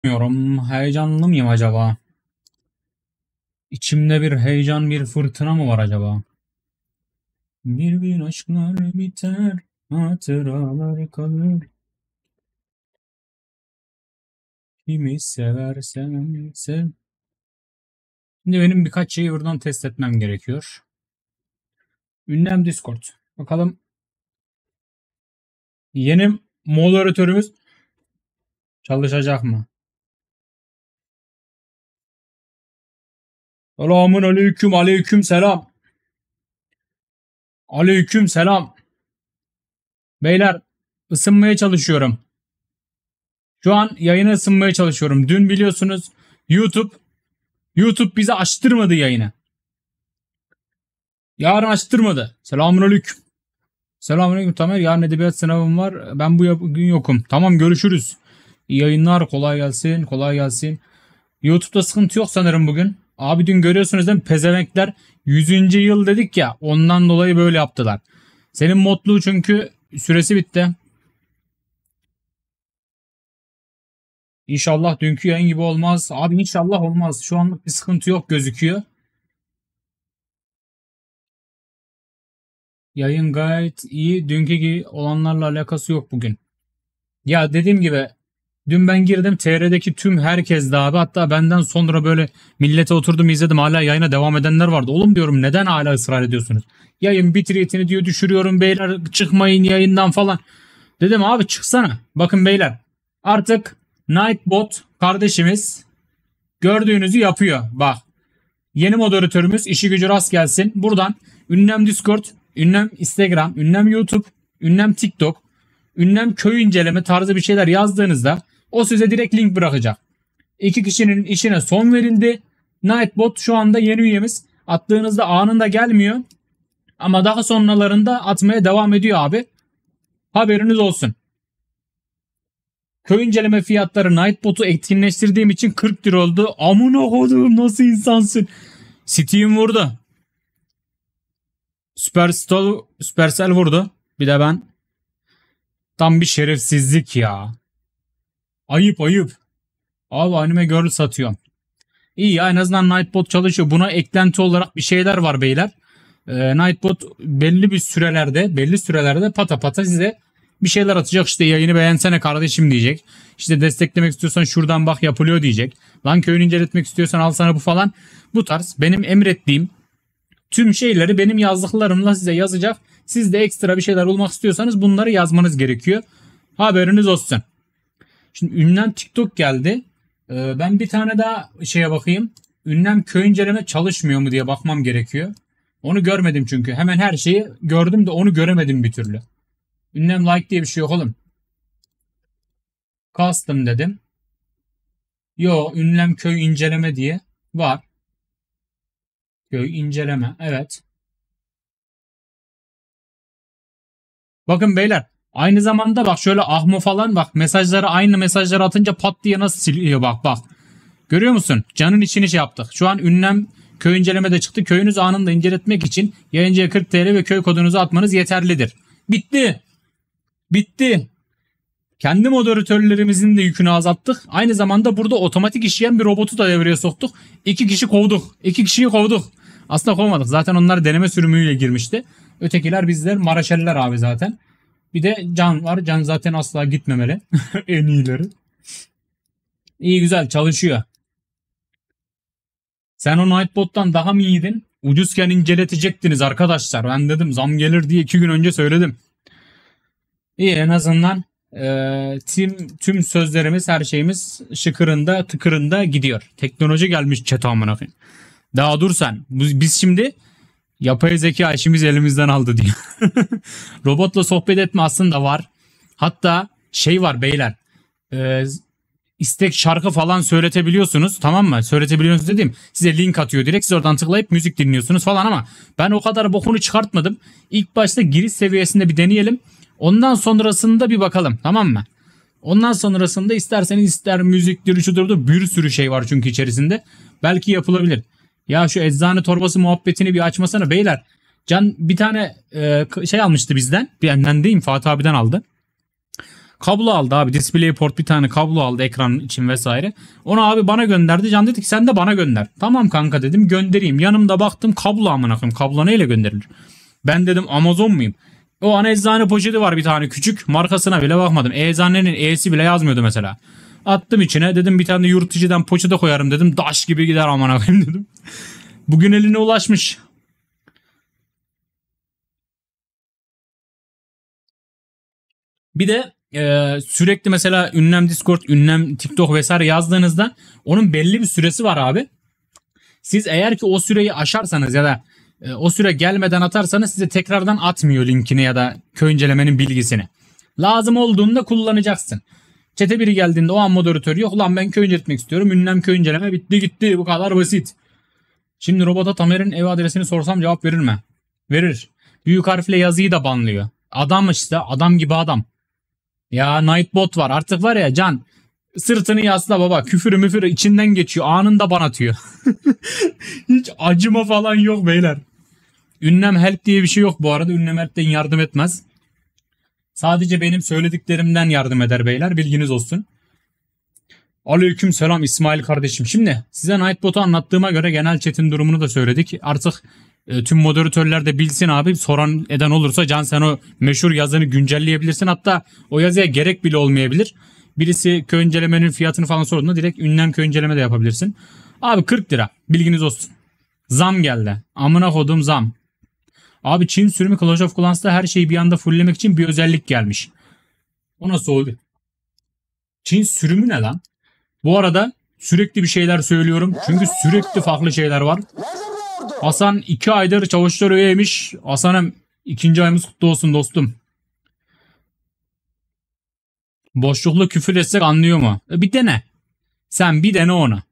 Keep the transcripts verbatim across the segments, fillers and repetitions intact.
Bilmiyorum. Heyecanlı mıyım acaba? İçimde bir heyecan, bir fırtına mı var acaba? Bir gün aşklar biter, hatıralar kalır. Kimi seversen sev. Şimdi benim birkaç şeyi buradan test etmem gerekiyor. Ünlem Discord. Bakalım yeni moderatörümüz çalışacak mı? Selamun aleyküm, aleyküm selam. Aleyküm selam. Beyler, ısınmaya çalışıyorum. Şu an yayına ısınmaya çalışıyorum. Dün biliyorsunuz YouTube YouTube bize açtırmadı yayını. Yarın açtırmadı. Selamünaleyküm. Selamünaleyküm Tamer. Yarın edebiyat sınavım var. Ben bu bugün yokum. Tamam, görüşürüz. İyi yayınlar. Kolay gelsin. Kolay gelsin. YouTube'da sıkıntı yok sanırım bugün. Abi dün görüyorsunuz değil mi? Pezevenkler yüzüncü yıl dedik ya. Ondan dolayı böyle yaptılar. Senin modlu çünkü süresi bitti. İnşallah dünkü yayın gibi olmaz. Abi inşallah olmaz. Şu anlık bir sıkıntı yok gözüküyor. Yayın gayet iyi. Dünkü gibi olanlarla alakası yok bugün. Ya dediğim gibi dün ben girdim T R'deki tüm herkes de abi, hatta benden sonra böyle millete oturdum izledim, hala yayına devam edenler vardı. Oğlum diyorum, neden hala ısrar ediyorsunuz? Yayın bitriyetini diyor düşürüyorum beyler, çıkmayın yayından falan. Dedim abi çıksana. Bakın beyler, artık Nightbot kardeşimiz gördüğünüzü yapıyor. Bak, yeni moderatörümüz işi gücü rast gelsin. Buradan ünlem Discord, ünlem Instagram, ünlem YouTube, ünlem TikTok, ünlem köy inceleme tarzı bir şeyler yazdığınızda o size direkt link bırakacak. İki kişinin işine son verildi. Nightbot şu anda yeni üyemiz. Attığınızda anında gelmiyor. Ama daha sonralarında atmaya devam ediyor abi. Haberiniz olsun. Köy inceleme fiyatları Nightbot'u etkinleştirdiğim için kırk lira oldu. Amına koduğum, nasıl insansın? Steam vurdu. Supercell, Supercell vurdu. Bir de ben. Tam bir şerefsizlik ya. Ayıp ayıp. Abi anime girl satıyorum. İyi ya, en azından Nightbot çalışıyor. Buna eklenti olarak bir şeyler var beyler. Ee, Nightbot belli bir sürelerde, belli sürelerde pata pata size bir şeyler atacak. İşte yayını beğensene kardeşim diyecek. İşte desteklemek istiyorsan şuradan bak yapılıyor diyecek. Lan köyünü inceletmek istiyorsan al sana bu falan. Bu tarz benim emrettiğim tüm şeyleri benim yazdıklarımla size yazacak. Siz de ekstra bir şeyler bulmak istiyorsanız bunları yazmanız gerekiyor. Haberiniz olsun. Şimdi ünlem TikTok geldi. Ee, ben bir tane daha şeye bakayım. Ünlem köy inceleme çalışmıyor mu diye bakmam gerekiyor. Onu görmedim çünkü. Hemen her şeyi gördüm de onu göremedim bir türlü. Ünlem like diye bir şey yok oğlum. Custom dedim. Yo, ünlem köy inceleme diye var. Köy inceleme, evet. Bakın beyler, aynı zamanda bak şöyle ahmo falan, bak mesajları, aynı mesajları atınca pat diye nasıl siliyor, bak bak. Görüyor musun? Canın içini şey yaptık. Şu an ünlem köy inceleme de çıktı. Köyünüzü anında inceletmek için yayıncıya kırk T L ve köy kodunuzu atmanız yeterlidir. Bitti. Bitti. Kendi moderatörlerimizin de yükünü azalttık. Aynı zamanda burada otomatik işleyen bir robotu da devreye soktuk. İki kişi kovduk. İki kişiyi kovduk. Aslında kovmadık. Zaten onlar deneme sürümüyle girmişti. Ötekiler bizler Maraşeliler abi zaten. Bir de Can var. Can zaten asla gitmemeli. En iyileri. İyi, güzel çalışıyor. Sen o Nightbot'tan daha mı iyiydin? Ucuzken inceletecektiniz arkadaşlar. Ben dedim zam gelir diye iki gün önce söyledim. İyi, en azından e, tüm, tüm sözlerimiz, her şeyimiz şıkırında tıkırında gidiyor. Teknoloji gelmiş çete amına koyayım. Daha dur sen. Biz şimdi yapay zeka işimizi elimizden aldı diyor. Robotla sohbet etme aslında var. Hatta şey var beyler. E, istek şarkı falan söyletebiliyorsunuz, tamam mı? Söyletebiliyorsunuz dediğim, size link atıyor direkt, siz oradan tıklayıp müzik dinliyorsunuz falan, ama ben o kadar bokunu çıkartmadım. İlk başta giriş seviyesinde bir deneyelim. Ondan sonrasında bir bakalım, tamam mı? Ondan sonrasında isterseniz ister müziktir şudur bir sürü şey var çünkü içerisinde. Belki yapılabilir. Ya şu eczane torbası muhabbetini bir açmasana beyler. Can bir tane e, şey almıştı bizden. Bir benden değil, Fatih abiden aldı. Kablo aldı abi. DisplayPort bir tane kablo aldı ekran için vesaire. Onu abi bana gönderdi. Can dedi ki sen de bana gönder. Tamam kanka dedim, göndereyim. Yanımda baktım kablo, amına koyayım. Kablo neyle gönderilir? Ben dedim Amazon muyum? O an eczane poşeti var bir tane küçük. Markasına bile bakmadım. Eczanenin E'si bile yazmıyordu mesela. Attım içine, dedim bir tane de yurttıcıdan poçete koyarım dedim. Daş gibi gider amına koyayım dedim. Bugün eline ulaşmış. Bir de e, sürekli mesela ünlem Discord, ünlem TikTok vesaire yazdığınızda onun belli bir süresi var abi. Siz eğer ki o süreyi aşarsanız ya da e, o süre gelmeden atarsanız size tekrardan atmıyor linkini ya da köy incelemenin bilgisini. Lazım olduğunda kullanacaksın. Çete biri geldiğinde o an moderatör yok lan ben köy inceletmek istiyorum. Ünlem köy inceleme bitti gitti, bu kadar basit. Şimdi robota Tamer'in ev adresini sorsam cevap verir mi? Verir. Büyük harfle yazıyı da banlıyor. Adam işte, adam gibi adam. Ya Nightbot var artık, var ya Can, sırtını yasla baba, küfürü müfürü içinden geçiyor, anında ban atıyor. Hiç acıma falan yok beyler. Ünlem help diye bir şey yok bu arada, ünlem help'ten yardım etmez. Sadece benim söylediklerimden yardım eder beyler, bilginiz olsun. Aleyküm selam İsmail kardeşim. Şimdi size Nightbot'u anlattığıma göre genel chat'in durumunu da söyledik. Artık e, tüm moderatörler de bilsin abi. Soran eden olursa Can sen o meşhur yazını güncelleyebilirsin. Hatta o yazıya gerek bile olmayabilir. Birisi köy incelemenin fiyatını falan sorduğunda direkt ünlem köy inceleme de yapabilirsin. Abi kırk lira, bilginiz olsun. Zam geldi. Amına kodum zam. Abi Çin sürümü Clash of Clans'ta her şeyi bir anda fulllemek için bir özellik gelmiş. O nasıl oldu? Çin sürümü ne lan? Bu arada sürekli bir şeyler söylüyorum. Çünkü sürekli farklı şeyler var. Hasan iki aydır çavuşlar üyeymiş. Hasan'ım ikinci ayımız kutlu olsun dostum. Boşluklu küfür etsek anlıyor mu? E bir dene. Sen bir dene onu.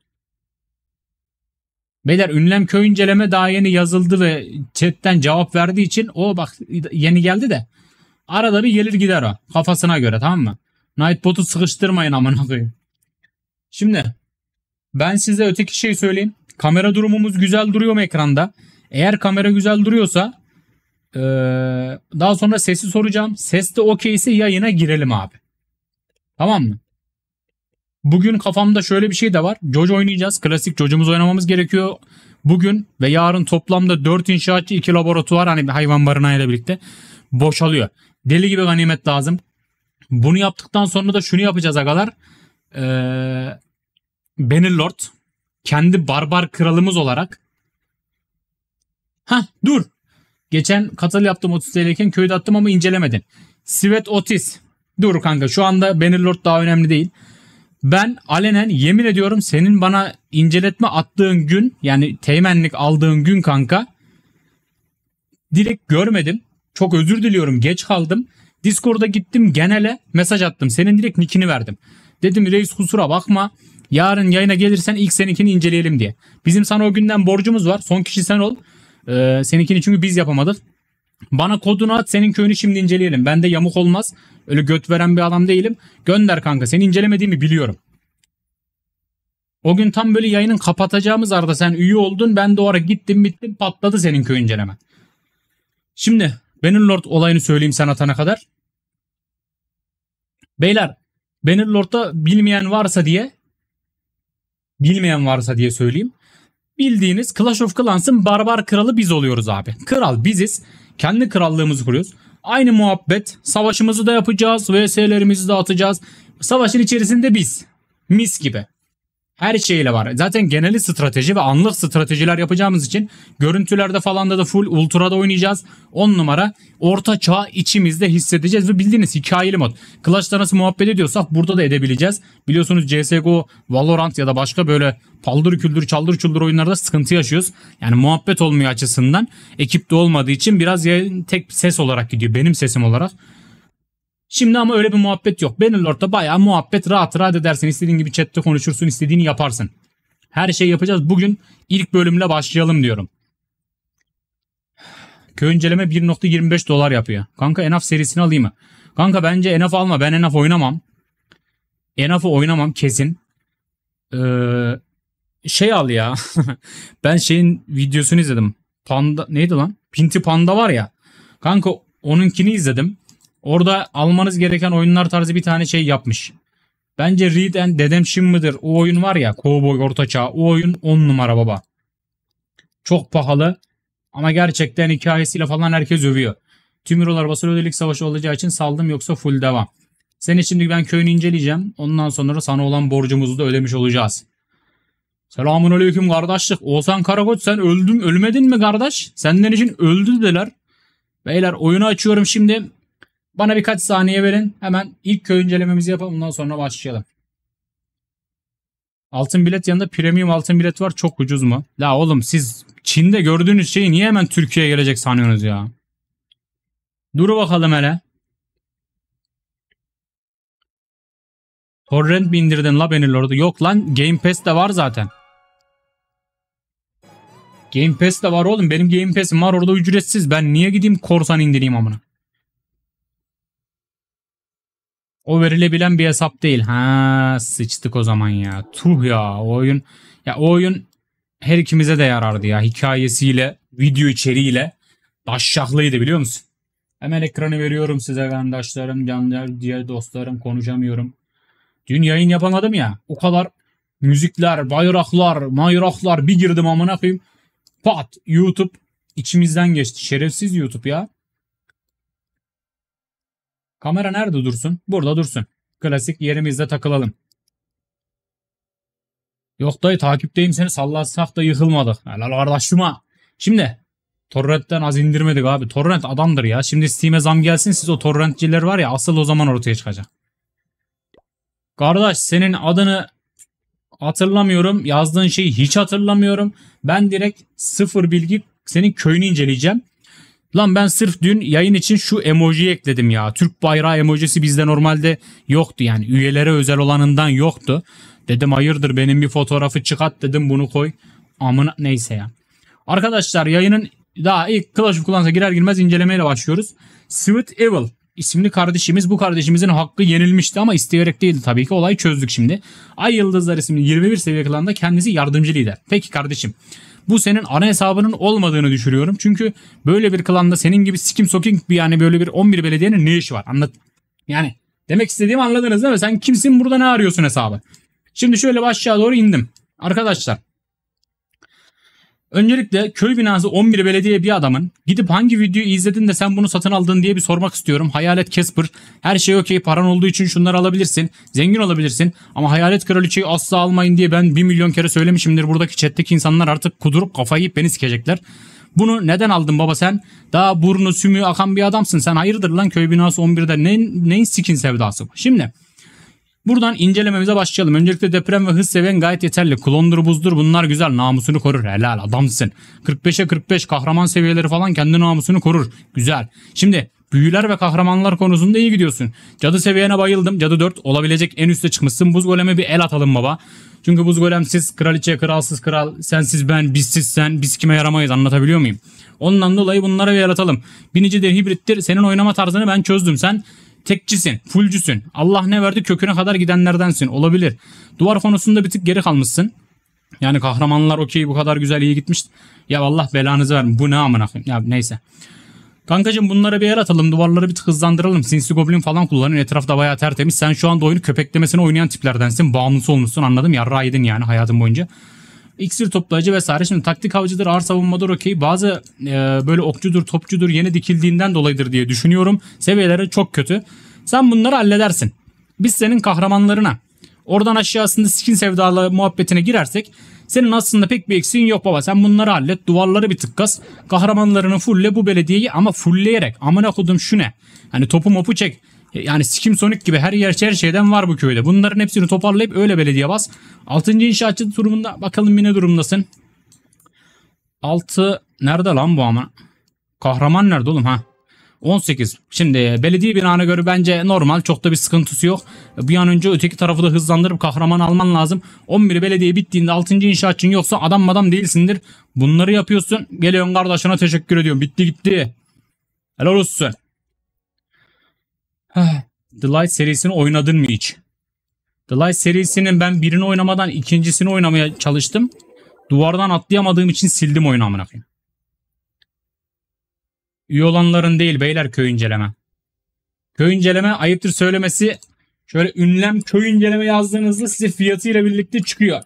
Beyler ünlem köy inceleme daha yeni yazıldı ve chatten cevap verdiği için o bak yeni geldi de. Arada bir gelir gider o. Kafasına göre, tamam mı? Nightbot'u sıkıştırmayın amına koyayım. Şimdi ben size öteki şeyi söyleyeyim. Kamera durumumuz güzel duruyor mu ekranda? Eğer kamera güzel duruyorsa ee, daha sonra sesi soracağım. Ses de okeyse yayına girelim abi. Tamam mı? Bugün kafamda şöyle bir şey de var. Jojo oynayacağız. Klasik Jojo'muz oynamamız gerekiyor. Bugün ve yarın toplamda dört inşaatçı, iki laboratuvar, hani hayvan barınağı ile birlikte boşalıyor. Deli gibi ganimet lazım. Bunu yaptıktan sonra da şunu yapacağız agalar. Eee Bannerlord kendi barbar kralımız olarak. Ha dur. Geçen katıl yaptım otuz T L'yken köyde attım ama incelemedin. Svet Otis. Dur kanka, şu anda Bannerlord daha önemli değil. Ben alenen yemin ediyorum senin bana inceletme attığın gün, yani teğmenlik aldığın gün kanka, direkt görmedim. Çok özür diliyorum, geç kaldım. Discord'a gittim, genele mesaj attım. Senin direkt nickini verdim. Dedim reis kusura bakma. Yarın yayına gelirsen ilk seninkini inceleyelim diye. Bizim sana o günden borcumuz var. Son kişi sen ol. Ee, seninkini çünkü biz yapamadık. Bana kodunu at, senin köyünü şimdi inceleyelim. Bende yamuk olmaz. Öyle göt veren bir adam değilim. Gönder kanka. Seni incelemediğimi biliyorum. O gün tam böyle yayının kapatacağımız arada sen üye oldun. Ben de o ara gittim bittim patladı senin köy inceleme. Şimdi Bannerlord olayını söyleyeyim sen atana kadar. Beyler Bannerlord'da bilmeyen varsa diye bilmeyen varsa diye söyleyeyim. Bildiğiniz Clash of Clans'ın barbar kralı biz oluyoruz abi. Kral biziz. Kendi krallığımızı kuruyoruz. Aynı muhabbet. Savaşımızı da yapacağız. V S'lerimizi de atacağız. Savaşın içerisinde biz. Mis gibi. Her şeyle var. Zaten geneli strateji ve anlık stratejiler yapacağımız için görüntülerde falan da da full ultra'da oynayacağız. on numara orta çağ içimizde hissedeceğiz ve bildiğiniz hikayeli mod. Clash'ta nasıl muhabbet ediyorsak burada da edebileceğiz. Biliyorsunuz C S G O, Valorant ya da başka böyle paldır küldür çaldır çuldur oyunlarda sıkıntı yaşıyoruz. Yani muhabbet olmuyor açısından. Ekipte olmadığı için biraz tek ses olarak gidiyor. Benim sesim olarak. Şimdi ama öyle bir muhabbet yok. Bannerlord'da bayağı muhabbet, rahat rahat edersin. İstediğin gibi chatte konuşursun, istediğini yaparsın. Her şeyi yapacağız. Bugün ilk bölümle başlayalım diyorum. Köy inceleme bir nokta yirmi beş dolar yapıyor. Kanka Enaf serisini alayım mı? Kanka bence Enaf alma. Ben Enaf oynamam. Enaf'ı oynamam kesin. Ee, şey al ya. Ben şeyin videosunu izledim. Panda neydi lan? Pinti Panda var ya. Kanka onunkini izledim. Orada almanız gereken oyunlar tarzı bir tane şey yapmış. Bence Red and Redemption mıdır? O oyun var ya, Cowboy Ortaçağ. O oyun on numara baba. Çok pahalı ama gerçekten hikayesiyle falan herkes övüyor. Tüm Eurolar Basel Ödelik Savaşı olacağı için saldım, yoksa full devam. Senin şimdi ben köyünü inceleyeceğim. Ondan sonra sana olan borcumuzu da ödemiş olacağız. Selamun aleyküm kardeşlik. Oğuzhan Karakoç, sen öldün ölmedin mi kardeş? Senden için öldü dediler. Beyler oyunu açıyorum şimdi. Bana birkaç saniye verin. Hemen ilk köy incelememizi yapalım. Ondan sonra başlayalım. Altın bilet yanında premium altın bilet var. Çok ucuz mu? La oğlum, siz Çin'de gördüğünüz şeyi niye hemen Türkiye'ye gelecek sanıyorsunuz ya? Dur bakalım hele. Torrent mi indirdin la beni orada? Yok lan, Game Pass de var zaten. Game Pass de var oğlum. Benim Game Pass'im var orada, ücretsiz. Ben niye gideyim korsan indireyim amına? O verilebilen bir hesap değil. Ha, sıçtık o zaman ya. Tuh ya, o oyun. Ya o oyun her ikimize de yarardı ya. Hikayesiyle, video içeriğiyle taşşaklıydı, biliyor musun? Hemen ekranı veriyorum size kardeşlerim, canlar, diğer dostlarım, konuşamıyorum. Dün yayın yapamadım ya. O kadar müzikler, bayraklar, mayraklar bir girdim amına koyayım. Pat, YouTube içimizden geçti. Şerefsiz YouTube ya. Kamera nerede dursun? Burada dursun. Klasik yerimizde takılalım. Yok dayı, takipteyim seni, sallatsak da yıkılmadık. Helal kardeşim ha. Şimdi Torrent'ten az indirmedik abi. Torrent adamdır ya. Şimdi Steam'e zam gelsin, siz o torrentçiler var ya, asıl o zaman ortaya çıkacak. Kardeş, senin adını hatırlamıyorum. Yazdığın şeyi hiç hatırlamıyorum. Ben direkt sıfır bilgi senin köyünü inceleyeceğim. Lan ben sırf dün yayın için şu emojiyi ekledim ya. Türk bayrağı emojisi bizde normalde yoktu yani. Üyelere özel olanından yoktu. Dedim hayırdır, benim bir fotoğrafı çıkart dedim, bunu koy. Amına neyse ya. Arkadaşlar, yayının daha ilk Clash of Clans'a girer girmez incelemeyle başlıyoruz. Sweet Evil isimli kardeşimiz, bu kardeşimizin hakkı yenilmişti ama isteyerek değildi tabii ki, olayı çözdük şimdi. Ay Yıldızlar isimli yirmi bir seviye klanda kendisi yardımcı lider. Peki kardeşim, bu senin ana hesabının olmadığını düşünüyorum. Çünkü böyle bir klanda senin gibi sikim soking bir, yani böyle bir on bir belediyenin ne işi var? Anlat. Yani demek istediğimi anladınız değil mi? Sen kimsin, burada ne arıyorsun hesabı? Şimdi şöyle aşağı doğru indim. Arkadaşlar, öncelikle köy binası on bir belediye bir adamın gidip hangi videoyu izledin de sen bunu satın aldın diye bir sormak istiyorum. Hayalet Casper, her şey okey, paran olduğu için şunları alabilirsin, zengin olabilirsin ama Hayalet Kraliçeyi asla almayın diye ben bir milyon kere söylemişimdir. Buradaki chatteki insanlar artık kudurup kafayı yiyip beni sikecekler. Bunu neden aldın baba sen? Daha burnu sümüğü akan bir adamsın sen, hayırdır lan, köy binası on birde neyin, neyin sikin sevdası bu? Şimdi buradan incelememize başlayalım. Öncelikle deprem ve hız seviyen gayet yeterli. Klondur buzdur bunlar güzel. Namusunu korur. Helal adamsın. kırk beşe kırk beş kahraman seviyeleri falan kendi namusunu korur. Güzel. Şimdi büyüler ve kahramanlar konusunda iyi gidiyorsun. Cadı seviyene bayıldım. Cadı dört olabilecek en üste çıkmışsın. Buz goleme bir el atalım baba. Çünkü buz golemsiz kraliçe, kralsız kral, sensiz ben, bizsiz sen, biz kime yaramayız, anlatabiliyor muyum? Ondan dolayı bunlara bir el atalım. Binici de hibrittir. Senin oynama tarzını ben çözdüm. Sen tekçisin, fullcüsün. Allah ne verdi köküne kadar gidenlerdensin. Olabilir. Duvar konusunda bir tık geri kalmışsın. Yani kahramanlar okey, bu kadar güzel iyi gitmiş. Ya Allah belanızı versin. Bu ne amına koyayım. Ya neyse. Kankacığım bunlara bir yer atalım. Duvarları bir tık hızlandıralım. Sinsi Goblin falan kullanın. Etrafta bayağı tertemiz. Sen şu anda oyunu köpeklemesine oynayan tiplerdensin. Bağımlısı olmuşsun, anladım. Yarrağı yedin yani hayatın boyunca. İksir toplayıcı vesaire. Şimdi taktik avcıdır, ağır savunmadır okey. Bazı e, böyle okçudur, topçudur yeni dikildiğinden dolayıdır diye düşünüyorum. Seviyeleri çok kötü. Sen bunları halledersin. Biz senin kahramanlarına oradan aşağısında skin sevdalı muhabbetine girersek senin aslında pek bir eksiğin yok baba. Sen bunları hallet. Duvarları bir tık kas. Kahramanlarını fulle bu belediyeyi, ama fullleyerek. Amına kodum şu ne? Hani topu mopu çek. Yani Sikim Sonic gibi her yer her şeyden var bu köyde. Bunların hepsini toparlayıp öyle belediye bas. altıncı inşaatçı durumunda bakalım bir ne durumdasın. altı nerede lan bu ama? Kahraman nerede oğlum ha? on sekiz. Şimdi belediye binana göre bence normal, çok da bir sıkıntısı yok. Bir an önce öteki tarafı da hızlandırıp kahraman alman lazım. on bir belediye bittiğinde altıncı inşaatçın yoksa adam adam değilsindir. Bunları yapıyorsun. Geliyorsun kardeşine teşekkür ediyorum. Bitti gitti. Helal olsun. The Light serisini oynadın mı hiç? The Light serisinin ben birini oynamadan ikincisini oynamaya çalıştım. Duvardan atlayamadığım için sildim oyunu amına koyayım. Üye olanların değil beyler köy inceleme. Köy inceleme ayıptır söylemesi. Şöyle ünlem köy inceleme yazdığınızda size fiyatıyla birlikte çıkıyor.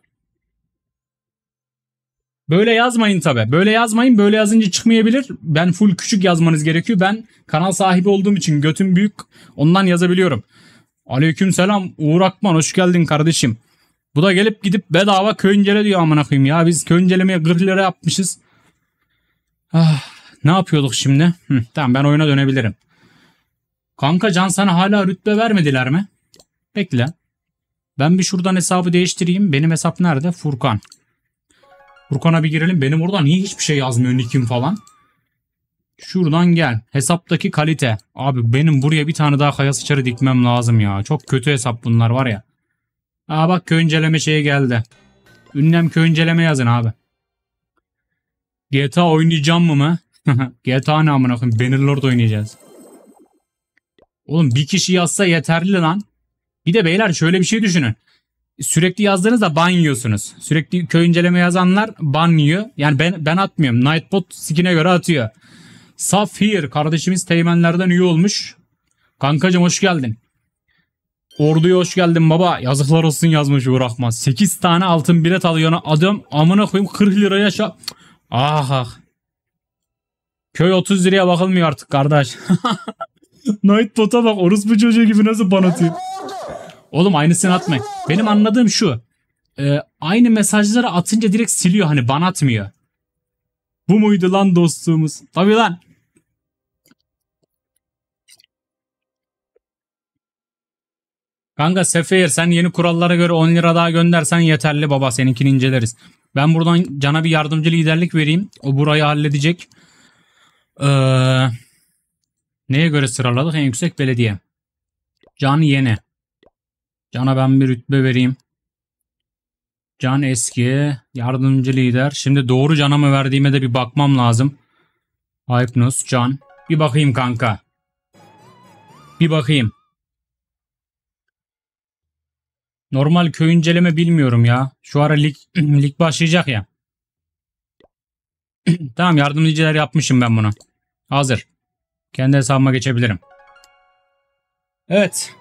Böyle yazmayın tabi. Böyle yazmayın. Böyle yazınca çıkmayabilir. Ben full küçük yazmanız gerekiyor. Ben kanal sahibi olduğum için götüm büyük. Ondan yazabiliyorum. Aleykümselam Uğur Akman, hoş geldin kardeşim. Bu da gelip gidip bedava köy incele diyor amına koyayım ya. Biz köy incelemeye kırk lira yapmışız. Ah, ne yapıyorduk şimdi? Hı, tamam, ben oyuna dönebilirim. Kanka Can, sana hala rütbe vermediler mi? Bekle. Ben bir şuradan hesabı değiştireyim. Benim hesap nerede? Furkan. Furkan'a bir girelim. Benim orada niye hiçbir şey yazmıyor, nickim falan? Şuradan gel. Hesaptaki kalite. Abi benim buraya bir tane daha kaya sıçarı dikmem lazım ya. Çok kötü hesap bunlar var ya. Aa bak, köy inceleme şeyi geldi. Ünlem köy inceleme yazın abi. G T A oynayacağım mı mı? G T A ne amına koyayım? Bannerlord oynayacağız. Oğlum bir kişi yazsa yeterli lan. Bir de beyler şöyle bir şey düşünün. Sürekli yazdığınızda ban yiyorsunuz. Sürekli köy inceleme yazanlar ban yiyor. Yani ben ben atmıyorum. Nightbot skin'e göre atıyor. Safir kardeşimiz teğmenlerden üye olmuş. Kankacım hoş geldin. Orduya hoş geldin baba. Yazıklar olsun yazmış Uğrakma. sekiz tane altın bilet alıyor. Adam amına koyayım kırk liraya şa... Ah ah. Köy otuz liraya bakılmıyor artık kardeş. Nightbot'a bak, orospu çocuğu gibi nasıl ban atıyor. Oğlum aynısını atma. Benim anladığım şu. E, aynı mesajları atınca direkt siliyor, hani ban atmıyor. Bu muydu lan dostluğumuz? Tabii lan. Kanka Sefeyer, sen yeni kurallara göre on lira daha göndersen yeterli baba, seninkini inceleriz. Ben buradan Can'a bir yardımcı liderlik vereyim. O burayı halledecek. Ee, neye göre sıraladık? En yüksek belediye. Can yeni. Can'a ben bir rütbe vereyim. Can eski. Yardımcı lider. Şimdi doğru Can'a mı verdiğime de bir bakmam lazım. Hypnos, Can. Bir bakayım kanka. Bir bakayım. Normal köy inceleme bilmiyorum ya. Şu ara lig, lig başlayacak ya. Tamam, yardımcılar yapmışım ben bunu. Hazır. Kendi hesabıma geçebilirim. Evet.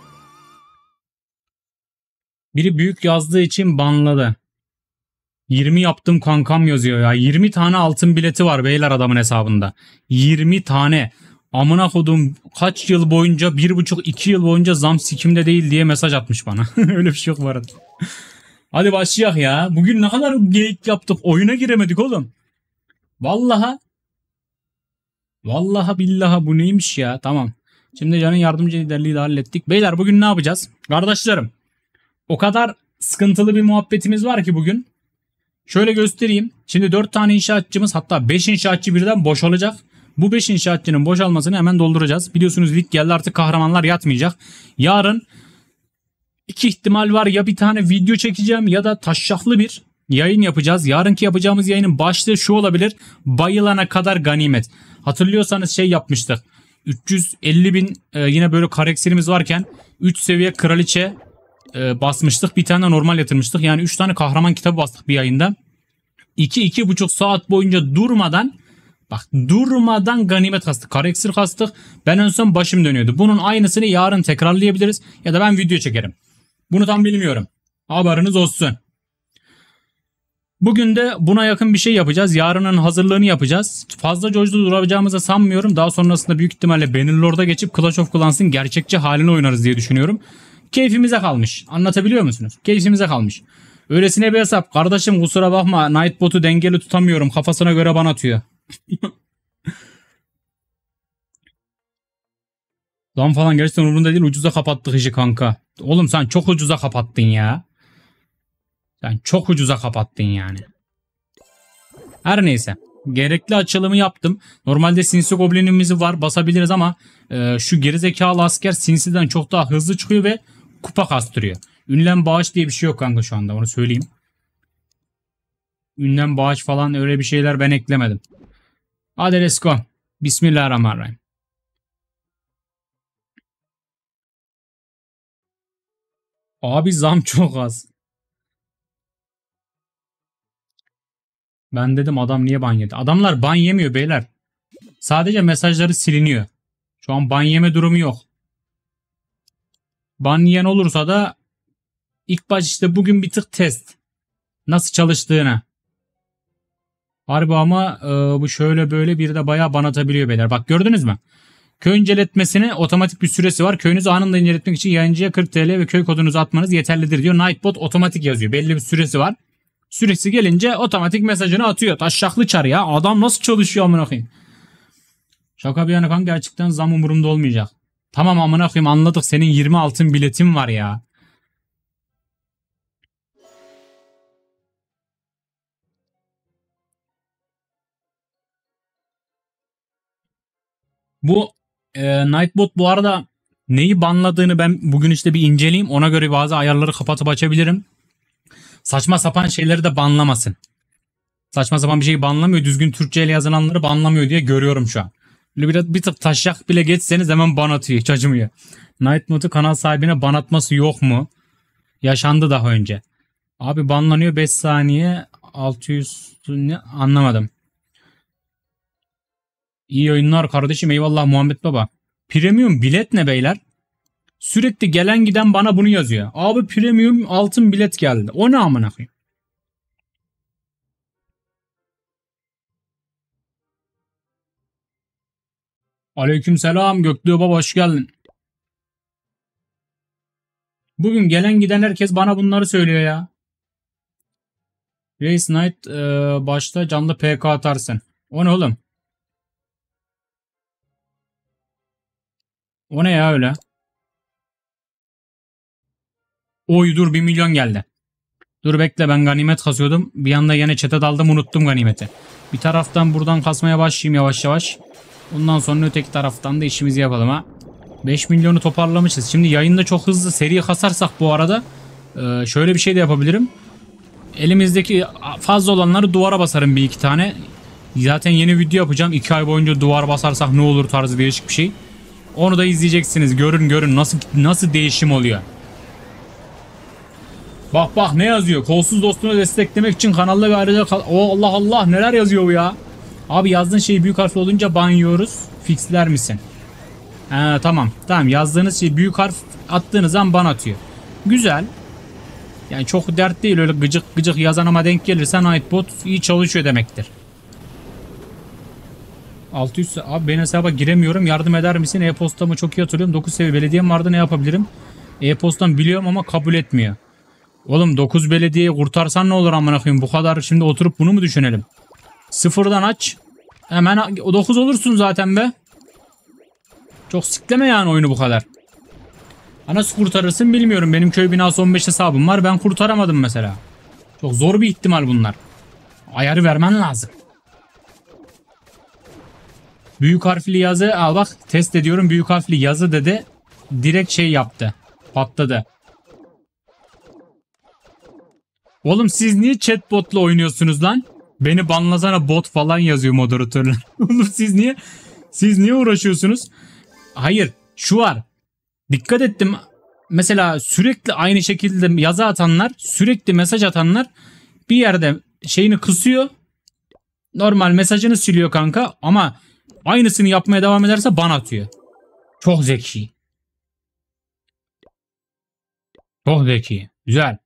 Biri büyük yazdığı için banladı. yirmi yaptım kankam yazıyor ya. yirmi tane altın bileti var beyler adamın hesabında. yirmi tane. Amına kodum, kaç yıl boyunca, bir buçuk iki yıl boyunca zam sikimde değil diye mesaj atmış bana. Öyle bir şey yok bu arada. Hadi başlayalım ya. Bugün ne kadar geyik yaptık. Oyuna giremedik oğlum. Vallaha. Vallaha billaha bu neymiş ya. Tamam. Şimdi Can'ın yardımcı liderliği de hallettik. Beyler bugün ne yapacağız? Kardeşlerim. O kadar sıkıntılı bir muhabbetimiz var ki bugün. Şöyle göstereyim. Şimdi dört tane inşaatçımız, hatta beş inşaatçı birden boşalacak. Bu beş inşaatçının boşalmasını hemen dolduracağız. Biliyorsunuz lig geldi, artık kahramanlar yatmayacak. Yarın iki ihtimal var, ya bir tane video çekeceğim ya da taşşaklı bir yayın yapacağız. Yarınki yapacağımız yayının başlığı şu olabilir: bayılana kadar ganimet. Hatırlıyorsanız şey yapmıştık. üç yüz elli bin e, yine böyle karakterimiz varken üç seviye kraliçe e, basmıştık. Bir tane normal yatırmıştık. Yani üç tane kahraman kitabı bastık bir yayında. iki iki buçuk saat boyunca durmadan, bak durmadan ganimet kastık. Karakter kastık. Ben en son başım dönüyordu. Bunun aynısını yarın tekrarlayabiliriz. Ya da ben video çekerim. Bunu tam bilmiyorum. Haberiniz olsun. Bugün de buna yakın bir şey yapacağız. Yarının hazırlığını yapacağız. Fazla coştu durabileceğimizi sanmıyorum. Daha sonrasında büyük ihtimalle Bannerlord'a geçip Clash of Clans'ın gerçekçi halini oynarız diye düşünüyorum. Keyfimize kalmış. Anlatabiliyor musunuz? Keyfimize kalmış. Öylesine bir hesap. Kardeşim kusura bakma, Nightbot'u dengeli tutamıyorum. Kafasına göre ban atıyor. Lan falan gerçekten umurunda değil. Ucuza kapattık işi kanka. Oğlum sen çok ucuza kapattın ya. Sen çok ucuza kapattın yani. Her neyse. Gerekli açılımı yaptım. Normalde sinsi goblinimiz var, basabiliriz ama e, şu gerizekalı asker sinsiden çok daha hızlı çıkıyor ve kupa kastırıyor. Ünlem bağış diye bir şey yok kanka şu anda, onu söyleyeyim. Ünlem bağış falan öyle bir şeyler ben eklemedim. Hadi let's go. Bismillahirrahmanirrahim. Abi zam çok az. Ben dedim adam niye ban yedi? Adamlar ban yemiyor beyler. Sadece mesajları siliniyor. Şu an ban yeme durumu yok. Ban yiyen olursa da ilk baş işte bugün bir tık test. Nasıl çalıştığını. Harbi ama e, bu şöyle böyle bir de bayağı ban atabiliyor beyler. Bak gördünüz mü? Köy inceletmesine otomatik bir süresi var. Köyünüzü anında inceletmek için yayıncıya kırk T L ve köy kodunuzu atmanız yeterlidir diyor. Nightbot otomatik yazıyor. Belli bir süresi var. Süresi gelince otomatik mesajını atıyor. Taşşaklı çar ya. Adam nasıl çalışıyor amına koyayım. Şaka bir yana kanka, gerçekten zam umurumda olmayacak. Tamam amına koyayım, anladık, senin yirmi altın biletin var ya. Bu e, Nightbot bu arada neyi banladığını ben bugün işte bir inceleyeyim. Ona göre bazı ayarları kapatıp açabilirim. Saçma sapan şeyleri de banlamasın. Saçma sapan bir şeyi banlamıyor. Düzgün Türkçe ile yazılanları banlamıyor diye görüyorum şu an. Böyle biraz bir tık taşak bile geçseniz hemen ban atıyor. Hiç acımıyor. Nightbot'u kanal sahibine ban atması yok mu? Yaşandı daha önce. Abi banlanıyor beş saniye altı yüz, ne anlamadım. İyi oyunlar kardeşim, eyvallah Muhammed Baba. Premium bilet ne beyler? Sürekli gelen giden bana bunu yazıyor. Abi premium altın bilet geldi. O ne amına koyayım? Aleykümselam Göklü Baba, hoş geldin. Bugün gelen giden herkes bana bunları söylüyor ya. Race Night e, başta canlı P K atarsın. O ne oğlum? O ne ya öyle? Oy dur, bir milyon geldi. Dur bekle, ben ganimet kasıyordum. Bir anda yine çete daldım, unuttum ganimeti. Bir taraftan buradan kasmaya başlayayım yavaş yavaş. Ondan sonra öteki taraftan da işimizi yapalım ha. beş milyonu toparlamışız. Şimdi yayında çok hızlı seri kasarsak bu arada e, şöyle bir şey de yapabilirim. Elimizdeki fazla olanları duvara basarım bir iki tane. Zaten yeni video yapacağım. iki ay boyunca duvar basarsak ne olur tarzı değişik bir şey. Onu da izleyeceksiniz. Görün görün nasıl nasıl değişim oluyor. Bak bak ne yazıyor. Kolsuz dostunu desteklemek için kanalda ve ayrıca kal o Allah Allah, neler yazıyor bu ya. Abi yazdığın şeyi büyük harfle olunca ban yiyoruz. Fixler misin? He, tamam. Tamam, yazdığınız şeyi büyük harf attığınız zaman ban atıyor. Güzel. Yani çok dert değil, öyle gıcık gıcık yazan ama denk gelirse Nightbot iyi çalışıyor demektir. altı yüz abi ben hesaba giremiyorum, yardım eder misin? E-postamı çok iyi hatırlıyorum. dokuz seviye belediyem vardı, ne yapabilirim? E-postam biliyorum ama kabul etmiyor. Oğlum dokuz belediyeyi kurtarsan ne olur amına koyayım, bu kadar şimdi oturup bunu mu düşünelim? Sıfırdan aç. Hemen o dokuz olursun zaten be. Çok sikleme yani oyunu bu kadar. Ha, nasıl kurtarırsın bilmiyorum. Benim köy binası on beş hesabım var. Ben kurtaramadım mesela. Çok zor bir ihtimal bunlar. Ayarı vermen lazım. Büyük harfli yazı al bak, test ediyorum, büyük harfli yazı dedi. Direkt şey yaptı. Patladı. Oğlum siz niye chatbotla oynuyorsunuz lan? Beni banlasana bot falan yazıyor moderatörler. Oğlum siz niye siz niye uğraşıyorsunuz? Hayır, şu var. Dikkat ettim. Mesela sürekli aynı şekilde yazı atanlar, sürekli mesaj atanlar bir yerde şeyini kısıyor. Normal mesajını siliyor kanka ama aynısını yapmaya devam ederse ban atıyor. Çok zeki. Çok zeki. Güzel.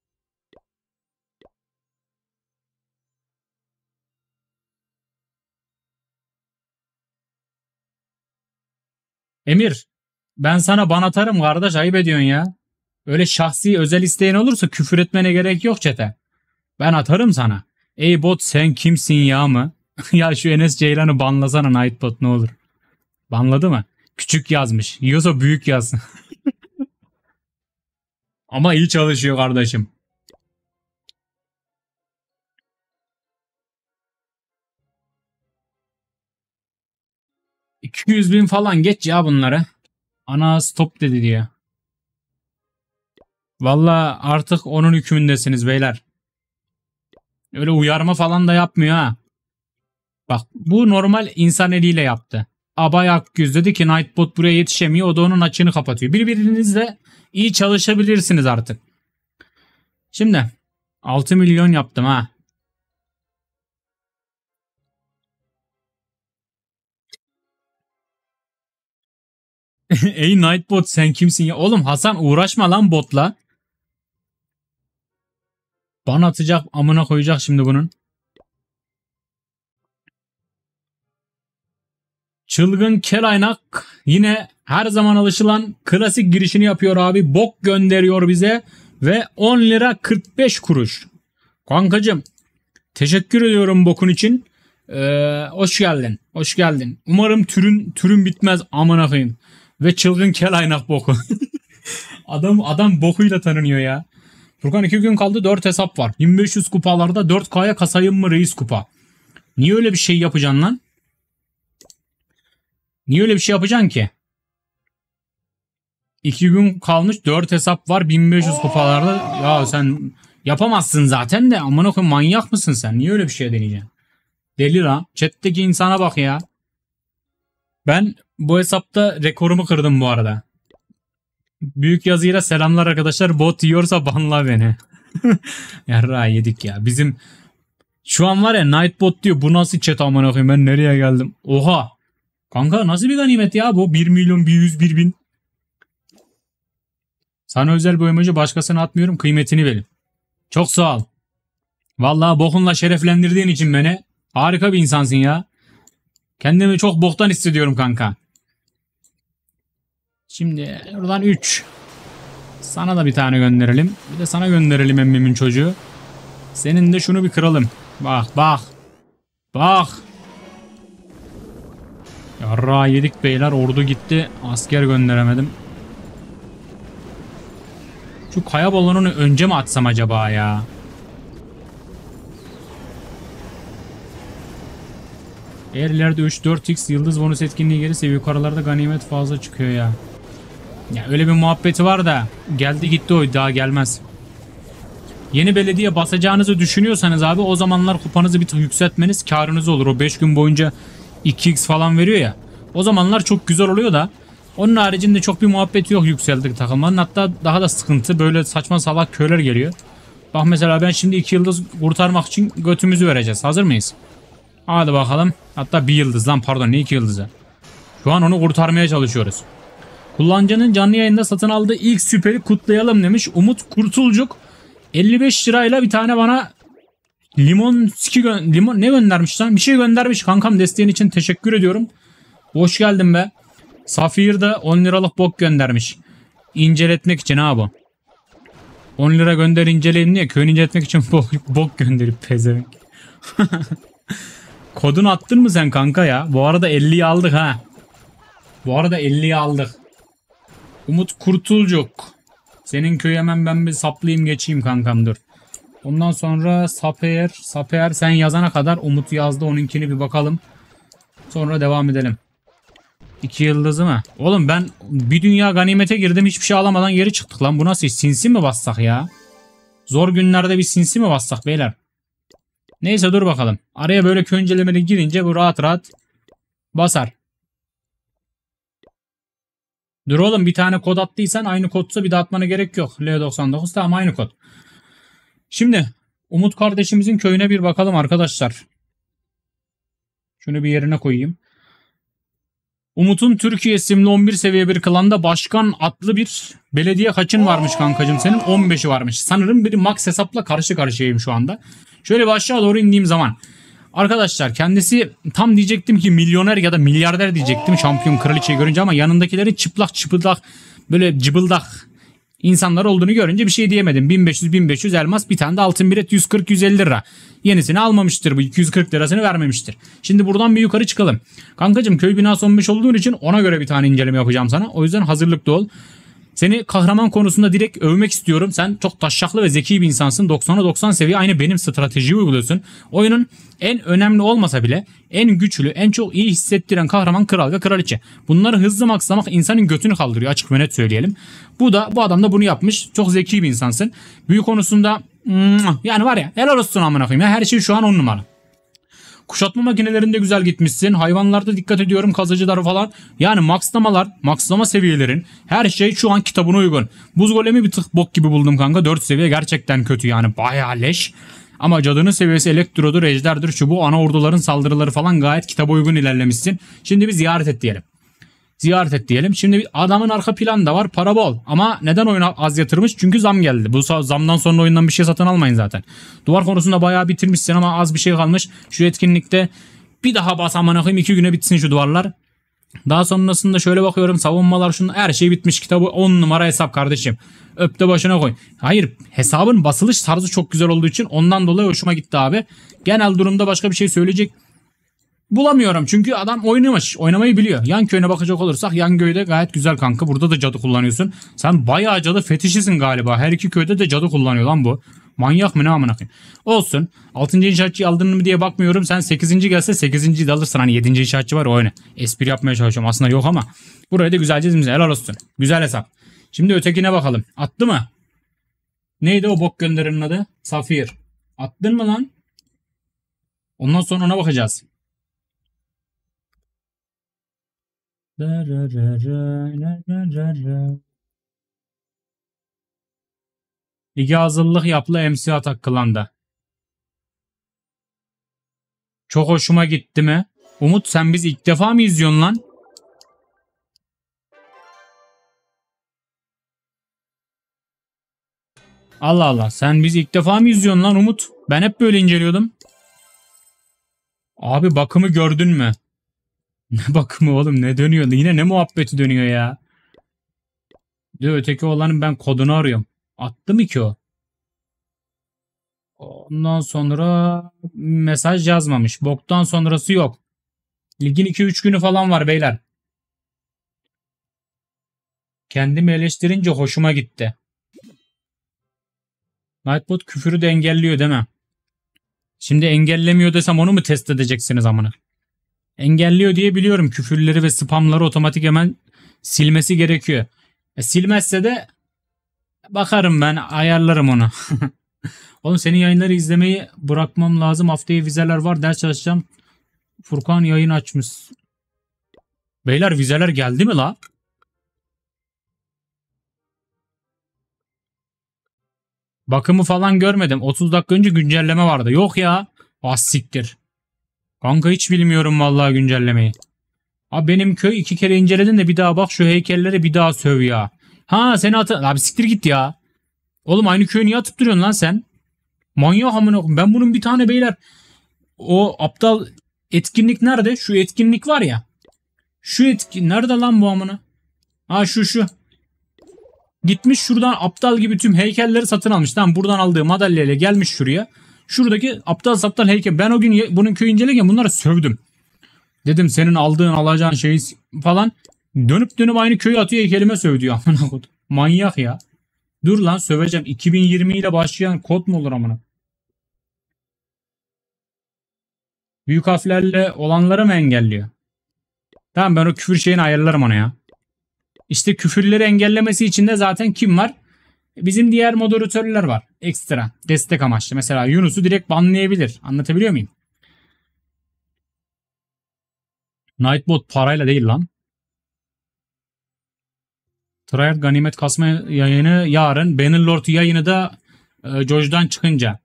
Emir, ben sana ban atarım kardeş, ayıp ediyorsun ya. Öyle şahsi özel isteğin olursa küfür etmene gerek yok çete. Ben atarım sana. Ey bot sen kimsin ya mı? Ya şu Enes Ceylan'ı banlasana Nightbot ne olur. Banladı mı? Küçük yazmış. Yiyorsa büyük yazsın. Ama iyi çalışıyor kardeşim. iki yüz bin falan geç ya bunları. Ana stop dedi diye. Valla artık onun hükmündesiniz beyler. Öyle uyarma falan da yapmıyor ha. Bak bu normal insan eliyle yaptı. Abay Akgüz dedi ki Nightbot buraya yetişemiyor, o da onun açığını kapatıyor. Birbirinizle iyi çalışabilirsiniz artık. Şimdi altı milyon yaptım ha. Ey Nightbot sen kimsin ya? Oğlum Hasan uğraşma lan botla. Bana atacak amına koyacak şimdi bunun. Çılgın Kelaynak yine her zaman alışılan klasik girişini yapıyor abi. Bok gönderiyor bize ve on lira kırk beş kuruş. Kankacım teşekkür ediyorum bokun için. Ee, hoş geldin. Hoş geldin. Umarım türün türün bitmez amına koyayım. Ve çılgın Kelaynak boku. adam adam bokuyla tanınıyor ya. Furkan iki gün kaldı, dört hesap var. bin beş yüz kupalarda dört K'ya kasayım mı reis kupa? Niye öyle bir şey yapacaksın lan? Niye öyle bir şey yapacaksın ki? iki gün kalmış, dört hesap var, bin beş yüz kupalarda. Ya sen yapamazsın zaten de amına koyayım, manyak mısın sen? Niye öyle bir şey deneyeceksin? Deli lan. Chat'teki insana bak ya. Ben bu hesapta rekorumu kırdım bu arada. Büyük yazıyla selamlar arkadaşlar. Bot yiyorsa banla beni. Yarra yedik ya. Bizim şu an var ya Nightbot diyor. Bu nasıl chat amına koyayım, ben nereye geldim? Oha. Kanka nasıl bir ganimet ya bu? bir milyon bir yüz bir bin. Sana özel bir emoji, başkasına atmıyorum, kıymetini bilin. Çok sağ ol. Vallahi bokunla şereflendirdiğin için beni. Harika bir insansın ya. Kendimi çok boktan hissediyorum kanka. Şimdi oradan üç. Sana da bir tane gönderelim. Bir de sana gönderelim emmimin çocuğu. Senin de şunu bir kıralım. Bak bak. Bak. Yarra yedik beyler, ordu gitti. Asker gönderemedim. Şu kaya balonunu önce mi atsam acaba ya? Eğer ileride üç dört x yıldız bonus etkinliği gelirse yukarılarda ganimet fazla çıkıyor ya. Ya öyle bir muhabbeti var da geldi gitti, o daha gelmez. Yeni belediye basacağınızı düşünüyorsanız abi, o zamanlar kupanızı bir tık yükseltmeniz karınız olur. O beş gün boyunca iki x falan veriyor ya. O zamanlar çok güzel oluyor da onun haricinde çok bir muhabbeti yok yükseldik takılmanın. Hatta daha da sıkıntı, böyle saçma salak köyler geliyor. Bak mesela ben şimdi iki yıldız kurtarmak için götümüzü vereceğiz. Hazır mıyız? Hadi bakalım. Hatta bir yıldız lan, pardon, ne iki yıldızı. Şu an onu kurtarmaya çalışıyoruz. Kullanıcının canlı yayında satın aldığı ilk süperi kutlayalım demiş Umut Kurtulcuk. elli beş lirayla bir tane bana limon gö limon ne göndermiş lan? Bir şey göndermiş kankam, desteğin için teşekkür ediyorum. Hoş geldin be. Safir de on liralık bok göndermiş. İnceletmek için ha bu. on lira gönder inceleyin diye köyünü inceletmek için bok, bok gönderip pezevenk. Kodunu attın mı sen kanka ya? Bu arada elliyi aldık ha. Bu arada elliyi aldık. Umut Kurtulcuk. Senin köyü hemen ben bir saplayayım geçeyim kankam, dur. Ondan sonra Saper, Saper sen yazana kadar Umut yazdı, onunkini bir bakalım. Sonra devam edelim. İki yıldızı mı? Oğlum ben bir dünya ganimete girdim, hiçbir şey alamadan geri çıktık lan. Bu nasıl iş? Sinsi mi bassak ya? Zor günlerde bir sinsi mi bassak beyler? Neyse dur bakalım. Araya böyle köy incelemeli girince bu rahat rahat basar. Dur oğlum, bir tane kod attıysan aynı kodsa bir daha atmana gerek yok. L doksan dokuz tamam, aynı kod. Şimdi Umut kardeşimizin köyüne bir bakalım arkadaşlar. Şunu bir yerine koyayım. Umut'un Türkiye isimli on bir seviye bir klanda başkan adlı bir belediye kaçın varmış kankacığım senin? on beşi varmış. Sanırım bir max hesapla karşı karşıyayım şu anda. Şöyle bir aşağı doğru indiğim zaman. Arkadaşlar kendisi tam diyecektim ki milyoner ya da milyarder diyecektim şampiyon kraliçeyi görünce, ama yanındakilerin çıplak çıplak böyle cıbıldak insanlar olduğunu görünce bir şey diyemedim. bin beş yüz bin beş yüz elmas, bir tane de altın biret yüz kırk yüz elli lira. Yenisini almamıştır, bu iki yüz kırk lirasını vermemiştir. Şimdi buradan bir yukarı çıkalım. Kankacığım köy binası on beş olduğun için ona göre bir tane inceleme yapacağım sana. O yüzden hazırlıklı ol. Seni kahraman konusunda direkt övmek istiyorum. Sen çok taşşaklı ve zeki bir insansın. doksana doksan seviye aynı benim stratejiyi uyguluyorsun. Oyunun en önemli olmasa bile en güçlü, en çok iyi hissettiren kahraman kral ve kraliçe. Bunları hızlı maksamak insanın götünü kaldırıyor, açık ve net söyleyelim. Bu da bu adam da bunu yapmış. Çok zeki bir insansın. Büyü konusunda yani var ya, helal olsun amına koyayım ya. Her şey şu an on numara. Kuşatma makinelerinde güzel gitmişsin. Hayvanlarda dikkat ediyorum, kazıcıları falan. Yani maxlamalar, maxlama seviyelerin her şey şu an kitabına uygun. Buz golemi bir tık bok gibi buldum kanka. dört seviye gerçekten kötü yani, bayağı leş. Ama cadının seviyesi elektrodur, ejderdir, çubuğu, ana orduların saldırıları falan gayet kitaba uygun ilerlemişsin. Şimdi bir ziyaret et diyelim. ziyaret et diyelim. Şimdi adamın arka planı da var. Para bol. Ama neden oyuna az yatırmış? Çünkü zam geldi. Bu zamdan sonra oyundan bir şey satın almayın zaten. Duvar konusunda bayağı bitirmişsin ama az bir şey kalmış. Şu etkinlikte bir daha bas amına koyayım, iki güne bitsin şu duvarlar. Daha sonrasında şöyle bakıyorum, savunmalar, şunun her şey bitmiş, kitabı on numara hesap kardeşim. Öp de başına koy. Hayır, hesabın basılış tarzı çok güzel olduğu için ondan dolayı hoşuma gitti abi. Genel durumda başka bir şey söyleyecek bulamıyorum çünkü adam oynamış, oynamayı biliyor. Yan köyüne bakacak olursak yan köyde gayet güzel kanka. Burada da cadı kullanıyorsun. Sen bayağı cadı fetişisin galiba. Her iki köyde de cadı kullanıyor lan bu. Manyak mı ne amına koyayım. Olsun. altıncı inşaatçıyı aldın mı diye bakmıyorum. Sen sekizinci gelse sekizinciyi de alırsın. Hani yedinci inşaatçı var o oyunu. Espri yapmaya çalışıyorum. Aslında yok ama. Burayı da güzelce dizimize. Helal olsun. Güzel hesap. Şimdi ötekine bakalım. Attı mı? Neydi o bok gönderenin adı? Safir. Attın mı lan? Ondan sonra ona bakacağız. Lige hazırlık yapılı M C Atak Klan'da. Çok hoşuma gitti mi? Umut sen biz ilk defa mı izliyorsun lan? Allah Allah, sen biz ilk defa mı izliyorsun lan Umut? Ben hep böyle inceliyordum. Abi bakımı gördün mü? Ne bakımı oğlum, ne dönüyor? Yine ne muhabbeti dönüyor ya? Diyor öteki olanın ben kodunu arıyorum. Attı mı ki o? Ondan sonra mesaj yazmamış. Boktan sonrası yok. Ligin iki üç günü falan var beyler. Kendimi eleştirince hoşuma gitti. Nightbot küfürü de engelliyor değil mi? Şimdi engellemiyor desem onu mu test edeceksiniz amına? Engelliyor diye biliyorum. Küfürleri ve spamları otomatik hemen silmesi gerekiyor. E, silmezse de bakarım, ben ayarlarım onu. Oğlum senin yayınları izlemeyi bırakmam lazım. Haftaya vizeler var, ders çalışacağım. Furkan yayın açmış. Beyler vizeler geldi mi la? Bakımı falan görmedim. otuz dakika önce güncelleme vardı. Yok ya. Az siktir. Kanka hiç bilmiyorum vallahi güncellemeyi. Abi benim köy iki kere inceledin de bir daha bak şu heykellere, bir daha söv ya. Ha seni atı... Abi siktir git ya. Oğlum aynı köyü niye atıp duruyorsun lan sen? Manyak amına koyayım. Ben bunun bir tane beyler, o aptal etkinlik nerede? Şu etkinlik var ya. Şu etkin nerede lan bu amına? Ha şu şu. Gitmiş şuradan aptal gibi tüm heykelleri satın almış. Tamam, buradan aldığı madalyayla gelmiş şuraya. Şuradaki aptal saptal heykel. Ben o gün bunun köyü incelerken bunları sövdüm. Dedim senin aldığın alacağın şeyi falan. Dönüp dönüp aynı köyü atıyor, heykelime sövdüyor. Amına kodum. Manyak ya. Dur lan söveceğim. iki bin yirmi ile başlayan kod mu olur amına? Büyük harflerle olanları mı engelliyor? Tamam, ben o küfür şeyini ayarlarım ona ya. İşte küfürleri engellemesi için de zaten kim var? Bizim diğer moderatörler var. Ekstra. Destek amaçlı. Mesela Yunus'u direkt banlayabilir. Anlatabiliyor muyum? Nightbot parayla değil lan. Tryhard ganimet kasma yayını yarın. Bannerlord yayını da e, Jojo'dan çıkınca.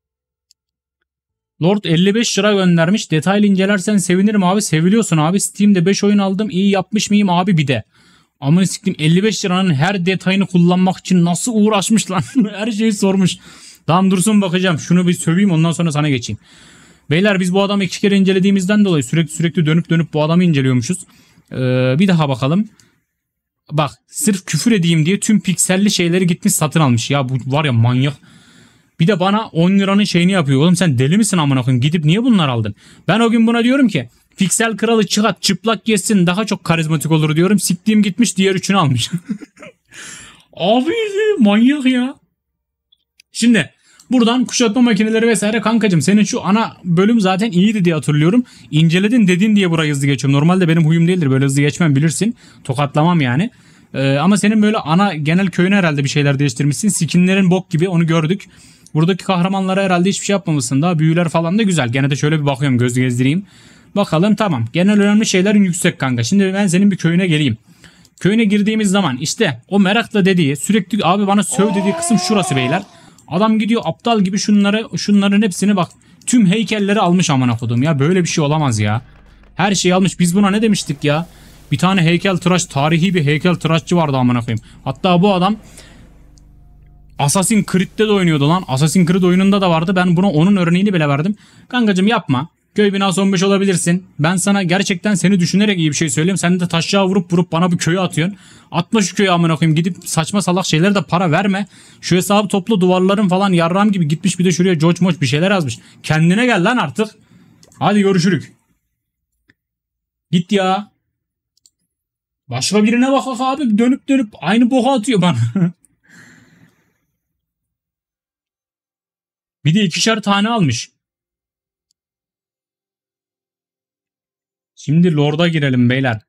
Lord elli beş lira göndermiş. Detaylı incelersen sevinirim abi. Seviliyorsun abi. Steam'de beş oyun aldım. İyi yapmış mıyım abi bir de. Amına siktim, elli beş liranın her detayını kullanmak için nasıl uğraşmış lan. Her şeyi sormuş. Tamam dursun bakacağım. Şunu bir söveyim ondan sonra sana geçeyim. Beyler biz bu adamı iki kere incelediğimizden dolayı sürekli sürekli dönüp dönüp bu adamı inceliyormuşuz. Ee, bir daha bakalım. Bak sırf küfür edeyim diye tüm pikselli şeyleri gitmiş satın almış. Ya bu var ya manyak. Bir de bana on liranın şeyini yapıyor. Oğlum sen deli misin amına koyayım? Gidip niye bunlar aldın? Ben o gün buna diyorum ki piksel kralı çıkart çıplak geçsin daha çok karizmatik olur diyorum. Siktiğim gitmiş diğer üçünü almış. Abi manyak ya. Şimdi buradan kuşatma makineleri vesaire kankacım, senin şu ana bölüm zaten iyiydi diye hatırlıyorum. İnceledin dedin diye burayı hızlı geçiyorum. Normalde benim huyum değildir böyle hızlı geçmem, bilirsin. Tokatlamam yani. Ee, ama senin böyle ana genel köyüne herhalde bir şeyler değiştirmişsin. Skinlerin bok gibi, onu gördük. Buradaki kahramanlara herhalde hiçbir şey yapmamışsın daha. Büyüler falan da güzel. Gene de şöyle bir bakıyorum, göz gezdireyim. Bakalım tamam. Genel önemli şeylerin yüksek kanka. Şimdi ben senin bir köyüne geleyim. Köyüne girdiğimiz zaman işte o merakla dediği, sürekli abi bana söv dediği kısım şurası beyler. Adam gidiyor aptal gibi şunları, şunların hepsini bak. Tüm heykelleri almış amına kodum ya. Böyle bir şey olamaz ya. Her şeyi almış. Biz buna ne demiştik ya? Bir tane heykeltıraş, tarihi bir heykeltıraşçı vardı amına koyayım. Hatta bu adam Assassin's Creed'de de oynuyordu lan. Assassin's Creed oyununda da vardı. Ben buna onun örneğini bile verdim. Kankacım yapma. Köy binası on beş olabilirsin. Ben sana gerçekten seni düşünerek iyi bir şey söyleyeyim. Sen de taşağı vurup vurup bana bu köyü atıyorsun. Atma şu köyü amına koyayım. Gidip saçma salak şeylere de para verme. Şu hesabı toplu, duvarların falan yarram gibi gitmiş, bir de şuraya George Moç bir şeyler yazmış. Kendine gel lan artık. Hadi görüşürük. Git ya. Başka birine bak abi, dönüp dönüp aynı boka atıyor bana. Bir de ikişer tane almış. Şimdi Lord'a girelim beyler.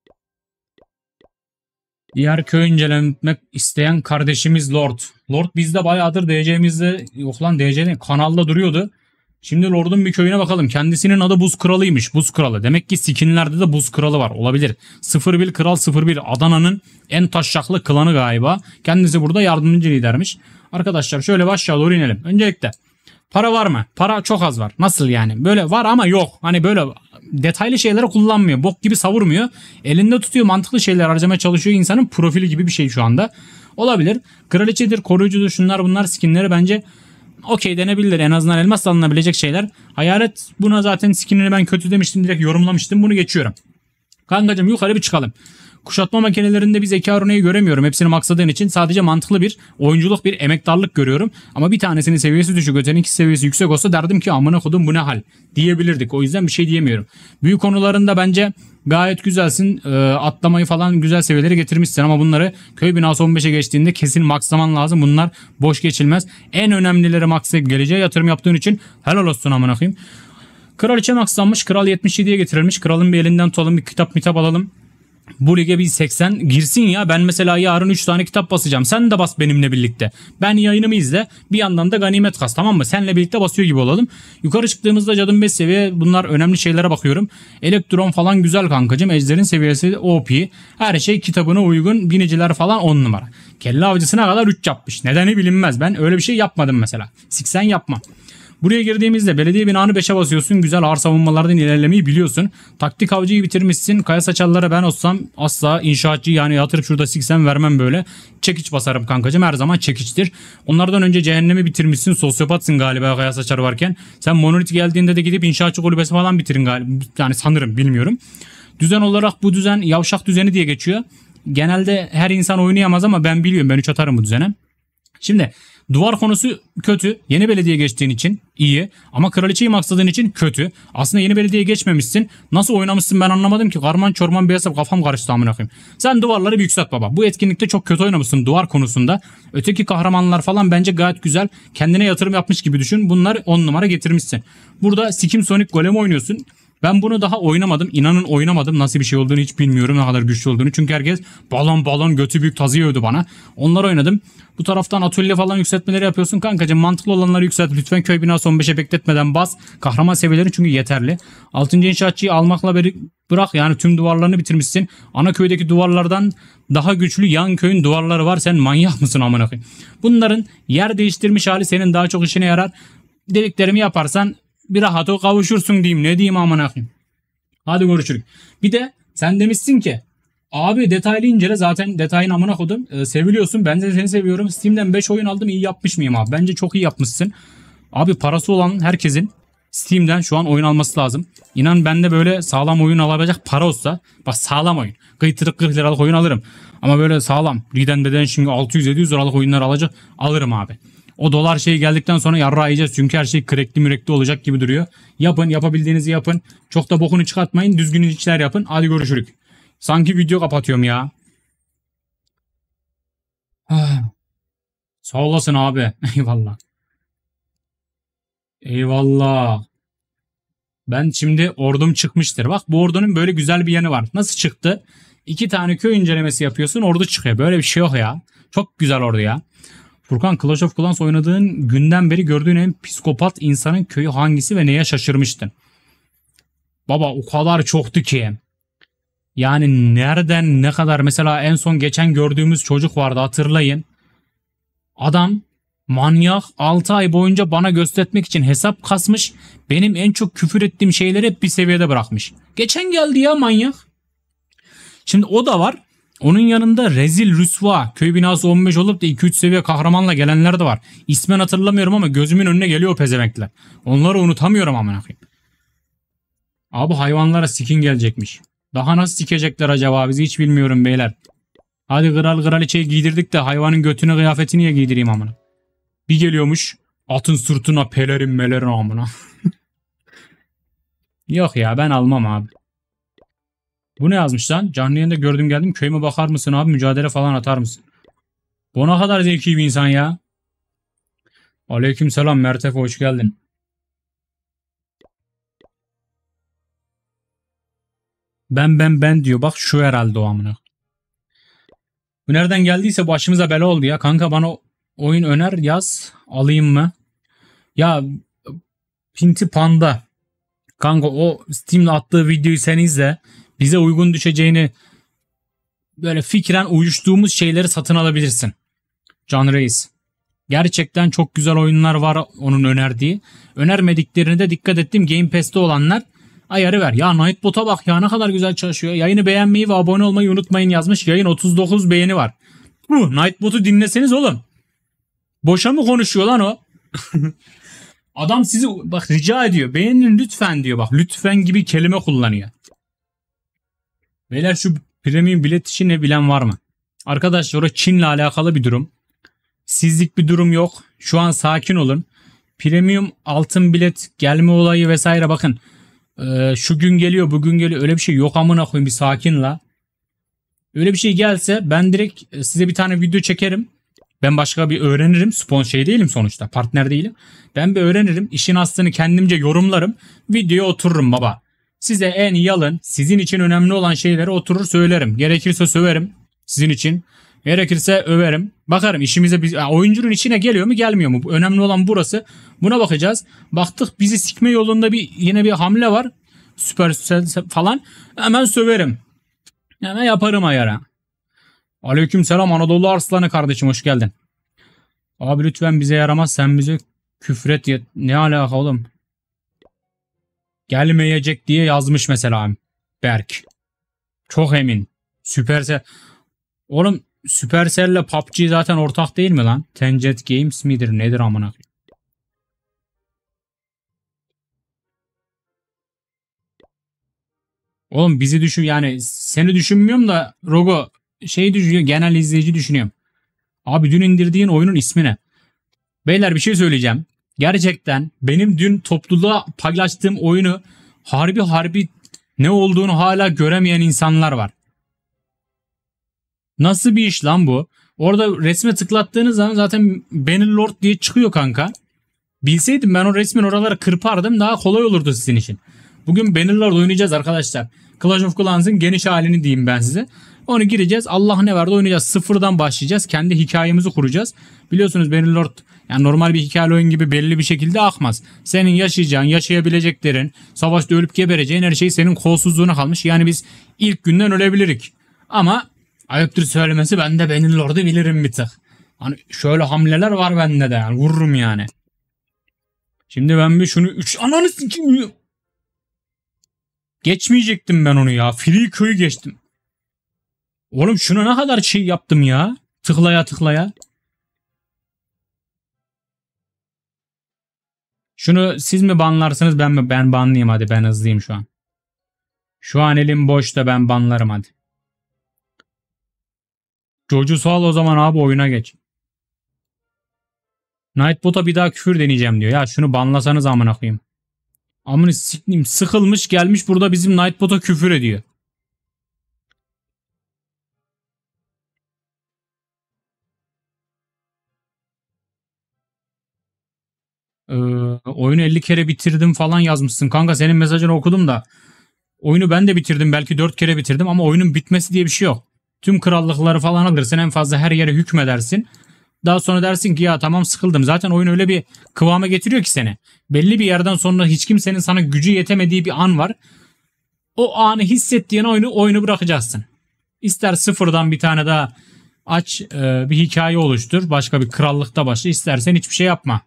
Diğer köy incelemek isteyen kardeşimiz Lord. Lord bizde bayağıdır D C'mizde, yok lan D C değil, kanalda duruyordu. Şimdi Lord'un bir köyüne bakalım. Kendisinin adı Buz Kralı'ymış. Buz Kralı. Demek ki skinlerde de Buz Kralı var. Olabilir. sıfır bir Kral sıfır bir. Adana'nın en taşşaklı klanı galiba. Kendisi burada yardımcı lidermiş. Arkadaşlar şöyle aşağı doğru inelim. Öncelikle para var mı? Para çok az var. Nasıl yani? Böyle var ama yok. Hani böyle detaylı şeyleri kullanmıyor. Bok gibi savurmuyor. Elinde tutuyor, mantıklı şeyler harcamaya çalışıyor. İnsanın profili gibi bir şey şu anda. Olabilir. Kraliçedir, koruyucudur, şunlar bunlar skinleri bence okey denebilir. En azından elmas alınabilecek şeyler. Hayalet, buna zaten skinini ben kötü demiştim. Direkt yorumlamıştım. Bunu geçiyorum. Kankacım yukarı bir çıkalım. Kuşatma makinelerinde bir zeka örneği göremiyorum. Hepsini maksadığın için sadece mantıklı bir oyunculuk, bir emektarlık görüyorum. Ama bir tanesinin seviyesi düşük, ötenin iki seviyesi yüksek olsa derdim ki amına kodum bu ne hal diyebilirdik. O yüzden bir şey diyemiyorum. Büyük konularında bence gayet güzelsin. E, atlamayı falan güzel seviyelere getirmişsin ama bunları köy binası on beşe geçtiğinde kesin maksaman lazım. Bunlar boş geçilmez. En önemlileri maksa geleceğe yatırım yaptığın için helal olsun amına koyayım. Kraliçe makslanmış. Kral yetmiş yediye getirilmiş. Kralın bir elinden tutalım, bir kitap mitap alalım. Bu lige bir seksen girsin ya. Ben mesela yarın üç tane kitap basacağım. Sen de bas benimle birlikte. Ben yayınımı izle. Bir yandan da ganimet kas, tamam mı? Seninle birlikte basıyor gibi olalım. Yukarı çıktığımızda cadım beş seviye. Bunlar önemli şeylere bakıyorum. Elektron falan güzel kankacım. Ejder'in seviyesi O P. Her şey kitabına uygun. Biniciler falan on numara. Kelle avcısına kadar üç yapmış. Nedeni bilinmez. Ben öyle bir şey yapmadım mesela. seksen yapmam. Buraya girdiğimizde belediye binanı beşe basıyorsun. Güzel ağır savunmalardan ilerlemeyi biliyorsun. Taktik avcıyı bitirmişsin. Kaya saçallara ben olsam asla inşaatçı yani yatırıp şurada siksen vermem böyle. Çekiç basarım kankacığım. Her zaman çekiçtir. Onlardan önce cehennemi bitirmişsin. Sosyopatsın galiba kaya saçar varken. Sen monolit geldiğinde de gidip inşaatçı kulübesi falan bitirin galiba. Yani sanırım, bilmiyorum. Düzen olarak bu düzen yavşak düzeni diye geçiyor. Genelde her insan oynayamaz ama ben biliyorum. Ben üç atarım bu düzene. Şimdi duvar konusu kötü. Yeni belediye geçtiğin için iyi. Ama kraliçeyi maksadığın için kötü. Aslında yeni belediye geçmemişsin. Nasıl oynamışsın ben anlamadım ki. Karman çorman bir hesap, kafam karıştı amına koyayım. Sen duvarları bir yükselt baba. Bu etkinlikte çok kötü oynamışsın duvar konusunda. Öteki kahramanlar falan bence gayet güzel. Kendine yatırım yapmış gibi düşün. Bunlar on numara getirmişsin. Burada Sikim Sonic Golem oynuyorsun. Ben bunu daha oynamadım. İnanın oynamadım. Nasıl bir şey olduğunu hiç bilmiyorum. Ne kadar güçlü olduğunu. Çünkü herkes balon balon götü büyük tazı yiyordu bana. Onları oynadım. Bu taraftan atölye falan yükseltmeleri yapıyorsun. Kankacığım mantıklı olanları yükselt. Lütfen köy binası on beşe bekletmeden bas. Kahraman seviyeleri çünkü yeterli. altıncı inşaatçıyı almakla beri bırak. Yani tüm duvarlarını bitirmişsin. Ana köydeki duvarlardan daha güçlü yan köyün duvarları var. Sen manyak mısın amına koyayım? Bunların yer değiştirmiş hali senin daha çok işine yarar. Dediklerimi yaparsan bir rahata kavuşursun diyeyim. Ne diyeyim amına koyayım. Hadi görüşürüz. Bir de sen demişsin ki abi detaylı incele, zaten detayını amına kodum. Ee, seviliyorsun. Ben de seni seviyorum. Steam'den beş oyun aldım. İyi yapmış mıyım abi? Bence çok iyi yapmışsın. Abi parası olan herkesin Steam'den şu an oyun alması lazım. İnan bende böyle sağlam oyun alabilecek para olsa, bak sağlam oyun. Kıytırık kırk liralık oyun alırım. Ama böyle sağlam. Riden beden şimdi altı yüz yedi yüz liralık oyunlar alacak. Alırım abi. O dolar şeyi geldikten sonra yarrağı yiyeceğiz. Çünkü her şey krekli mürekli olacak gibi duruyor. Yapın, yapabildiğinizi yapın. Çok da bokunu çıkartmayın. Düzgün işler yapın. Hadi görüşürük. Sanki video kapatıyorum ya. Sağ olasın abi. Eyvallah. Eyvallah. Ben şimdi ordum çıkmıştır. Bak bu ordunun böyle güzel bir yanı var. Nasıl çıktı? İki tane köy incelemesi yapıyorsun, ordu çıkıyor. Böyle bir şey yok ya. Çok güzel ordu ya. Furkan, Clash of Clans oynadığın günden beri gördüğün en psikopat insanın köyü hangisi ve neye şaşırmıştın? Baba o kadar çoktu ki. Yani nereden ne kadar, mesela en son geçen gördüğümüz çocuk vardı, hatırlayın. Adam manyak altı ay boyunca bana göstermek için hesap kasmış. Benim en çok küfür ettiğim şeyleri hep bir seviyede bırakmış. Geçen geldi ya manyak. Şimdi o da var. Onun yanında rezil rüsva köy binası on beş olup da iki üç seviye kahramanla gelenler de var. İsmen hatırlamıyorum ama gözümün önüne geliyor o pezemekler. Onları unutamıyorum amına koyayım. Abi hayvanlara skin gelecekmiş. Daha nasıl sikecekler acaba bizi hiç bilmiyorum beyler. Hadi kral kraliçeyi giydirdik de hayvanın götüne kıyafeti niye giydireyim amına. Bir geliyormuş atın sırtına pelerin melerin amına. Yok ya ben almam abi. Bu ne yazmış lan? Canlı yayında gördüm geldim. Köyüme bakar mısın abi? Mücadele falan atar mısın? Bu ne kadar zevkli bir insan ya. Aleyküm selam Mertef hoş geldin. Ben ben ben diyor. Bak şu herhalde o amına. Bu nereden geldiyse başımıza bela oldu ya. Kanka bana oyun öner yaz. Alayım mı? Ya Pinti Panda. Kanka o Steam'le attığı videoyu sen izle. Bize uygun düşeceğini böyle fikren uyuştuğumuz şeyleri satın alabilirsin. Can Reis. Gerçekten çok güzel oyunlar var onun önerdiği. Önermediklerine de dikkat ettim. Game Pass'te olanlar ayarı ver. Ya Nightbot'a bak ya ne kadar güzel çalışıyor. Yayını beğenmeyi ve abone olmayı unutmayın yazmış. Yayın otuz dokuz beğeni var. Bu Nightbot'u dinleseniz oğlum. Boşa mı konuşuyor lan o? Adam sizi bak rica ediyor. Beğenin lütfen diyor bak. Lütfen gibi kelime kullanıyor. Beyler şu premium bilet işi ne bilen var mı? Arkadaşlar o Çin'le alakalı bir durum. Sizlik bir durum yok. Şu an sakin olun. Premium altın bilet gelme olayı vesaire bakın. Ee, şu gün geliyor bugün geliyor öyle bir şey yok amına koyayım bir sakin la. Öyle bir şey gelse ben direkt size bir tane video çekerim. Ben başka bir öğrenirim. Sponsor şey değilim sonuçta. Partner değilim. Ben bir öğrenirim. İşin aslını kendimce yorumlarım. Videoya otururum baba. Size en yalın, sizin için önemli olan şeyleri oturur söylerim. Gerekirse söverim sizin için. Gerekirse överim. Bakarım işimize biz, oyuncunun içine geliyor mu gelmiyor mu? Önemli olan burası. Buna bakacağız. Baktık bizi sikme yolunda bir yine bir hamle var. Süper falan. Hemen söverim. Hemen yaparım ayara. Aleyküm selam Anadolu Arslanı kardeşim hoş geldin. Abi lütfen bize yaramaz sen bize küfret ya. Ne alaka oğlum? Gelmeyecek diye yazmış mesela Berk. Çok emin. Süpersel. Oğlum Supercell'le P U B G zaten ortak değil mi lan? Tencent Games midir nedir amına? Oğlum bizi düşün yani seni düşünmüyorum da Rogo şey düşünüyor genel izleyici düşünüyorum. Abi dün indirdiğin oyunun ismi ne? Beyler bir şey söyleyeceğim. Gerçekten benim dün topluluğa paylaştığım oyunu harbi harbi ne olduğunu hala göremeyen insanlar var. Nasıl bir iş lan bu? Orada resme tıklattığınız zaman zaten Bannerlord diye çıkıyor kanka. Bilseydim ben o resmin oralara kırpardım daha kolay olurdu sizin için. Bugün Bannerlord oynayacağız arkadaşlar. Clash of Clans'ın geniş halini diyeyim ben size. Onu gireceğiz. Allah ne verdi oynayacağız. Sıfırdan başlayacağız. Kendi hikayemizi kuracağız. Biliyorsunuz Bannerlord yani normal bir hikayeli oyun gibi belli bir şekilde akmaz. Senin yaşayacağın, yaşayabileceklerin, savaşta ölüp gebereceğin her şey senin kolsuzluğuna kalmış. Yani biz ilk günden ölebilirik. Ama ayıptır söylemesi ben de Bannerlord'u bilirim bir tık. Hani şöyle hamleler var bende de yani vururum yani. Şimdi ben bir şunu üç ananı sikeyim. Geçmeyecektim ben onu ya. Free köyü geçtim. Oğlum şuna ne kadar şey yaptım ya. Tıklaya tıklaya. Şunu siz mi banlarsınız ben mi? Ben banlayayım hadi ben hızlıyım şu an. Şu an elim boşta ben banlarım hadi. Jojo sal o zaman abi oyuna geç. Nightbot'a bir daha küfür deneyeceğim diyor. Ya şunu banlasanız amına koyayım. Amına sikeyim sıkılmış gelmiş burada bizim Nightbot'a küfür ediyor. Ee, oyunu elli kere bitirdim falan yazmışsın. Kanka senin mesajını okudum da. Oyunu ben de bitirdim. Belki dört kere bitirdim ama oyunun bitmesi diye bir şey yok. Tüm krallıkları falan alırsın. En fazla her yere hükmedersin. Daha sonra dersin ki ya tamam sıkıldım. Zaten oyun öyle bir kıvama getiriyor ki seni. Belli bir yerden sonra hiç kimsenin sana gücü yetemediği bir an var. O anı hissettiğin oyunu oyunu bırakacaksın. İster sıfırdan bir tane daha aç e, bir hikaye oluştur. Başka bir krallıkta başla. İstersen hiçbir şey yapma.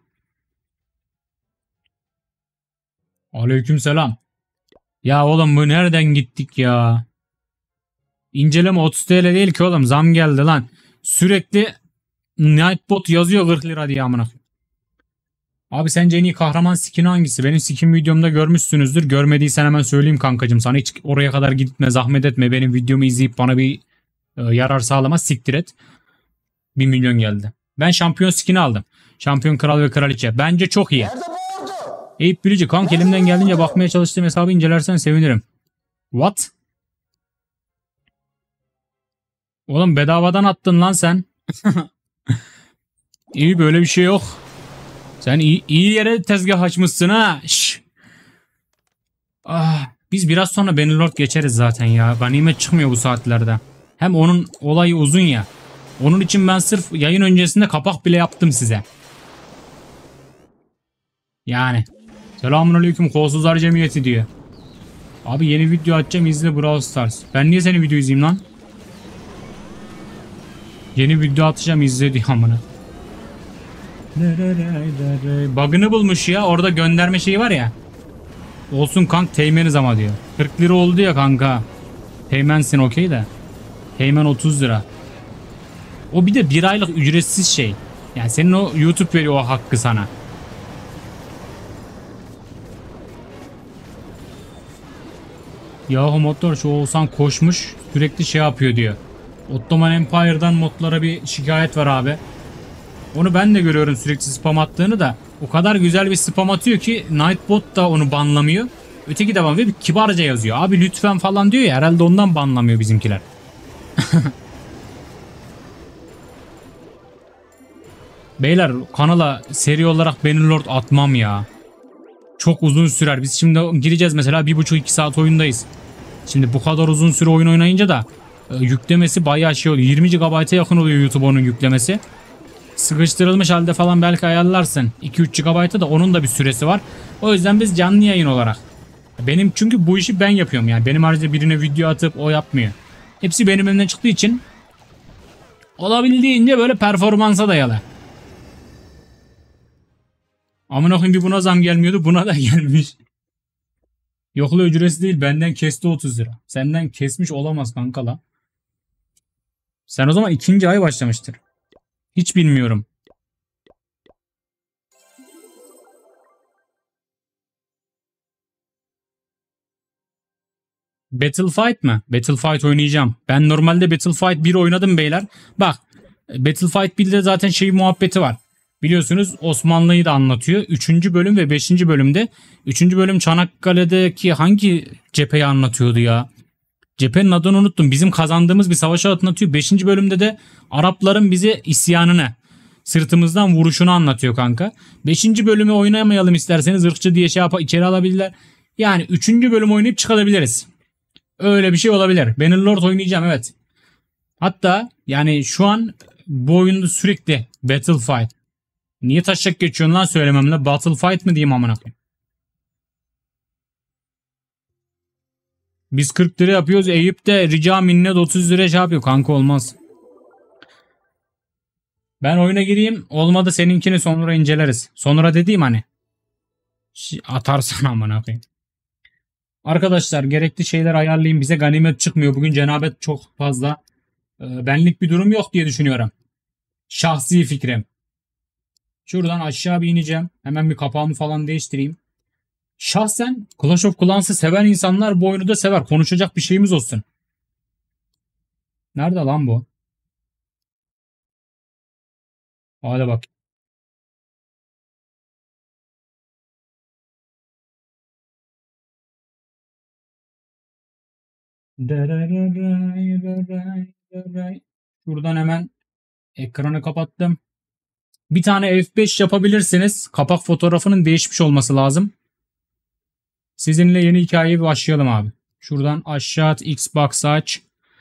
Aleykümselam. Ya oğlum bu nereden gittik ya? İnceleme otuz T L değil ki oğlum. Zam geldi lan. Sürekli Nightbot yazıyor kırk lira diye amına. Abi sence en iyi kahraman skin hangisi? Benim skin videomda görmüşsünüzdür. Görmediysen hemen söyleyeyim kankacım sana. Hiç oraya kadar gitme, zahmet etme. Benim videomu izleyip bana bir e, yarar sağlama, siktir et. bir milyon geldi. Ben şampiyon skin'i aldım. Şampiyon kral ve kraliçe. Bence çok iyi. Eyüp Bilici kanka, elimden geldiğince bakmaya çalıştığım hesabı incelersen sevinirim. What? Oğlum bedavadan attın lan sen. İyi, böyle bir şey yok. Sen iyi, iyi yere tezgah açmışsın ha. Şş. Ah, biz biraz sonra Bannerlord geçeriz zaten ya. Ganimet çıkmıyor bu saatlerde. Hem onun olayı uzun ya. Onun için ben sırf yayın öncesinde kapak bile yaptım size. Yani. Selamünaleyküm kolsuzlar cemiyeti diyor. Abi yeni video atacağım, izle Brawl Stars. Ben niye senin video izleyeyim lan? Yeni video atacağım, izle diyor amına. Bug'ını bulmuş ya. Orada gönderme şeyi var ya. Olsun kank, teğmeniz ama diyor. kırk lira oldu ya kanka. Teğmensin okey de. Teğmen otuz lira. O bir de bir aylık ücretsiz şey. Yani senin o YouTube veriyor o hakkı sana. Yahu modlar, şu Oğuzhan koşmuş sürekli şey yapıyor diyor. Ottoman Empire'dan modlara bir şikayet var abi. Onu ben de görüyorum, sürekli spam attığını da. O kadar güzel bir spam atıyor ki Nightbot da onu banlamıyor. Öteki de banlıyor, bir kibarca yazıyor. Abi lütfen falan diyor ya, herhalde ondan banlamıyor bizimkiler. Beyler kanala seri olarak Bannerlord atmam ya. Çok uzun sürer. Biz şimdi gireceğiz mesela, bir buçuk iki saat oyundayız. Şimdi bu kadar uzun süre oyun oynayınca da e, yüklemesi bayağı şey oluyor. yirmi gigabayta yakın oluyor YouTube onun yüklemesi. Sıkıştırılmış halde falan belki ayarlarsın. iki üç gigabayta da onun da bir süresi var. O yüzden biz canlı yayın olarak. Benim çünkü bu işi ben yapıyorum yani. Benim haricinde birine video atıp o yapmıyor. Hepsi benim elimden çıktığı için olabildiğince böyle performansa dayalı. Amına koyayım, bir buna zam gelmiyordu, buna da gelmiş. Yokla ücretsiz değil, benden kesti otuz lira. Senden kesmiş olamaz kanka la. Sen o zaman ikinci ay başlamıştır. Hiç bilmiyorum. Battlefight mı? Battlefight oynayacağım. Ben normalde Battlefight bir oynadım beyler. Bak, Battlefight birde zaten şey muhabbeti var. Biliyorsunuz Osmanlı'yı da anlatıyor. üçüncü bölüm ve beşinci bölümde. üçüncü bölüm Çanakkale'deki hangi cepheyi anlatıyordu ya? Cephenin adını unuttum. Bizim kazandığımız bir savaşı anlatıyor. beşinci bölümde de Arapların bize isyanını, sırtımızdan vuruşunu anlatıyor kanka. beşinci bölümü oynamayalım isterseniz, ırkçı diye şey yapar, içeri alabilirler. Yani üçüncü bölüm oynayıp çıkabiliriz. Öyle bir şey olabilir. Bannerlord oynayacağım, evet. Hatta yani şu an bu oyunda sürekli Battlefight. Niye taşak geçiyorsun lan söylememle? Battlefight mı diyeyim amına koyayım? Biz kırk lira yapıyoruz. Eyüp de rica minnet otuz lira şey yapıyor. Kanka olmaz. Ben oyuna gireyim. Olmadı seninkini sonra inceleriz. Sonra dediğim hani. Atarsan amına koyayım. Arkadaşlar gerekli şeyler ayarlayayım. Bize ganimet çıkmıyor. Bugün cenabet çok fazla. Ee, benlik bir durum yok diye düşünüyorum. Şahsi fikrim. Şuradan aşağı bir ineceğim. Hemen bir kapağımı falan değiştireyim. Şahsen Clash of Clans'ı seven insanlar bu oyunu da sever. Konuşacak bir şeyimiz olsun. Nerede lan bu? Hadi bak. Şuradan hemen ekranı kapattım. Bir tane F beş yapabilirsiniz. Kapak fotoğrafının değişmiş olması lazım. Sizinle yeni hikayeye başlayalım abi. Şuradan aşağı at, Xbox aç.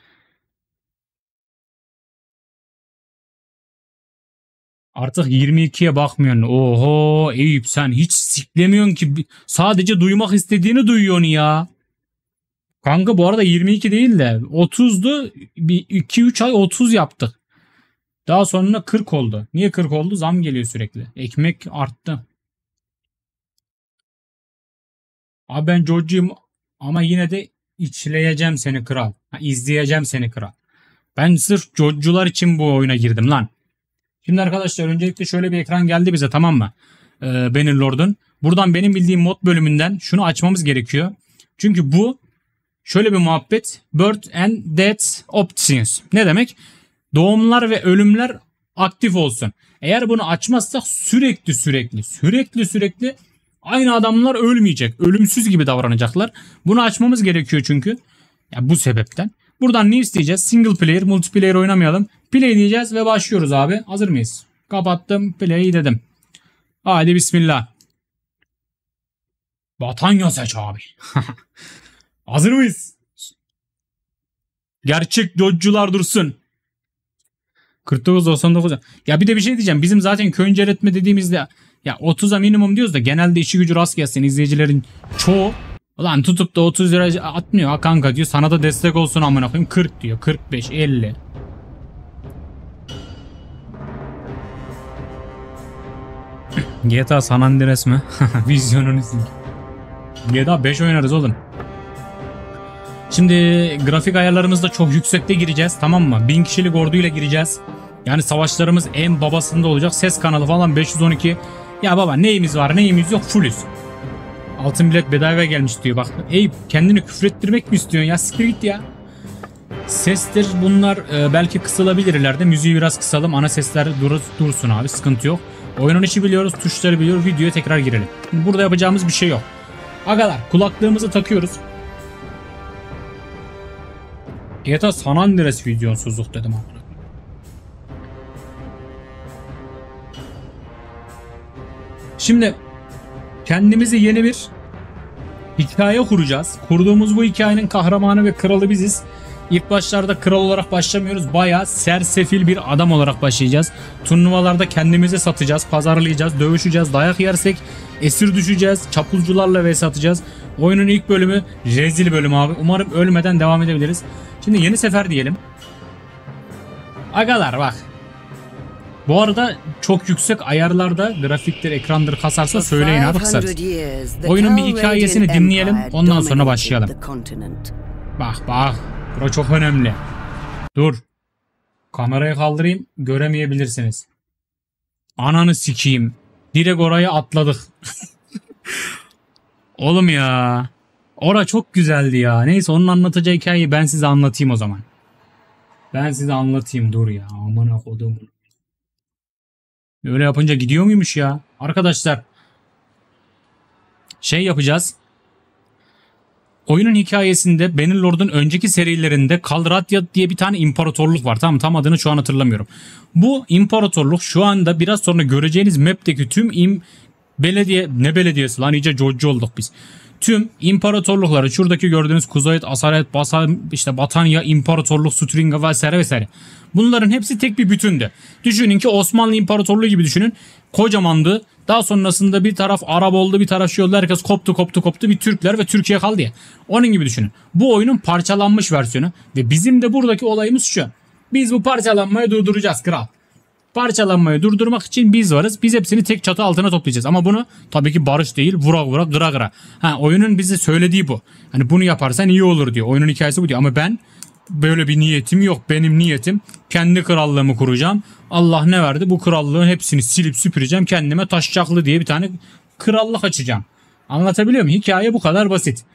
Artık yirmi ikiye bakmıyorsun. Oho Eyüp, sen hiç siklemiyorsun ki. Sadece duymak istediğini duyuyorsun ya. Kanka bu arada yirmi iki değil de otuzdu. Bir iki üç ay otuz yaptık. Daha sonra kırk oldu. Niye kırk oldu? Zam geliyor sürekli. Ekmek arttı. Abi ben George'yum ama yine de İçleyeceğim seni kral. Ha, izleyeceğim seni kral. Ben sırf Jojo'lar için bu oyuna girdim lan. Şimdi arkadaşlar öncelikle şöyle bir ekran geldi bize, tamam mı? Ee, Bannerlord'un. Buradan benim bildiğim mod bölümünden şunu açmamız gerekiyor. Çünkü bu şöyle bir muhabbet. Birth and Death Options. Ne demek? Doğumlar ve ölümler aktif olsun. Eğer bunu açmazsak sürekli sürekli sürekli sürekli aynı adamlar ölmeyecek. Ölümsüz gibi davranacaklar. Bunu açmamız gerekiyor çünkü. Ya bu sebepten. Buradan ne isteyeceğiz? Single player, multiplayer oynamayalım. Play diyeceğiz ve başlıyoruz abi. Hazır mıyız? Kapattım. Play dedim. Hadi bismillah. Batanya seç abi. Hazır mıyız? Gerçek dodcular dursun. kırk dokuz doksan dokuz. Ya bir de bir şey diyeceğim. Bizim zaten köy inceletme dediğimizde ya otuza minimum diyoruz da genelde işi gücü rast gelsin izleyicilerin çoğu. Ulan tutup da otuz lira atmıyor ha kanka diyor. Sana da destek olsun amına koyayım. kırk diyor. kırk beş elli. G T A San Andreas mı? Vizyonunu sil. G T A beş oynarız oğlum. Şimdi grafik ayarlarımızda çok yüksekte gireceğiz, tamam mı? bin kişilik orduyla gireceğiz. Yani savaşlarımız en babasında olacak. Ses kanalı falan beş yüz on iki. Ya baba neyimiz var neyimiz yok, fullüz. Altın bilet bedava gelmiş diyor bak. Ey kendini küfrettirmek mi istiyorsun ya, siktir git ya. Sesler bunlar e, belki kısılabilir ileride. Müziği biraz kısalım, ana sesler dur, dursun abi, sıkıntı yok. Oyunun işi biliyoruz, tuşları biliyoruz, videoya tekrar girelim. Burada yapacağımız bir şey yok. Agalar kulaklığımızı takıyoruz. G T A San Andreas vizyonsuzluk dedim abi. Şimdi kendimize yeni bir hikaye kuracağız. Kurduğumuz bu hikayenin kahramanı ve kralı biziz. İlk başlarda kral olarak başlamıyoruz. Bayağı sersefil bir adam olarak başlayacağız. Turnuvalarda kendimizi satacağız, pazarlayacağız, dövüşeceğiz. Dayak yersek esir düşeceğiz. Çapulcularla vs atacağız. Oyunun ilk bölümü rezil bölüm abi. Umarım ölmeden devam edebiliriz. Şimdi yeni sefer diyelim. Agalar bak. Bu arada çok yüksek ayarlarda grafiktir, ekrandır kasarsa söyleyin abi, kısarız. Oyunun bir hikayesini dinleyelim, ondan sonra başlayalım. Bak bak. Bura çok önemli. Dur. Kamerayı kaldırayım, göremeyebilirsiniz. Ananı sikeyim. Direkt oraya atladık. Oğlum ya. Ora çok güzeldi ya. Neyse onun anlatacağı hikayeyi ben size anlatayım o zaman. Ben size anlatayım, dur ya. Aman kodum. Öyle yapınca gidiyor muymuş ya? Arkadaşlar. Şey yapacağız. Oyunun hikayesinde Bannerlord'un önceki serilerinde Kalratyat diye bir tane imparatorluk var. Tamam, tam adını şu an hatırlamıyorum. Bu imparatorluk şu anda biraz sonra göreceğiniz map'teki tüm im belediye ne belediyesi lan, iyice Jojo olduk biz. Tüm imparatorlukları, şuradaki gördüğünüz Kuzeyt, Asaret, Basa, işte Batanya, İmparatorluk, Sutringa vesaire vesaire. Bunların hepsi tek bir bütündü. Düşünün ki Osmanlı İmparatorluğu gibi düşünün. Kocamandı. Daha sonrasında bir taraf Arap oldu, bir taraf şey oldu. Herkes koptu koptu koptu. Bir Türkler ve Türkiye kaldı ya. Onun gibi düşünün. Bu oyunun parçalanmış versiyonu. Ve bizim de buradaki olayımız şu. Biz bu parçalanmayı durduracağız kral. Parçalanmayı durdurmak için biz varız. Biz hepsini tek çatı altına toplayacağız. Ama bunu tabii ki barış değil, vura vura, kıra kıra. Ha, oyunun bize söylediği bu. Hani bunu yaparsan iyi olur diyor. Oyunun hikayesi bu diyor. Ama ben böyle bir niyetim yok. Benim niyetim kendi krallığımı kuracağım. Allah ne verdi? Bu krallığın hepsini silip süpüreceğim. Kendime Taşçaklı diye bir tane krallık açacağım. Anlatabiliyor muyum? Hikaye bu kadar basit.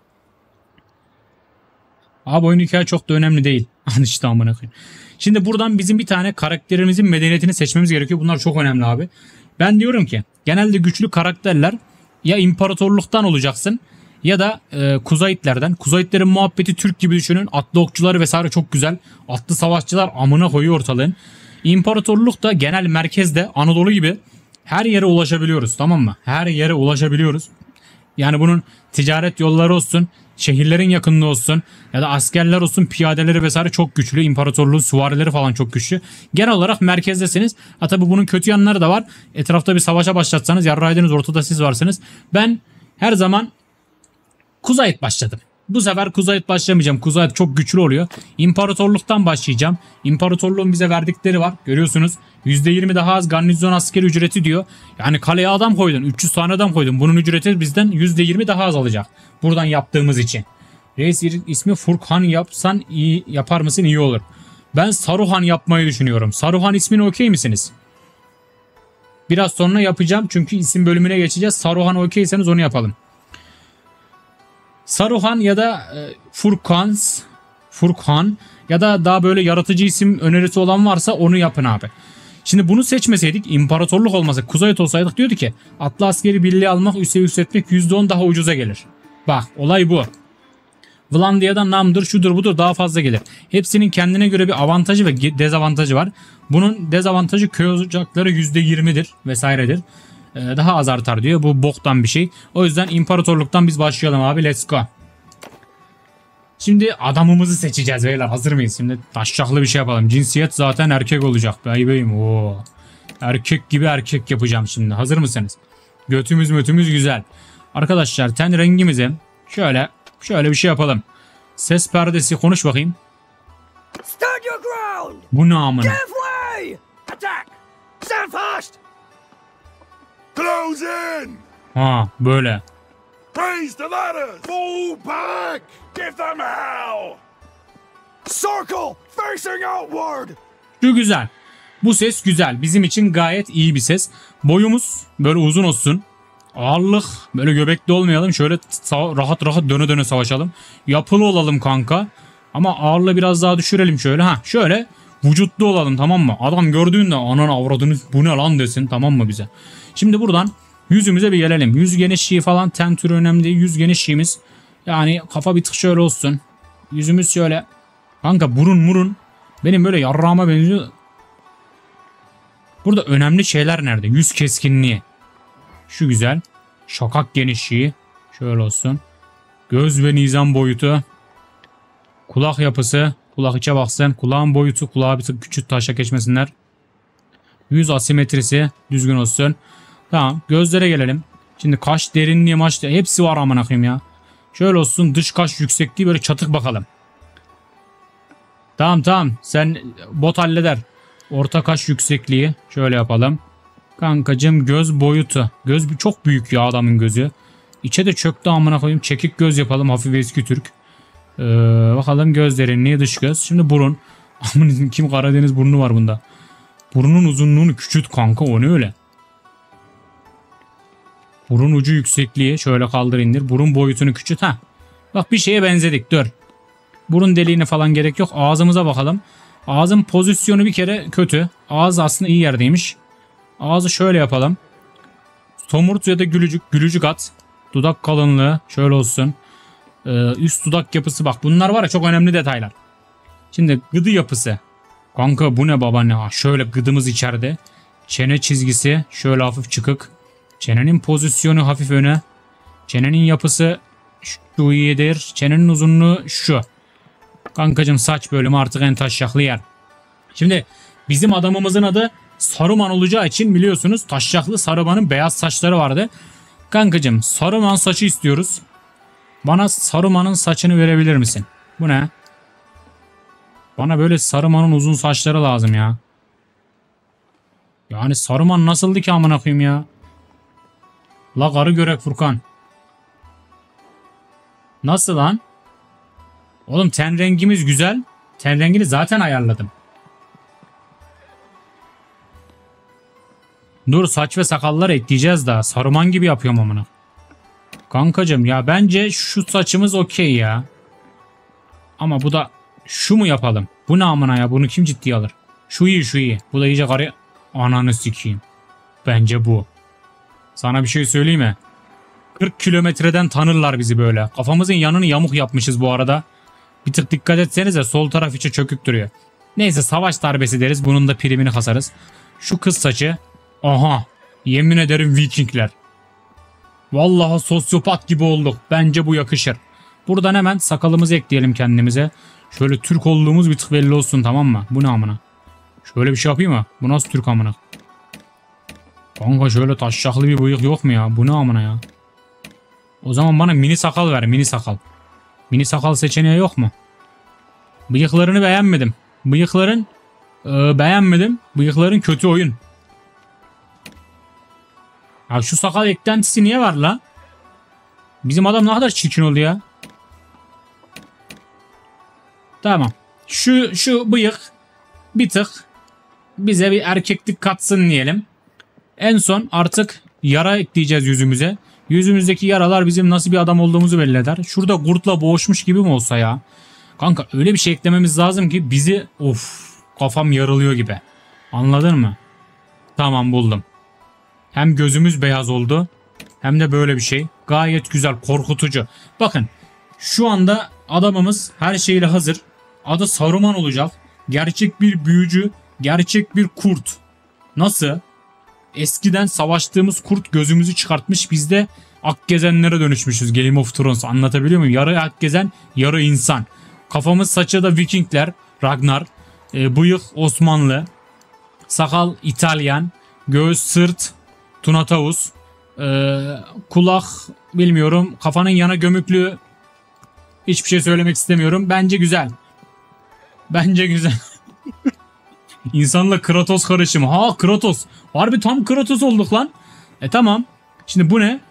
Abi oyun hikaye çok da önemli değil. An işte amına koyayım. Şimdi buradan bizim bir tane karakterimizin medeniyetini seçmemiz gerekiyor. Bunlar çok önemli abi. Ben diyorum ki genelde güçlü karakterler ya imparatorluktan olacaksın ya da e, Kuzeyitlerden. Kuzeyitlerin muhabbeti Türk gibi düşünün. Atlı okçuları vesaire çok güzel. Atlı savaşçılar amına koyuyor ortalığın. İmparatorluk da genel merkezde Anadolu gibi her yere ulaşabiliyoruz, tamam mı? Her yere ulaşabiliyoruz. Yani bunun ticaret yolları olsun, şehirlerin yakınlığı olsun ya da askerler olsun, piyadeleri vesaire çok güçlü. İmparatorluğun süvarileri falan çok güçlü. Genel olarak merkezdesiniz. Ha tabi bunun kötü yanları da var. Etrafta bir savaşa başlatsanız yarraydınız, ortada siz varsınız. Ben her zaman Kuzeyit başladım. Bu sefer Kuzeyit başlamayacağım. Kuzeyit çok güçlü oluyor. İmparatorluktan başlayacağım. İmparatorluğun bize verdikleri var. Görüyorsunuz. yüzde yirmi daha az garnizon askeri ücreti diyor. Yani kaleye adam koydun. üç yüz tane adam koydun. Bunun ücreti bizden yüzde yirmi daha az alacak. Buradan yaptığımız için. Reis ismi Furkan yapsan iyi yapar mısın? İyi olur. Ben Saruhan yapmayı düşünüyorum. Saruhan ismini okey misiniz? Biraz sonra yapacağım çünkü isim bölümüne geçeceğiz. Saruhan okeyseniz onu yapalım. Saruhan ya da e, Furkans, Furkan ya da daha böyle yaratıcı isim önerisi olan varsa onu yapın abi. Şimdi bunu seçmeseydik, imparatorluk olmasa, Kuzeyt olsaydık, diyordu ki atlı askeri birliği almak, üsse yükseltmek yüzde on daha ucuza gelir. Bak olay bu. Vlandia'da namdır, şudur budur daha fazla gelir. Hepsinin kendine göre bir avantajı ve dezavantajı var. Bunun dezavantajı köy ocakları yüzde yirmidir vesairedir. Ee, daha az artar diyor. Bu boktan bir şey. O yüzden imparatorluktan biz başlayalım abi. Let's go. Şimdi adamımızı seçeceğiz beyler. Hazır mıyız? Şimdi taşşaklı bir şey yapalım. Cinsiyet zaten erkek olacak. Bey beyim. Oo. Erkek gibi erkek yapacağım şimdi. Hazır mısınız? Götümüz mötümüz güzel. Arkadaşlar ten rengimizi şöyle şöyle bir şey yapalım. Ses perdesi konuş bakayım. Stand your ground. Bu ne amına? Give way. Attack. Stand fast. Close in! Ha böyle. Raise the ladders! Fall back! Give them hell! Circle facing outward. Şu güzel. Bu ses güzel. Bizim için gayet iyi bir ses. Boyumuz böyle uzun olsun. Ağırlık böyle göbekli olmayalım. Şöyle rahat rahat döne döne savaşalım. Yapılı olalım kanka. Ama ağırlığı biraz daha düşürelim şöyle. Ha şöyle vücutlu olalım, tamam mı? Adam gördüğünde anan avradını bu ne lan desin, tamam mı bize? Şimdi buradan yüzümüze bir gelelim. Yüz genişliği falan ten türü önemli değil. Yüz genişliğimiz yani kafa bir tık şöyle olsun. Yüzümüz şöyle. Kanka burun murun benim böyle yarrağıma benziyor. Burada önemli şeyler nerede? Yüz keskinliği. Şu güzel. Şakak genişliği. Şöyle olsun. Göz ve nizam boyutu. Kulak yapısı. Kulak içe baksın. Kulağın boyutu. Kulağı bir tık küçük, taşa geçmesinler. Yüz asimetrisi düzgün olsun. Tamam. Gözlere gelelim. Şimdi kaş derinliği, maç hepsi var amına koyayım ya. Şöyle olsun. Dış kaş yüksekliği böyle çatık bakalım. Tamam tamam. Sen bot halleder. Orta kaş yüksekliği. Şöyle yapalım. Kankacım göz boyutu. Göz çok büyük ya adamın gözü. İçe de çöktü amına koyayım. Çekik göz yapalım. Hafif eski Türk. Ee, bakalım göz derinliği, dış göz. Şimdi burun. Amın kim Karadeniz burnu var bunda. Burunun uzunluğunu küçült kanka, o ne öyle. Burun ucu yüksekliği şöyle kaldır indir. Burun boyutunu küçült. Ha. Bak bir şeye benzedik, dur. Burun deliğine falan gerek yok. Ağzımıza bakalım. Ağzın pozisyonu bir kere kötü. Ağız aslında iyi yerdeymiş. Ağzı şöyle yapalım. Somurt ya da gülücük. Gülücük at. Dudak kalınlığı şöyle olsun. Ee, üst dudak yapısı bak. Bunlar var ya çok önemli detaylar. Şimdi gıdı yapısı. Kanka bu ne babaanne? Ha, şöyle gıdımız içeride. Çene çizgisi şöyle hafif çıkık. Çenenin pozisyonu hafif öne. Çenenin yapısı şu iyidir. Çenenin uzunluğu şu. Kankacım saç bölümü artık en taşşaklı yer. Şimdi bizim adamımızın adı Saruman olacağı için biliyorsunuz taşşaklı Saruman'ın beyaz saçları vardı. Kankacım Saruman saçı istiyoruz. Bana Saruman'ın saçını verebilir misin? Bu ne? Bana böyle Saruman'ın uzun saçları lazım ya. Yani Saruman nasıldı ki amına koyayım ya? La karı görek Furkan. Nasıl lan? Oğlum ten rengimiz güzel. Ten rengini zaten ayarladım. Dur saç ve sakalları ekleyeceğiz daha. Saruman gibi yapıyorum amına. Kankacım ya bence şu saçımız okey ya. Ama bu da şu mu yapalım? Bu ne amına ya, bunu kim ciddiye alır? Şu iyi şu iyi. Bu da iyice karı. Ananı sikeyim. Bence bu. Sana bir şey söyleyeyim mi? kırk kilometreden tanırlar bizi böyle. Kafamızın yanını yamuk yapmışız bu arada. Bir tık dikkat etsenize, sol taraf içi çökük duruyor. Neyse savaş darbesi deriz. Bunun da primini kasarız. Şu kız saçı. Aha. Yemin ederim Vikingler. Vallahi sosyopat gibi olduk. Bence bu yakışır. Buradan hemen sakalımızı ekleyelim kendimize. Şöyle Türk olduğumuz bir tık belli olsun, tamam mı? Bu ne amına? Şöyle bir şey yapayım mı? Bu nasıl Türk amına? Kanka şöyle taşşaklı bir bıyık yok mu ya? Bu ne amına ya? O zaman bana mini sakal ver, mini sakal. Mini sakal seçeneği yok mu? Bıyıklarını beğenmedim. Bıyıkların e, beğenmedim. Bıyıkların kötü oyun. Ya şu sakal eklentisi niye var la? Bizim adam ne kadar çirkin oldu ya. Tamam. Şu şu bıyık bir tık bize bir erkeklik katsın diyelim. En son artık yara ekleyeceğiz yüzümüze. Yüzümüzdeki yaralar bizim nasıl bir adam olduğumuzu belli eder. Şurada kurtla boğuşmuş gibi mi olsa ya? Kanka öyle bir şey eklememiz lazım ki bizi of kafam yarılıyor gibi. Anladın mı? Tamam buldum. Hem gözümüz beyaz oldu hem de böyle bir şey. Gayet güzel, korkutucu. Bakın şu anda adamımız her şeyle hazır. Adı Saruman olacak. Gerçek bir büyücü, gerçek bir kurt. Nasıl? Eskiden savaştığımız kurt gözümüzü çıkartmış, biz de Akgezenlere dönüşmüşüz Game of Thrones. Anlatabiliyor muyum? Yarı Akgezen, yarı insan. Kafamız saçı da Vikingler, Ragnar. E, bıyık Osmanlı. Sakal İtalyan. Göğüs, sırt Tunatavus. E, kulak bilmiyorum. Kafanın yana gömüklü. Hiçbir şey söylemek istemiyorum. Bence güzel. Bence güzel. İnsanla Kratos karışımı. Ha Kratos. Harbi tam Kratos olduk lan. E tamam. Şimdi bu ne?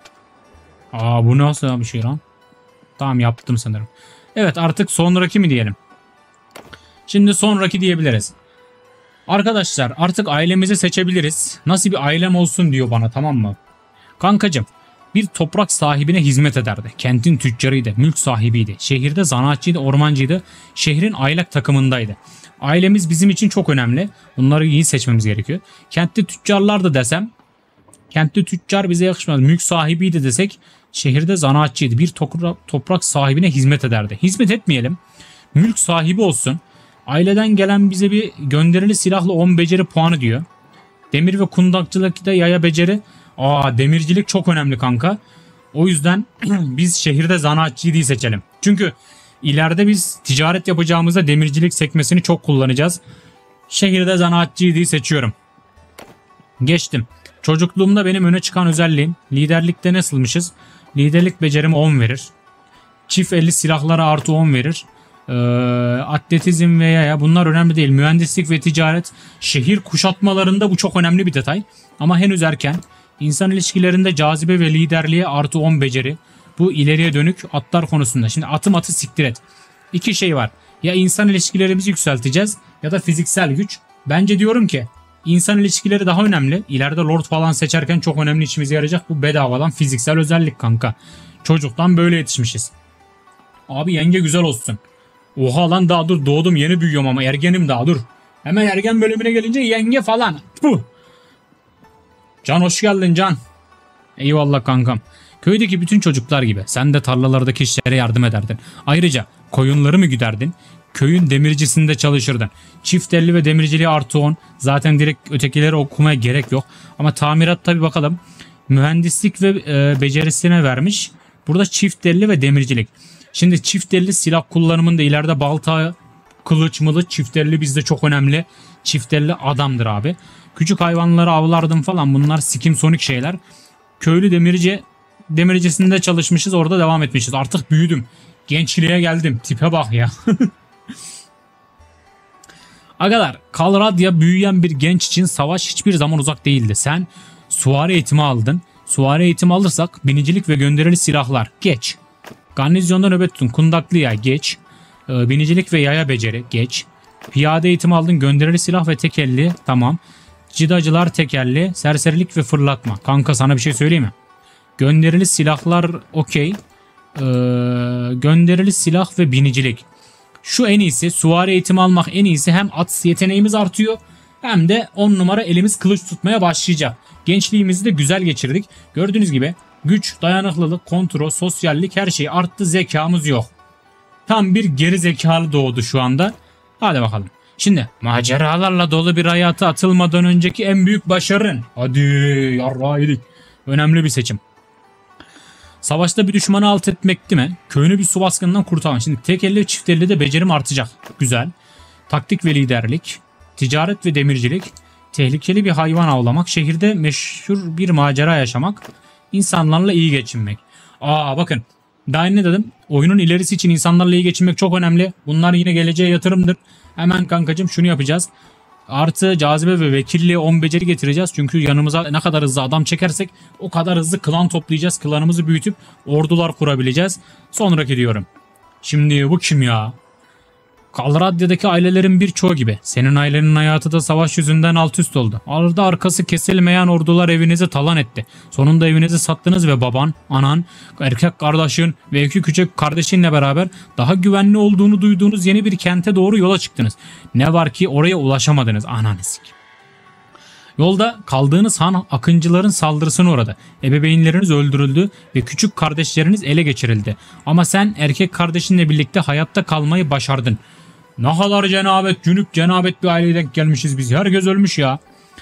Aa bu nasıl bir şey lan? Tamam yaptım sanırım. Evet artık sonraki mi diyelim? Şimdi sonraki diyebiliriz. Arkadaşlar artık ailemizi seçebiliriz. Nasıl bir ailem olsun diyor bana, tamam mı? Kankacım bir toprak sahibine hizmet ederdi. Kentin tüccarıydı, mülk sahibiydi. Şehirde zanaatçıydı, ormancıydı. Şehrin aylak takımındaydı. Ailemiz bizim için çok önemli. Bunları iyi seçmemiz gerekiyor. Kentte tüccarlar da desem, kentte tüccar bize yakışmaz. Mülk sahibiydi desek, şehirde zanaatçıydı. Bir toprak, toprak sahibine hizmet ederdi. Hizmet etmeyelim. Mülk sahibi olsun. Aileden gelen bize bir gönderili silahla on beceri puanı diyor. Demir ve kundakçılıkta yaya beceri. Aa demircilik çok önemli kanka. O yüzden biz şehirde zanaatçıyı seçelim. Çünkü ileride biz ticaret yapacağımızda demircilik sekmesini çok kullanacağız. Şehirde zanaatçıyı seçiyorum. Geçtim. Çocukluğumda benim öne çıkan özelliğim liderlikte nasılmışız? Liderlik becerim on verir. Çift elli silahlara artı on verir. Ee, atletizm ve yaya bunlar önemli değil. Mühendislik ve ticaret, şehir kuşatmalarında bu çok önemli bir detay. Ama henüz erken. İnsan ilişkilerinde cazibe ve liderliğe artı on beceri. Bu ileriye dönük atlar konusunda. Şimdi atım atı siktir et. İki şey var. Ya insan ilişkilerimizi yükselteceğiz ya da fiziksel güç. Bence diyorum ki insan ilişkileri daha önemli. İleride lord falan seçerken çok önemli işimize yarayacak. Bu bedavadan fiziksel özellik kanka. Çocuktan böyle yetişmişiz. Abi yenge güzel olsun. Oha lan daha dur doğdum yeni büyüyorum ama ergenim daha dur. Hemen ergen bölümüne gelince yenge falan. Puh. Can hoş geldin Can. Eyvallah kankam. Köydeki bütün çocuklar gibi sen de tarlalardaki işlere yardım ederdin. Ayrıca koyunları mı güderdin? Köyün demircisinde çalışırdın. Çift elli ve demirciliği artı on. Zaten direkt ötekileri okumaya gerek yok. Ama tamirat tabi bakalım. Mühendislik ve e, becerisine vermiş. Burada çift elli ve demircilik. Şimdi çift elli silah kullanımında ileride balta, kılıç mılıç çift elli bizde çok önemli. Çift elli adamdır abi. Küçük hayvanları avlardım falan, bunlar sikim sonik şeyler. Köylü demirci demircisinde çalışmışız, orada devam etmişiz. Artık büyüdüm. Gençliğe geldim. Tipe bak ya. Agalar, Kalradya büyüyen bir genç için savaş hiçbir zaman uzak değildi. Sen süvari eğitimi aldın. Süvari eğitimi alırsak binicilik ve gönderili silahlar geç. Garnizyonda nöbet tutun. Kundaklı yay geç. Ee, binicilik ve yaya beceri geç. Piyade eğitimi aldın. Gönderili silah ve tekelli tamam. Cidacılar tekelli. Serserilik ve fırlatma. Kanka sana bir şey söyleyeyim mi? Gönderili silahlar okey. Ee, gönderili silah ve binicilik. Şu en iyisi. Süvari eğitimi almak en iyisi. Hem at yeteneğimiz artıyor. Hem de on numara elimiz kılıç tutmaya başlayacak. Gençliğimizi de güzel geçirdik. Gördüğünüz gibi güç, dayanıklılık, kontrol, sosyallik her şey arttı. Zekamız yok. Tam bir geri zekalı doğdu şu anda. Hadi bakalım. Şimdi maceralarla dolu bir hayata atılmadan önceki en büyük başarın. Hadi yarrağı yedik. Önemli bir seçim. Savaşta bir düşmanı alt etmekti mi? Köyünü bir su baskınından kurtarmak. Şimdi tek elle çift elle de becerim artacak. Güzel. Taktik ve liderlik. Ticaret ve demircilik. Tehlikeli bir hayvan avlamak. Şehirde meşhur bir macera yaşamak. İnsanlarla iyi geçinmek. Aa bakın. Daha ne dedim? Oyunun ilerisi için insanlarla iyi geçinmek çok önemli. Bunlar yine geleceğe yatırımdır. Hemen kankacığım şunu yapacağız. Artı cazibe ve vekilliğe on beceri getireceğiz. Çünkü yanımıza ne kadar hızlı adam çekersek o kadar hızlı klan toplayacağız. Klanımızı büyütüp ordular kurabileceğiz. Sonraki diyorum. Şimdi bu kim ya? Kalradya'daki ailelerin birçoğu gibi senin ailenin hayatı da savaş yüzünden alt üst oldu. Arada arkası kesilmeyen ordular evinizi talan etti. Sonunda evinizi sattınız ve baban, anan, erkek kardeşin ve iki küçük kardeşinle beraber daha güvenli olduğunu duyduğunuz yeni bir kente doğru yola çıktınız. Ne var ki oraya ulaşamadınız, ananız. Yolda kaldığınız han akıncıların saldırısına uğradı. Ebeveynleriniz öldürüldü ve küçük kardeşleriniz ele geçirildi. Ama sen erkek kardeşinle birlikte hayatta kalmayı başardın. Ne kadar cenabet, cünüp cenabet bir aileye denk gelmişiz biz. Herkes ölmüş ya.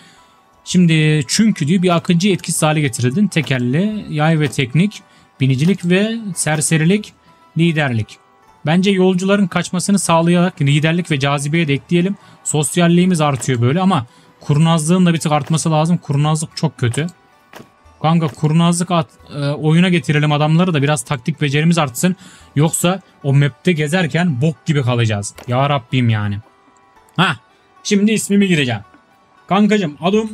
Şimdi çünkü diyor bir akıncı etkisiz hale getirildin. Tekerli, yay ve teknik, binicilik ve serserilik, liderlik. Bence yolcuların kaçmasını sağlayarak liderlik ve cazibeye de ekleyelim. Sosyalliğimiz artıyor böyle ama kurnazlığın da bir tık artması lazım. Kurnazlık çok kötü. Kanka kurnazlık at, e, oyuna getirelim adamları da biraz taktik becerimiz artsın. Yoksa o map'te gezerken bok gibi kalacağız. Ya Rabbim yani. Ha, şimdi ismimi gireceğim. Kankacım adım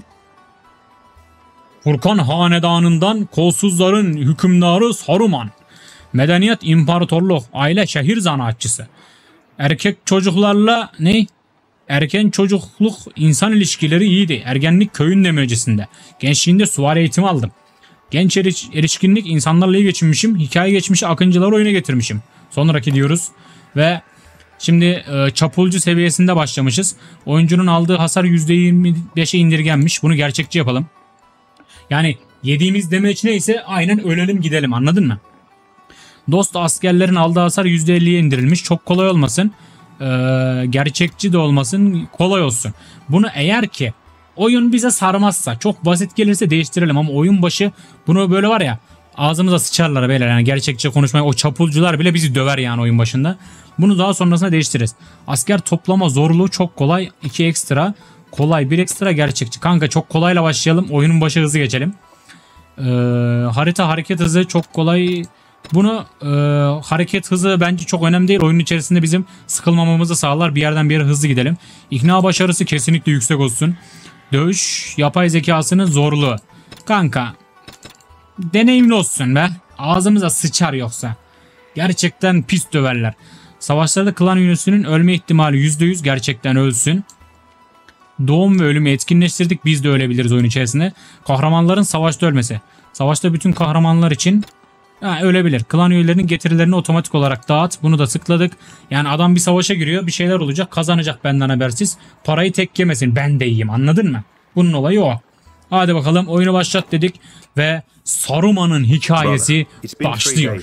Furkan Hanedanı'ndan kolsuzların hükümdarı Saruman. Medeniyet, imparatorluk, aile, şehir zanaatçısı. Erkek çocuklarla ne? Erken çocukluk insan ilişkileri iyiydi. Ergenlik köyün demircisinde. Gençliğinde süvari eğitimi aldım. Genç eriş, erişkinlik insanlarla iyi geçinmişim. Hikaye geçmişi akıncıları oyuna getirmişim. Sonraki diyoruz. Ve şimdi e, çapulcu seviyesinde başlamışız. Oyuncunun aldığı hasar yüzde yirmi beşe indirgenmiş. Bunu gerçekçi yapalım. Yani yediğimiz demeç neyse aynen ölelim gidelim, anladın mı? Dost askerlerin aldığı hasar yüzde elliye indirilmiş. Çok kolay olmasın. Ee, gerçekçi de olmasın, kolay olsun. Bunu eğer ki oyun bize sarmazsa, çok basit gelirse değiştirelim ama oyun başı bunu böyle var ya ağzımıza sıçarlar beyler, yani gerçekçi konuşmaya o çapulcular bile bizi döver yani oyun başında. Bunu daha sonrasında değiştiririz. Asker toplama zorluğu çok kolay, iki ekstra kolay, bir ekstra gerçekçi. Kanka çok kolayla başlayalım, oyunun başı hızlı geçelim. Ee, harita hareket hızı çok kolay. Bunu e, hareket hızı bence çok önemli değil. Oyunun içerisinde bizim sıkılmamamızı sağlar. Bir yerden bir yere hızlı gidelim. İkna başarısı kesinlikle yüksek olsun. Dövüş yapay zekasının zorluğu. Kanka deneyimli olsun be. Ağzımıza sıçar yoksa. Gerçekten pis döverler. Savaşlarda klan üyesinin ölme ihtimali yüzde yüz, gerçekten ölsün. Doğum ve ölümü etkinleştirdik. Biz de ölebiliriz oyun içerisinde. Kahramanların savaşta ölmesi. Savaşta bütün kahramanlar için ha, ölebilir. Klan üyelerinin getirilerini otomatik olarak dağıt. Bunu da tıkladık. Yani adam bir savaşa giriyor. Bir şeyler olacak. Kazanacak benden habersiz. Parayı tek yemesin. Ben de yiyeyim. Anladın mı? Bunun olayı o. Hadi bakalım. Oyunu başlat dedik. Ve Saruman'ın hikayesi başlıyor.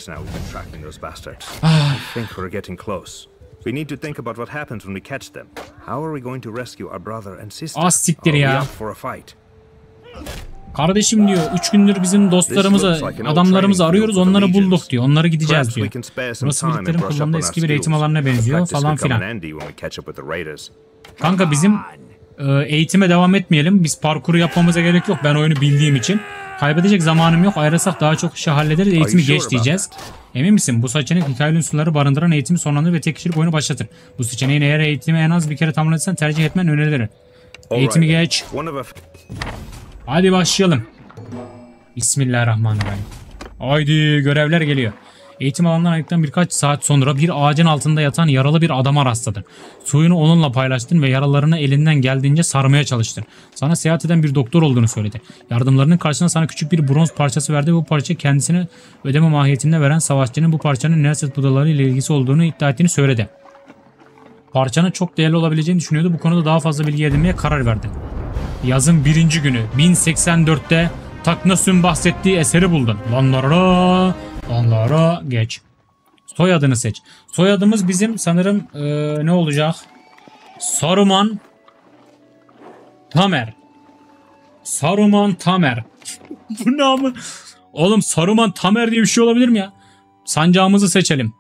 Az siktir ya. Kardeşim diyor üç gündür bizim dostlarımızı, adamlarımızı arıyoruz, onları bulduk diyor. Onları gideceğiz diyor. Burası birliklerin kullandığı eski bir eğitim alanına benziyor falan filan. Kanka bizim e, eğitime devam etmeyelim. Biz parkuru yapmamıza gerek yok. Ben oyunu bildiğim için. Kaybedecek zamanım yok. Ayrılsak daha çok işi hallederiz. Eğitimi geç diyeceğiz. Emin misin? Bu seçenek hikayeli unsurları barındıran eğitimi sonlandırır ve tek kişilik oyunu başlatır. Bu seçeneğin eğer eğitimi en az bir kere tamamladıysan tercih etmen önerilir. Eğitimi geç. Hadi başlayalım. Bismillahirrahmanirrahim. Haydi görevler geliyor. Eğitim alanından ayrıldıktan birkaç saat sonra bir ağacın altında yatan yaralı bir adama rastladın. Suyunu onunla paylaştın ve yaralarını elinden geldiğince sarmaya çalıştın. Sana seyahat eden bir doktor olduğunu söyledi. Yardımlarının karşılığında sana küçük bir bronz parçası verdi ve bu parça kendisine ödeme mahiyetinde veren savaşçının bu parçanın Nerset budaları ile ilgisi olduğunu iddia ettiğini söyledi. Parçanın çok değerli olabileceğini düşünüyordu. Bu konuda daha fazla bilgi edinmeye karar verdi. Yazın birinci günü bin seksen dörtte Taknas'ın bahsettiği eseri buldun. Lanlara, lanlara geç. Soyadını seç. Soyadımız bizim sanırım ee, ne olacak? Saruman Tamer. Saruman Tamer. Bu ne ama? Oğlum Saruman Tamer diye bir şey olabilir mi ya? Sancağımızı seçelim.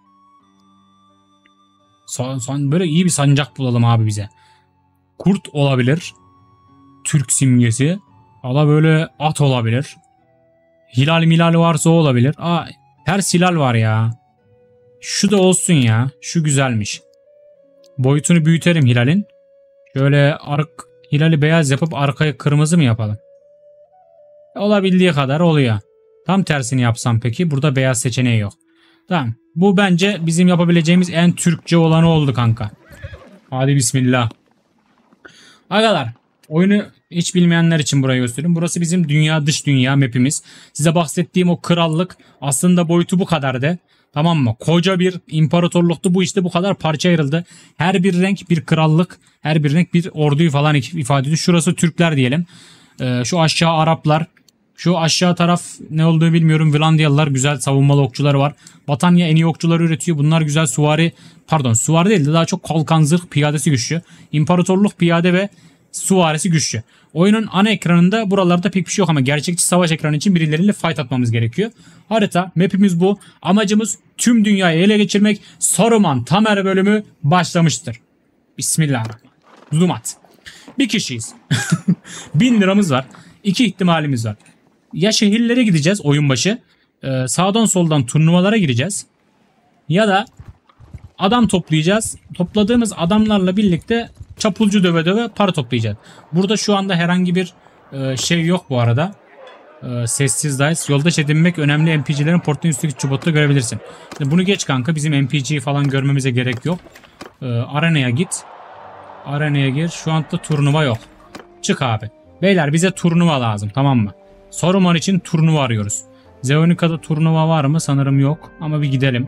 San, san, böyle iyi bir sancak bulalım abi bize. Kurt olabilir. Türk simgesi. Valla böyle at olabilir. Hilal milal varsa o olabilir. Aa, ters hilal var ya. Şu da olsun ya. Şu güzelmiş. Boyutunu büyütelim hilalin. Şöyle ark, hilali beyaz yapıp arkaya kırmızı mı yapalım? Olabildiği kadar oluyor. Tam tersini yapsam peki? Burada beyaz seçeneği yok. Tamam. Bu bence bizim yapabileceğimiz en Türkçe olanı oldu kanka. Hadi bismillah. Agalar, oyunu hiç bilmeyenler için burayı göstereyim. Burası bizim dünya dış dünya map'imiz. Size bahsettiğim o krallık aslında boyutu bu kadardı. Tamam mı? Koca bir imparatorluktu. Bu işte bu kadar parça ayrıldı. Her bir renk bir krallık. Her bir renk bir orduyu falan ifade ediyor. Şurası Türkler diyelim. Ee, şu aşağı Araplar. Şu aşağı taraf ne olduğunu bilmiyorum. Vlandiyalılar, güzel savunmalı okçuları var. Batanya en iyi okçuları üretiyor. Bunlar güzel süvari. Pardon, süvari değil de daha çok kalkan zırh, piyadesi güçlü. İmparatorluk piyade ve süvarisi güçlü. Oyunun ana ekranında buralarda pek bir şey yok ama gerçekçi savaş ekranı için birileriyle fight atmamız gerekiyor. Harita, map'imiz bu. Amacımız tüm dünyayı ele geçirmek. Saruman Tamer bölümü başlamıştır. Bismillahirrahmanirrahim. Zoom at. Bir kişiyiz. Bin liramız var. İki ihtimalimiz var. Ya şehirlere gideceğiz oyun başı. Ee, sağdan soldan turnuvalara gireceğiz. Ya da adam toplayacağız. Topladığımız adamlarla birlikte çapulcu döve döve para toplayacağız. Burada şu anda herhangi bir e, şey yok bu arada. E, sessiz dice. Yoldaş edinmek önemli N P C'lerin portun üstteki çubuğunda görebilirsin. Şimdi bunu geç kanka. Bizim N P C'yi falan görmemize gerek yok. E, arenaya git. Arenaya gir. Şu anda turnuva yok. Çık abi. Beyler bize turnuva lazım, tamam mı? Saruman için turnuva arıyoruz. Zeonika'da turnuva var mı? Sanırım yok. Ama bir gidelim.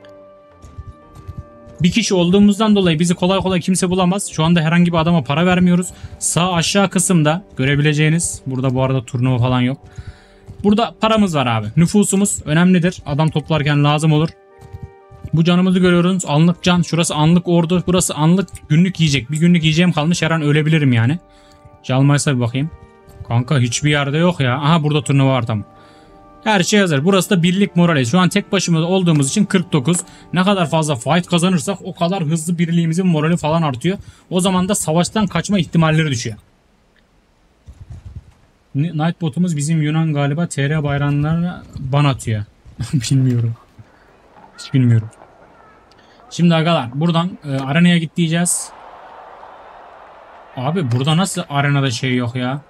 Bir kişi olduğumuzdan dolayı bizi kolay kolay kimse bulamaz. Şu anda herhangi bir adama para vermiyoruz. Sağ aşağı kısımda görebileceğiniz. Burada bu arada turnuva falan yok. Burada paramız var abi. Nüfusumuz önemlidir. Adam toplarken lazım olur. Bu canımızı görüyoruz. Anlık can. Şurası anlık ordu. Burası anlık günlük yiyecek. Bir günlük yiyeceğim kalmış. Her an ölebilirim yani. Çalmaysa bir bakayım. Kanka hiçbir yerde yok ya. Aha burada turnuva var tam. Her şey hazır. Burası da birlik morali. Şu an tek başımıza olduğumuz için kırk dokuz. Ne kadar fazla fight kazanırsak o kadar hızlı birliğimizin morali falan artıyor. O zaman da savaştan kaçma ihtimalleri düşüyor. Nightbot'umuz bizim Yunan galiba T R bayrağına ban atıyor. Bilmiyorum. Hiç bilmiyorum. Şimdi agalar buradan e, arenaya git diyeceğiz. Abi burada nasıl arenada şey yok ya?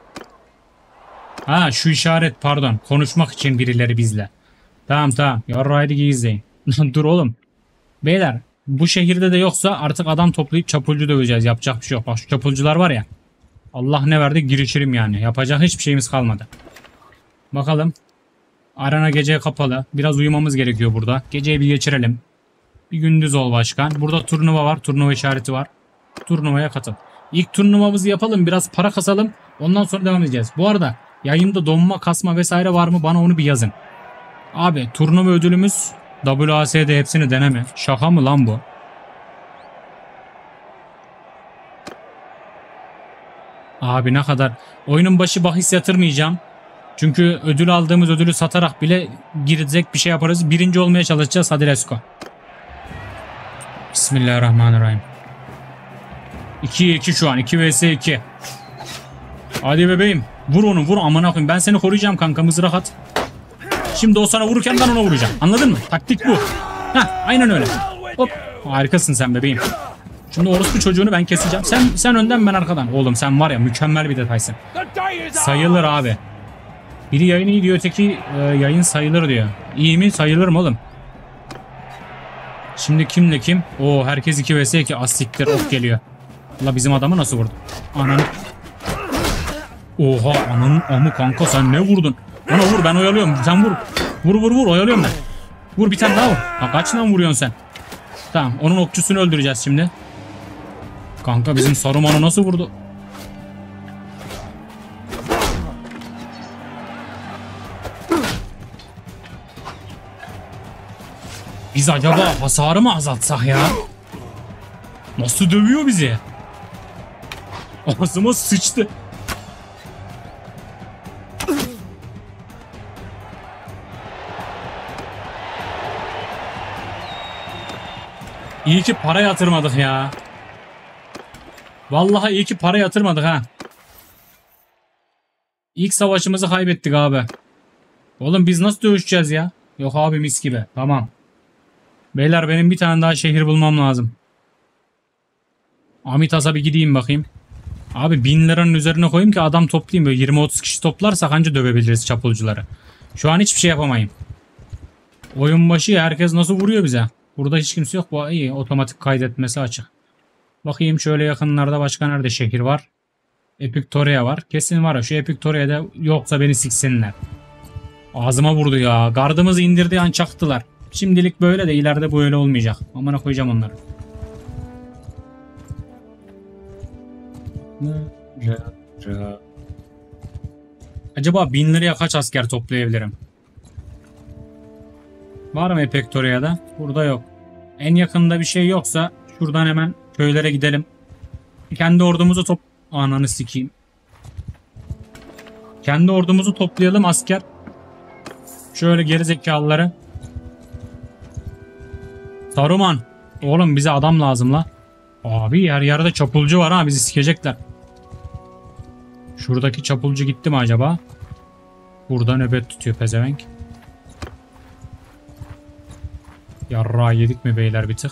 Ha şu işaret pardon. Konuşmak için birileri bizle. Tamam tamam. Yarraydı izleyin. Dur oğlum. Beyler bu şehirde de yoksa artık adam toplayıp çapulcu döveceğiz. Yapacak bir şey yok. Bak şu çapulcular var ya. Allah ne verdi girişirim yani. Yapacak hiçbir şeyimiz kalmadı. Bakalım. Arena gece kapalı. Biraz uyumamız gerekiyor burada. Geceyi bir geçirelim. Bir gündüz ol başkan. Burada turnuva var. Turnuva işareti var. Turnuvaya katıl. İlk turnuvamızı yapalım. Biraz para kasalım. Ondan sonra devam edeceğiz. Bu arada yayında donma kasma vesaire var mı? Bana onu bir yazın. Abi turnuva ödülümüz W A S D hepsini deneme. Şaka mı lan bu? Abi ne kadar. Oyunun başı bahis yatırmayacağım. Çünkü ödül aldığımız ödülü satarak bile girecek bir şey yaparız. Birinci olmaya çalışacağız. Hadi let's go. Bismillahirrahmanirrahim. ikiye iki şu an. iki vs iki. Hadi bebeğim. Vur onu vur amına koyayım. Ben seni koruyacağım kanka. Mızrak at. Şimdi o sana vururken ben ona vuracağım. Anladın mı? Taktik bu. Heh, aynen öyle. Hop. Harikasın sen bebeğim. Şimdi orospu çocuğunu ben keseceğim. Sen sen önden ben arkadan. Oğlum sen var ya mükemmel bir detaysın. Sayılır abi. Biri yayın iyi diyor, öteki e, yayın sayılır diyor. İyi mi? Sayılır mı oğlum? Şimdi kimle kim? Oo herkes iki vs iki. Asiktir ok geliyor. La bizim adamı nasıl vurdu? Ananı. Oha ananın amı kanka sen ne vurdun? Bana vur ben oyalıyorum. Sen vur. Vur vur vur oyalıyorum ben. Vur bir tane daha vur. Ha, kaçtan vuruyorsun sen? Tamam onun okçusunu öldüreceğiz şimdi. Kanka bizim Saruman'ı nasıl vurdu? Biz acaba hasarı mı azaltsak ya? Nasıl dövüyor bizi? Ağzıma sıçtı. İyi ki para yatırmadık ya. Vallahi iyi ki para yatırmadık ha. İlk savaşımızı kaybettik abi. Oğlum biz nasıl dövüşeceğiz ya? Yok abi mis gibi. Tamam. Beyler benim bir tane daha şehir bulmam lazım. Amitas'a bir gideyim bakayım. Abi bin liranın üzerine koyayım ki adam toplayayım. Böyle yirmi otuz kişi toplarsak anca dövebiliriz çapulcuları. Şu an hiçbir şey yapamayayım. Oyun başı herkes nasıl vuruyor bize? Burada hiç kimse yok. Bu iyi. Otomatik kaydetmesi açık. Bakayım şöyle yakınlarda başka nerede şehir var? Epiktoria var. Kesin var ya, şu Epiktoria'da yoksa beni siksinler. Ağzıma vurdu ya. Gardımızı indirdiği an çaktılar. Şimdilik böyle de ileride böyle olmayacak. Amına koyacağım onları. Acaba bin liraya kaç asker toplayabilirim? Var mı Epiktoria'da? Burada yok. En yakında bir şey yoksa şuradan hemen köylere gidelim. Kendi ordumuzu top... Ananı sikeyim. Kendi ordumuzu toplayalım asker. Şöyle gerizekalıları. Saruman. Oğlum bize adam lazım la. Abi yer yerde çapulcu var ha, bizi sikecekler. Şuradaki çapulcu gitti mi acaba? Burada nöbet tutuyor pezevenk. Yarrağı yedik mi beyler bir tık?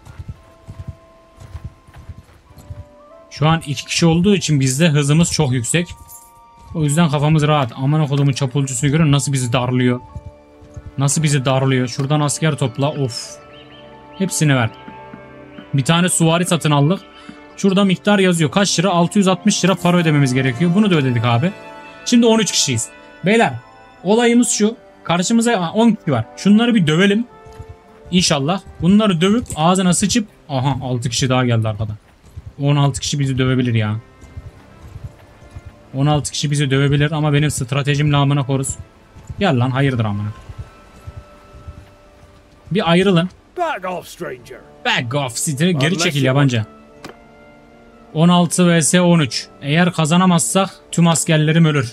Şu an iki kişi olduğu için bizde hızımız çok yüksek. O yüzden kafamız rahat. Aman okuduğumun çapulcusunu görün nasıl bizi darlıyor. Nasıl bizi darlıyor. Şuradan asker topla. Of. Hepsini ver. Bir tane suvari satın aldık. Şurada miktar yazıyor. Kaç lira? altı yüz altmış lira para ödememiz gerekiyor. Bunu da ödedik abi. Şimdi on üç kişiyiz. Beyler olayımız şu. Karşımıza on kişi var. Şunları bir dövelim. İnşallah. Bunları dövüp ağzına sıçıp. Aha altı kişi daha geldi arkadan. on altı kişi bizi dövebilir ya. on altı kişi bizi dövebilir ama benim stratejimle amına koruz. Gel lan, hayırdır amına. Bir ayrılın. Back off, stranger. Back off. Size geri çekil yabancı. on altı vs on üç. Eğer kazanamazsak tüm askerlerim ölür.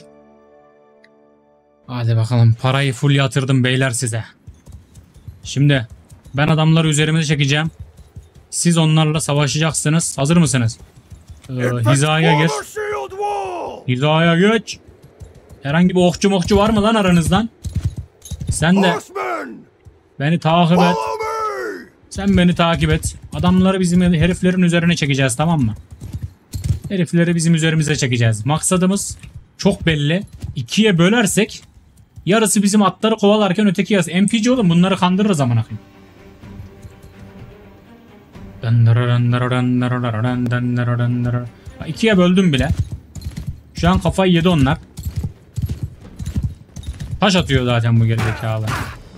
Hadi bakalım, parayı full yatırdım beyler size. Şimdi ben adamları üzerimize çekeceğim. Siz onlarla savaşacaksınız. Hazır mısınız? Ee, hizaya gir. Hizaya geç. Herhangi bir okçu mokçu var mı lan aranızdan? Sen de beni takip et. Sen beni takip et. Adamları bizim heriflerin üzerine çekeceğiz, tamam mı? Herifleri bizim üzerimize çekeceğiz. Maksadımız çok belli. İkiye bölersek yarısı bizim atları kovalarken öteki yarısı. M P G oğlum, bunları kandırırız amına koyayım. İkiye böldüm bile. Şu an kafayı yedi onlar. Taş atıyor zaten bu gerizekalı.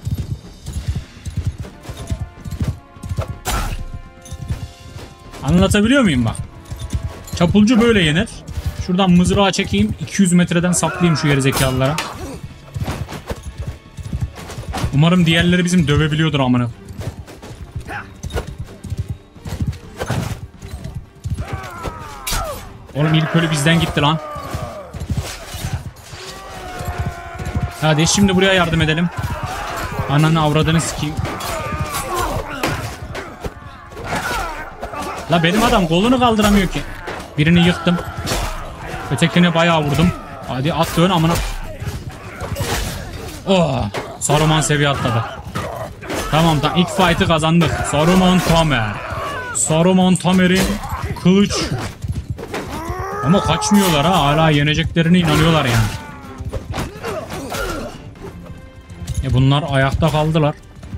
Anlatabiliyor muyum bak? Çapulcu böyle yenir. Şuradan mızrağı çekeyim. iki yüz metreden saplayayım şu gerizekalılara. Umarım diğerleri bizim dövebiliyordur amına. Oğlum ilk ölü bizden gitti lan. Hadi şimdi buraya yardım edelim. Ananı avradını sikeyim. La benim adam kolunu kaldıramıyor ki. Birini yıktım. Ötekini bayağı vurdum. Hadi at dön amına. Oh, Saruman seviye atladı. Tamam da ilk fight'ı kazandık. Saruman Tamer. Saruman Tamer'in kılıç. Ama kaçmıyorlar ha. Hala yeneceklerine inanıyorlar yani. E bunlar ayakta kaldılar.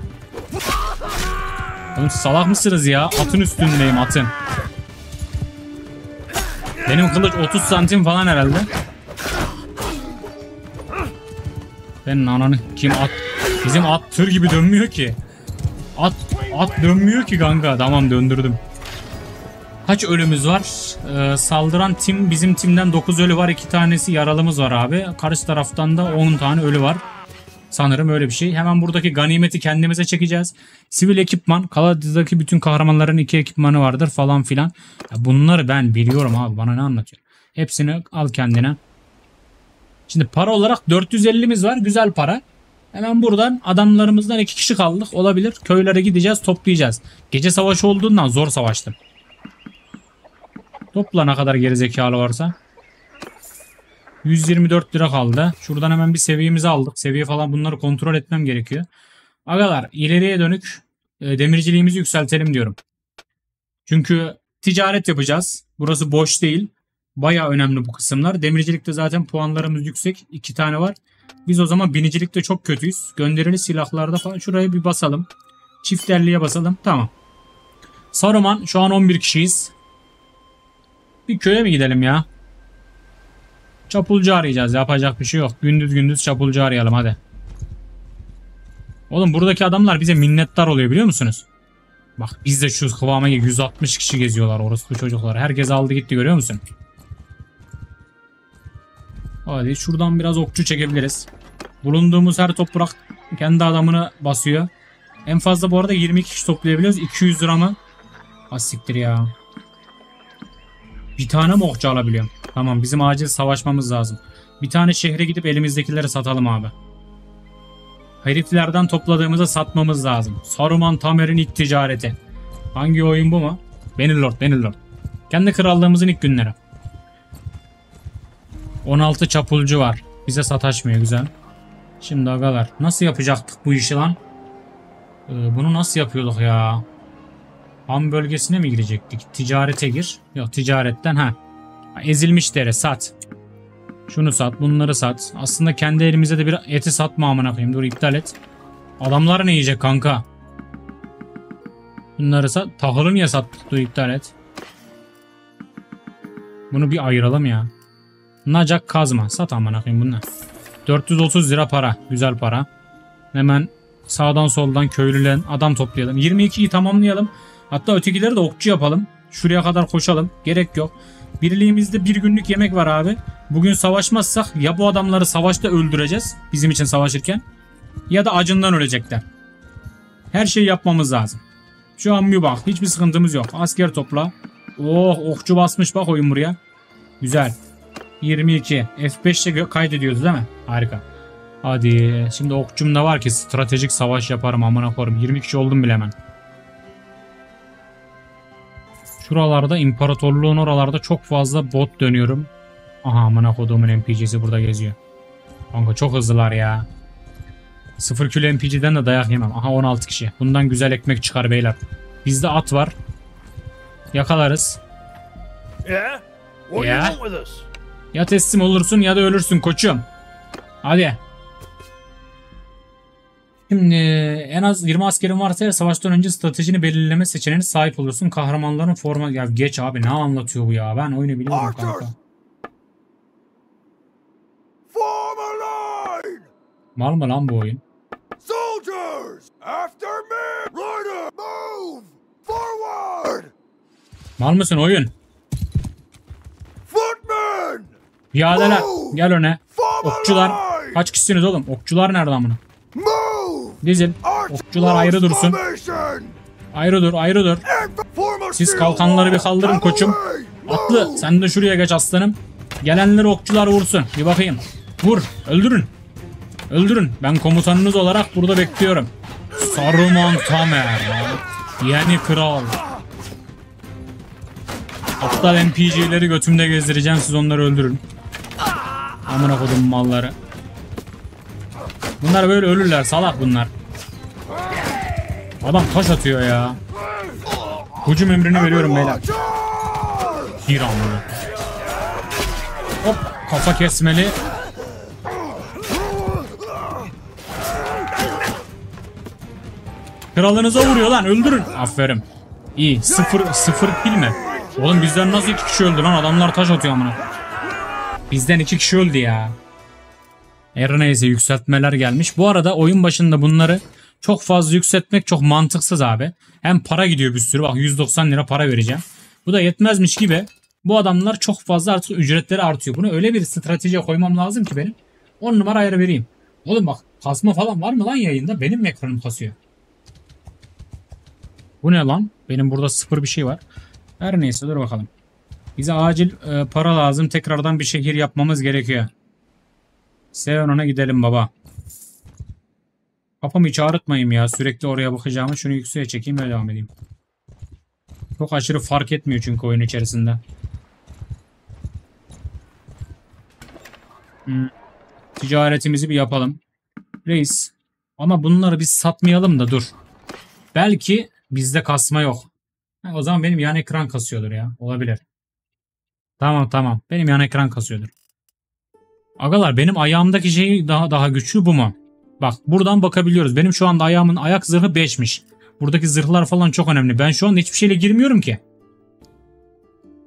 Oğlum salak mısınız ya? Atın üstündeyim, atın. Benim kılıç otuz santim falan herhalde. Senin ananı kim at? Bizim at tır gibi dönmüyor ki. At at dönmüyor ki kanka. Tamam, döndürdüm. Kaç ölümüz var? Ee, saldıran tim bizim timden dokuz ölü var. iki tanesi yaralımız var abi. Karşı taraftan da on tane ölü var. Sanırım öyle bir şey. Hemen buradaki ganimeti kendimize çekeceğiz. Sivil ekipman. Kaladida'daki bütün kahramanların iki ekipmanı vardır falan filan. Ya bunları ben biliyorum abi. Bana ne anlatıyor? Hepsini al kendine. Şimdi para olarak dört yüz ellimiz var. Güzel para. Hemen buradan adamlarımızdan iki kişi kaldık. Olabilir. Köylere gideceğiz, toplayacağız. Gece savaşı olduğundan zor savaştım. Topla ne kadar gerizekalı varsa. yüz yirmi dört lira kaldı. Şuradan hemen bir seviyemizi aldık. Seviye falan, bunları kontrol etmem gerekiyor. Agalar ileriye dönük e, demirciliğimizi yükseltelim diyorum. Çünkü ticaret yapacağız. Burası boş değil. Baya önemli bu kısımlar. Demircilikte zaten puanlarımız yüksek. iki tane var. Biz o zaman binicilikte çok kötüyüz. Gönderili silahlarda falan. Şuraya bir basalım. Çifterliğe basalım. Tamam. Saruman şu an on bir kişiyiz. Bir köye mi gidelim ya? Çapulcu arayacağız. Yapacak bir şey yok. Gündüz gündüz çapulcu arayalım hadi. Oğlum buradaki adamlar bize minnettar oluyor biliyor musunuz? Bak biz de şu kıvama yüz altmış kişi geziyorlar orospu çocuklar. Herkes aldı gitti görüyor musun? Hadi şuradan biraz okçu çekebiliriz. Bulunduğumuz her toprak kendi adamını basıyor. En fazla bu arada yirmi iki kişi toplayabiliyoruz. iki yüz lira mı? Asiktir ya. Bir tane mi okçu alabiliyorum? Tamam bizim acil savaşmamız lazım. Bir tane şehre gidip elimizdekileri satalım abi. Heriflerden topladığımızı satmamız lazım. Saruman Tamer'in ilk ticareti. Hangi oyun bu mu? Bannerlord, Bannerlord. Kendi krallığımızın ilk günleri. on altı çapulcu var. Bize sataşmıyor güzel. Şimdi agalar nasıl yapacaktık bu işi lan? Ee, bunu nasıl yapıyorduk ya? Han bölgesine mi girecektik? Ticarete gir. Yok ticaretten ha. Ezilmiş dere sat. Şunu sat, bunları sat. Aslında kendi elimize de bir eti satma amına koyayım. Dur iptal et. Adamlar ne yiyecek kanka? Bunları sat. Tahılı niye sattık? Dur iptal et. Bunu bir ayıralım ya. Nacak kazma. Sat amına koyayım bunlar. dört yüz otuz lira para. Güzel para. Hemen sağdan soldan köylülerin adam toplayalım. yirmi ikiyi tamamlayalım. Hatta ötekileri de okçu yapalım. Şuraya kadar koşalım. Gerek yok. Birliğimizde bir günlük yemek var abi. Bugün savaşmazsak ya bu adamları savaşta öldüreceğiz. Bizim için savaşırken. Ya da acından ölecekler. Her şeyi yapmamız lazım. Şu an bir bak. Hiçbir sıkıntımız yok. Asker topla. Oh okçu basmış bak oyun buraya. Güzel. yirmi iki. F beş ile kaydediyoruz değil mi? Harika. Hadi. Şimdi okçum da var ki stratejik savaş yaparım amına koyayım. yirmi kişi oldum bile hemen. Şuralarda imparatorluğun oralarda çok fazla bot dönüyorum. Aha amına koduğumun N P C'si burada geziyor. Kanka çok hızlılar ya. Sıfır kilo N P C'den de dayak yemem. Aha on altı kişi. Bundan güzel ekmek çıkar beyler. Bizde at var. Yakalarız. Yeah? What Yeah? do you want with us? Ya teslim olursun ya da ölürsün koçum. Hadi. Şimdi en az yirmi askerin varsa ya savaştan önce stratejini belirleme seçeneğine sahip olursun. Kahramanların forma... Ya geç abi ne anlatıyor bu ya? Ben oyunu bilmiyorum kanka. Form a line! Mal mı lan bu oyun? Soldiers! After me! Rider! Move! Forward! Mal mısın oyun? Footmen! Piyadeler gel öne. Form a Okçular. line! Kaç kişisiniz oğlum? Okçular nerede amına? Move! Dizil. Okçular ayrı dursun. Formation! Ayrı dur ayrı dur. Form a Siz steel kalkanları bir line! kaldırın koçum. Cavalry! Atlı Move! sen de şuraya geç aslanım. Gelenleri okçular vursun. Bir bakayım. Vur. Öldürün. Öldürün. Ben komutanınız olarak burada bekliyorum. Saruman Tamer. Yeni kral. Aptal N P C'leri götümde gezdireceğim. Siz onları öldürün. Amına kodum malları. Bunlar böyle ölürler. Salak bunlar. Adam taş atıyor ya. Hücum emrini veriyorum beyler. Bir amına. Hop kafa kesmeli. Kralınıza vuruyor lan öldürün. Aferin. İyi sıfır sıfır kill mi? Oğlum bizden nasıl iki kişi öldü lan adamlar taş atıyor amına. Bizden iki kişi öldü ya. Her neyse yükseltmeler gelmiş. Bu arada oyun başında bunları çok fazla yükseltmek çok mantıksız abi. Hem para gidiyor bir sürü bak yüz doksan lira para vereceğim. Bu da yetmezmiş gibi. Bu adamlar çok fazla artık ücretleri artıyor. Bunu öyle bir stratejiye koymam lazım ki benim. on numara ayarı vereyim. Oğlum bak kasma falan var mı lan yayında? Benim mi ekranım kasıyor? Bu ne lan? Benim burada sıfır bir şey var. Her neyse dur bakalım. Bize acil e, para lazım. Tekrardan bir şehir yapmamız gerekiyor. Seon'a gidelim baba. Kafamı hiç ağrıtmayayım ya. Sürekli oraya bakacağımı. Şunu yükseğe çekeyim ve devam edeyim. Çok aşırı fark etmiyor çünkü oyun içerisinde. Hmm. Ticaretimizi bir yapalım. Reis. Ama bunları biz satmayalım da dur. Belki bizde kasma yok. Ha, o zaman benim yan ekran kasıyordur ya. Olabilir. Tamam tamam. Benim yan ekran kasıyordur. Agalar benim ayağımdaki şey daha daha güçlü bu mu? Bak buradan bakabiliyoruz. Benim şu anda ayağımın ayak zırhı beşmiş. Buradaki zırhlar falan çok önemli. Ben şu anda hiçbir şeyle girmiyorum ki.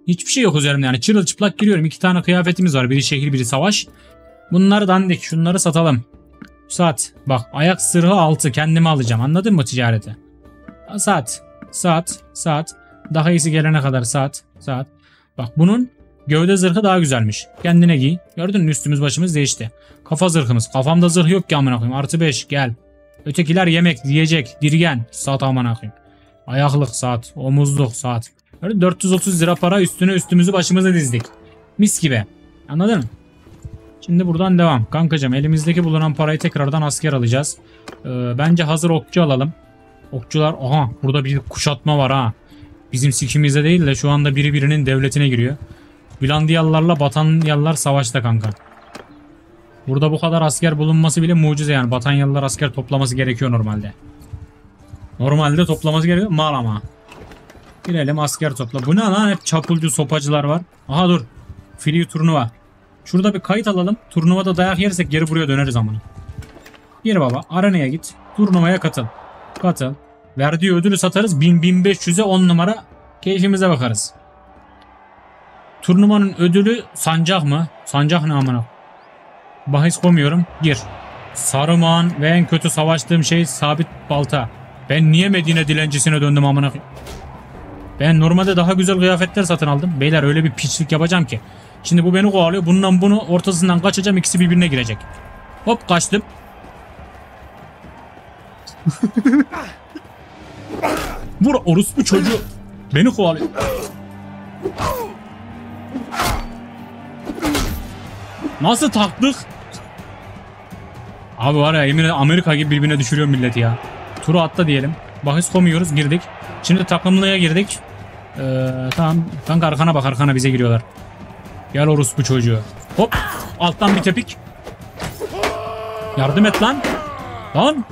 Hiçbir şey yok üzerimde yani. Çırılçıplak giriyorum. İki tane kıyafetimiz var. Biri şehir, biri savaş. Bunları dandik. Şunları satalım. Saat. Bak ayak sırrı altı. Kendime alacağım. Anladın mı ticareti? Saat. Saat. Saat. Daha iyisi gelene kadar saat. Saat. Bak bunun gövde zırhı daha güzelmiş. Kendine giy. Gördün mü? Üstümüz başımız değişti. Kafa zırhımız. Kafamda zırh yok ki amına koyayım. Artı beş gel. Ötekiler yemek, yiyecek, dirgen. Saat amına koyayım. Ayaklık saat. Omuzluk saat. Böyle dört yüz otuz lira para üstüne üstümüzü başımıza dizdik. Mis gibi. Anladın mı? Şimdi buradan devam. Kankacığım elimizdeki bulunan parayı tekrardan asker alacağız. Ee, bence hazır okçu alalım. Okçular. Aha burada bir kuşatma var ha. Bizim sikimizde değil de şu anda biri birinin devletine giriyor. Bilandiyalılarla Batanyalılar savaşta kanka. Burada bu kadar asker bulunması bile mucize yani. Batanyalılar asker toplaması gerekiyor normalde. Normalde toplaması gerekiyor. Mal ama. Girelim asker topla. Bu ne lan? Hep çapulcu sopacılar var. Aha dur. Free turnuva. Şurada bir kayıt alalım. Turnuvada dayak yersek geri buraya döneriz amına. Gir baba. Arenaya git. Turnuvaya katıl. Katıl. Verdiği ödülü satarız. bin bin beş yüze on numara. Keyfimize bakarız. Turnuvanın ödülü sancak mı? Sancak ne amına? Bahis koymuyorum. Gir. Saruman ve en kötü savaştığım şey sabit balta. Ben niye Medine dilencisine döndüm amına? Ben normalde daha güzel kıyafetler satın aldım. Beyler öyle bir piçlik yapacağım ki. Şimdi bu beni kovalıyor. Bundan bunu ortasından kaçacağım. İkisi birbirine girecek. Hop kaçtım. Vur orospu çocuğu. Beni kovalıyor. Nasıl taktık? Abi var ya yemin ederim Amerika gibi birbirine düşürüyor milleti ya. Turu atla diyelim. Bahis koymuyoruz, girdik. Şimdi takımlıya girdik. Ee, tamam. Kanka arkana bak, arkana bize giriyorlar. Gel orospu çocuğu. Hop. Alttan bir tepik. Yardım et lan. Lan.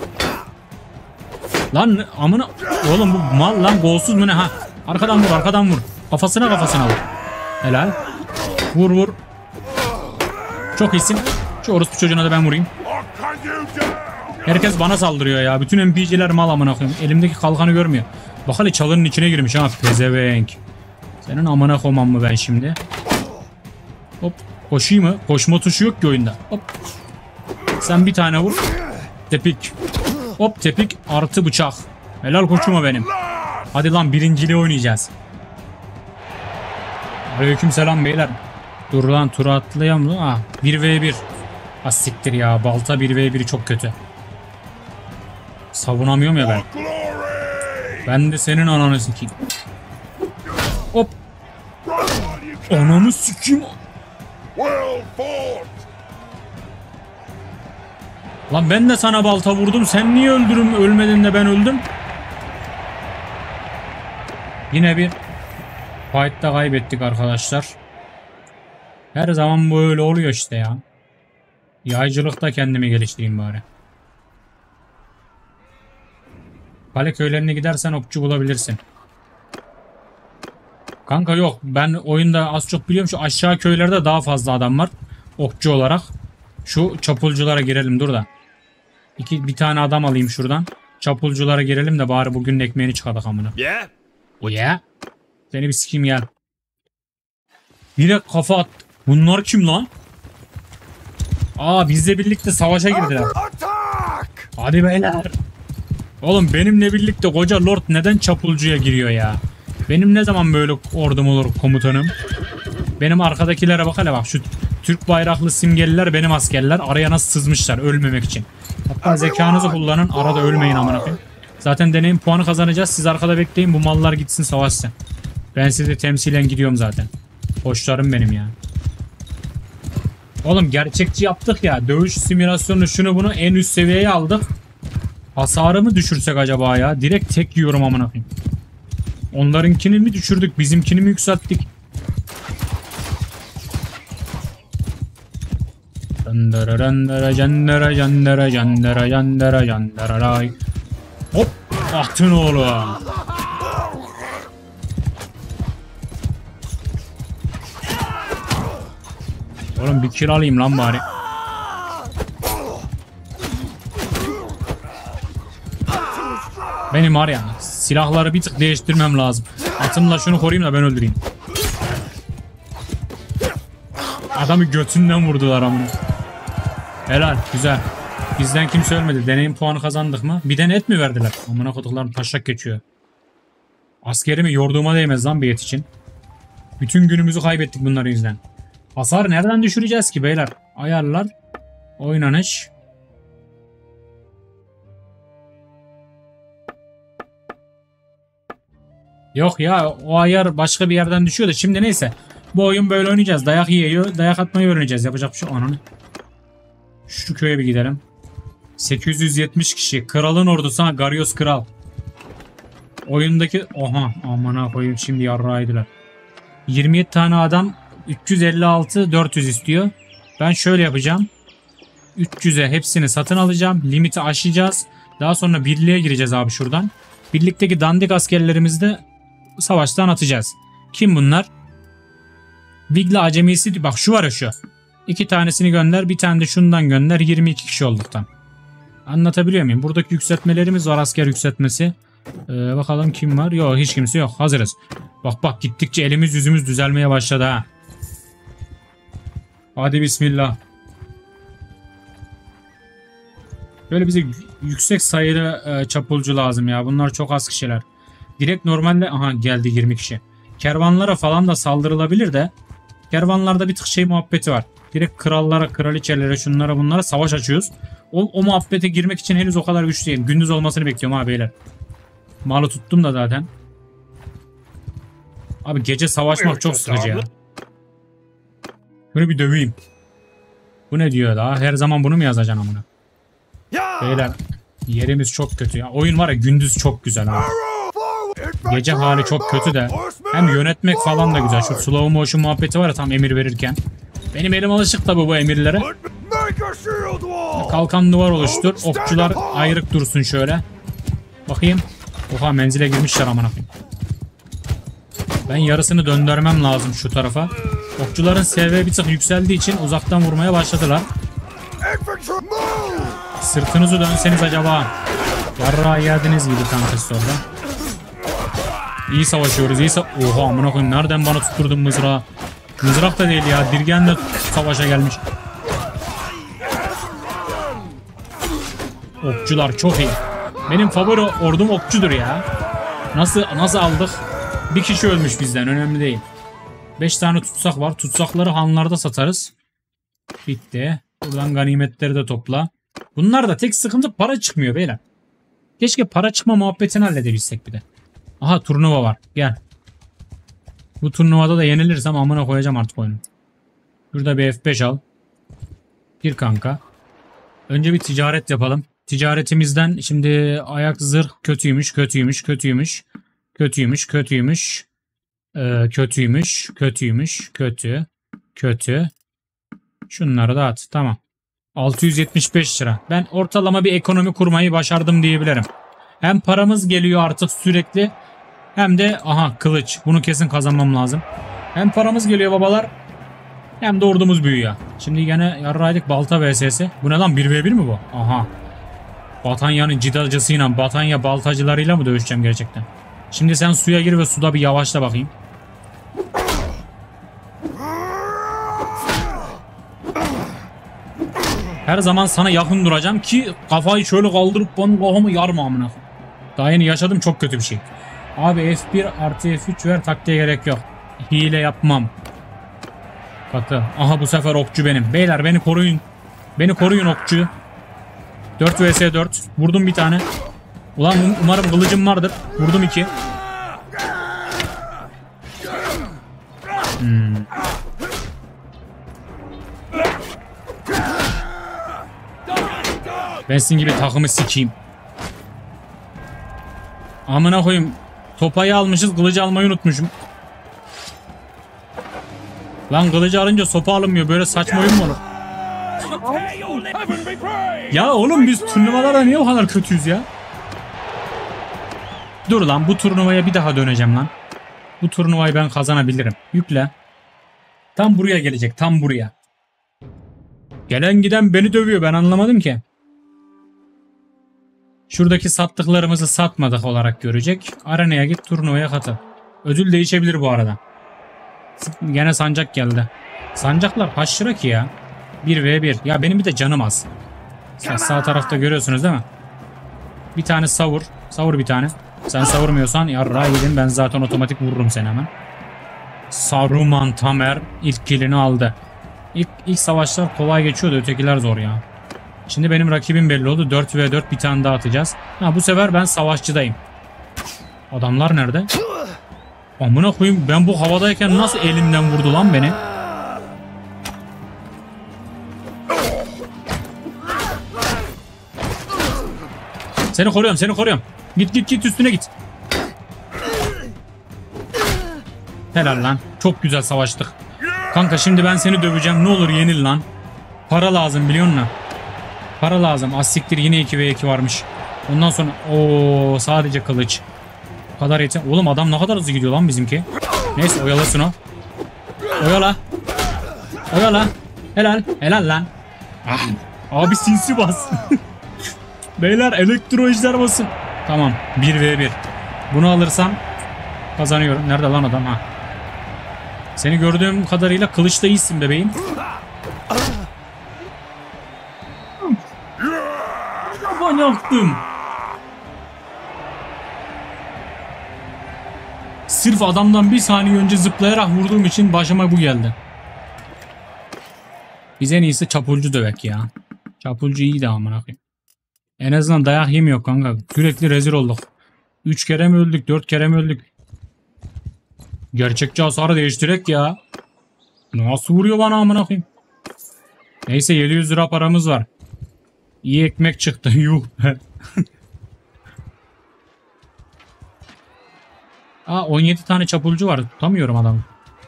Lan amına. Oğlum bu mal lan, golsuz mu ne ha? Arkadan vur, arkadan vur. Kafasına kafasına vur. Helal. Vur vur. Çok iyisin. Şu orospu çocuğuna da ben vurayım. Herkes bana saldırıyor ya. Bütün N P C'ler mal amına koyayım. Elimdeki kalkanı görmüyor. Bak hele çalının içine girmiş ha. Pezevenk. Senin amına koymam mı ben şimdi? Hop. Koşayım mı? Koşma tuşu yok ki oyunda. Hop. Sen bir tane vur. Tepik. Hop tepik artı bıçak. Helal koçuma benim. Hadi lan birinciliği oynayacağız. Aleykümselam beyler. Dur lan tura atlayalım mı? Ah, bir ve bir. Ha siktir ya. Balta bir ve biri çok kötü. Savunamıyorum ya ben. Ben de senin ananı sikeyim. Hop. Ananı sikeyim. Lan ben de sana balta vurdum. Sen niye öldürüm ölmedin de ben öldüm? Yine bir fight'ta kaybettik arkadaşlar. Her zaman böyle oluyor işte ya. Yaycılıkta kendimi geliştireyim bari. Kale köylerine gidersen okçu bulabilirsin. Kanka yok. Ben oyunda az çok biliyorum. Şu aşağı köylerde daha fazla adam var. Okçu olarak. Şu çapulculara girelim dur da. İki, bir tane adam alayım şuradan. Çapulculara girelim de bari bugünün ekmeğini çıkardık amına. Yeah. O ya. Seni bir sikeyim gel. Yine kafa at. Bunlar kim lan? Aa bizle birlikte savaşa girdiler. Hadi beyler. Oğlum benimle birlikte koca lord neden çapulcuya giriyor ya? Benim ne zaman böyle ordum olur komutanım? Benim arkadakilere bak hele bak. Şu Türk bayraklı simgeliler benim askerler. Araya nasıl sızmışlar ölmemek için. Hatta zekanızı kullanın, arada ölmeyin amına koyayım. Zaten deneyim puanı kazanacağız. Siz arkada bekleyin, bu mallar gitsin savaşsın. Ben sizi temsilen gidiyorum zaten. Hoşlarım benim ya. Oğlum gerçekçi yaptık ya. Dövüş simülasyonu şunu bunu en üst seviyeye aldık. Hasarı mı düşürsek acaba ya? Direkt tek yiyorum amına koyayım. Onlarınkini mi düşürdük? Bizimkini mi yükselttik? Candara candara candara candara candara candara candara. Hop! Attın oğlum. Oğlum bir kill alayım lan bari. Benim var ya silahları bir tık değiştirmem lazım. Atımla şunu koruyayım da ben öldüreyim. Adamı götünden vurdular amına. Helal, güzel. Bizden kimse ölmedi. Deneyim puanı kazandık mı? Bir de net mi verdiler? Amına koduklarım taşak geçiyor. Askerimi yorduğuma değmez lan bir et için. Bütün günümüzü kaybettik bunların yüzünden. Hasar nereden düşüreceğiz ki beyler? Ayarlar. Oynanış. Yok ya, o ayar başka bir yerden düşüyor da şimdi neyse. Bu oyun böyle oynayacağız. Dayak yiyor. Dayak atmayı öğreneceğiz. Yapacak bir şey. Ananı. Şu köye bir gidelim. sekiz yüz yetmiş kişi. Kralın ordusu. Ha, Garyos kral. Oyundaki... Oha. Amına koyayım, şimdi yarrağıydılar. yirmi yedi tane adam. üç yüz elli altı dört yüz istiyor. Ben şöyle yapacağım. üç yüze hepsini satın alacağım. Limiti aşacağız. Daha sonra birliğe gireceğiz abi şuradan. Birlikteki dandik askerlerimizi de savaştan atacağız. Kim bunlar? Vigla acemisi. Bak şu var ya şu. İki tanesini gönder. Bir tane de şundan gönder. yirmi iki kişi olduktan. Anlatabiliyor muyum? Buradaki yükseltmelerimiz var. Asker yükseltmesi. Ee, bakalım kim var? Yok, hiç kimse yok. Hazırız. Bak bak, gittikçe elimiz yüzümüz düzelmeye başladı ha. Hadi bismillah. Böyle bize yüksek sayılı e, çapulcu lazım ya. Bunlar çok az kişiler. Direkt normalde... Aha, geldi yirmi kişi. Kervanlara falan da saldırılabilir de. Kervanlarda bir tık şey muhabbeti var. Direkt krallara, kraliçelere, şunlara bunlara savaş açıyoruz. O, o muhabbete girmek için henüz o kadar güçlü değilim. Gündüz olmasını bekliyorum abi beyler. Malı tuttum da zaten. Abi gece savaşmak çok sıkıcı ya. Bunu bir döveyim. Bu ne diyor daha? Her zaman bunu mu yazacaksın amına? Beyler yerimiz çok kötü ya. Oyun var ya, gündüz çok güzel abi. Gece hali çok kötü de. Hem yönetmek falan da güzel. Şu slow motion muhabbeti var ya tam emir verirken. Benim elim alışık tabi bu emirlere. Kalkan duvar oluştur. Okçular ayrık dursun şöyle. Bakayım. Oha, menzile girmişler amına koyayım. Ben yarısını döndürmem lazım şu tarafa. Okçuların S V bir tık yükseldiği için uzaktan vurmaya başladılar. Sırtınızı dönseniz acaba. Yarrağı yerdiniz gibi kankası orada. İyi savaşıyoruz. İyi sa Oha amına koyayım, nereden bana tutturdun mızrağı? Mızrak da değil ya. Dirgen de savaşa gelmiş. Okçular çok iyi. Benim favori ordum okçudur ya. Nasıl nasıl aldık? Bir kişi ölmüş bizden. Önemli değil. beş tane tutsak var. Tutsakları hanlarda satarız. Bitti. Buradan ganimetleri de topla. Bunlar da tek sıkıntı para çıkmıyor beyler. Keşke para çıkma muhabbetini halledebilsek bir de. Aha, turnuva var. Gel. Bu turnuvada da yenilirsem amına koyacağım artık oyunu. Burada bir F beş al. Gir kanka. Önce bir ticaret yapalım. Ticaretimizden şimdi ayak zırh kötüymüş, kötüymüş, kötüymüş. Kötüymüş, kötüymüş. Ee, kötüymüş, kötüymüş, kötü. Kötü. Şunları da at. Tamam. altı yüz yetmiş beş lira. Ben ortalama bir ekonomi kurmayı başardım diyebilirim. Hem paramız geliyor artık sürekli. Hem de aha kılıç. Bunu kesin kazanmam lazım. Hem paramız geliyor babalar. Hem de ordumuz büyüyor. Şimdi yine yarraydık balta vs. Bu ne lan, bir ve bir mi bu? Aha. Batanya'nın cidacısıyla, Batanya baltacılarıyla mı dövüşeceğim gerçekten? Şimdi sen suya gir ve suda bir yavaşla bakayım. Her zaman sana yakın duracağım ki kafayı şöyle kaldırıp bana kafamı yarma amına. Daha yeni yaşadım, çok kötü bir şey. Abi F bir artı F üç ver, taktiğe gerek yok. Hile yapmam. Katı. Aha, bu sefer okçu benim. Beyler beni koruyun. Beni koruyun okçu. dört vs dört. Vurdum bir tane. Ulan umarım kılıcım vardır. Vurdum iki. Hmm. Ben sizin gibi takımı sikeyim. Amına koyayım. Topayı almışız, kılıcı almayı unutmuşum. Lan kılıcı alınca sopa alınmıyor. Böyle saçma oyun mu olur? Ya oğlum, biz turnuvalarda niye o kadar kötüyüz ya? Dur lan, bu turnuvaya bir daha döneceğim lan. Bu turnuvayı ben kazanabilirim. Yükle. Tam buraya gelecek, tam buraya. Gelen giden beni dövüyor, ben anlamadım ki. Şuradaki sattıklarımızı satmadık olarak görecek. Arenaya git, turnuvaya katıl. Ödül değişebilir bu arada. Gene sancak geldi. Sancaklar kaç lira ki ya? bir ve bir. Ya benim bir de canım az. Sağ, sağ tarafta görüyorsunuz değil mi? Bir tane savur. Savur bir tane. Sen savurmuyorsan yarrağı yedin, ben zaten otomatik vururum seni hemen. Saruman Tamer ilk killini aldı. İlk, ilk savaşlar kolay geçiyordu, ötekiler zor ya. Şimdi benim rakibim belli oldu. dört ve dört bir tane daha atacağız. Ha, bu sefer ben savaşçıdayım. Adamlar nerede? Amına koyayım, ben bu havadayken nasıl elimden vurdu lan beni? Seni koruyorum, seni koruyorum. Git git git, üstüne git. Helal lan. Çok güzel savaştık. Kanka şimdi ben seni döveceğim. Ne olur yenil lan. Para lazım biliyor musun? Para lazım. Az siktir, yine iki ve iki varmış. Ondan sonra ooo sadece kılıç. O kadar yeter. Oğlum adam ne kadar hızlı gidiyor lan bizimki. Neyse oyalasın o. Oyala. Oyala. Helal. Helal lan. Ah. Abi sinsi bas. Beyler elektro ejder basın. Tamam. bir ve bir. Bunu alırsam kazanıyorum. Nerede lan adam? Ha. Seni gördüğüm kadarıyla kılıçta iyisin bebeğim. Aman yaktım. Sırf adamdan bir saniye önce zıplayarak vurduğum için başıma bu geldi. Biz en iyisi çapulcu dövek ya. Çapulcu iyi de amına koyayım. En azından dayak yemiyor kanka. Sürekli rezil olduk. üç kere mi öldük? dört kere mi öldük? Gerçekçi hasarı değiştirek ya. Nasıl vuruyor bana amına koyayım? Neyse yedi yüz lira paramız var. İyi ekmek çıktı. Yuh. Aa on yedi tane çapulcu var. Tutamıyorum adamı.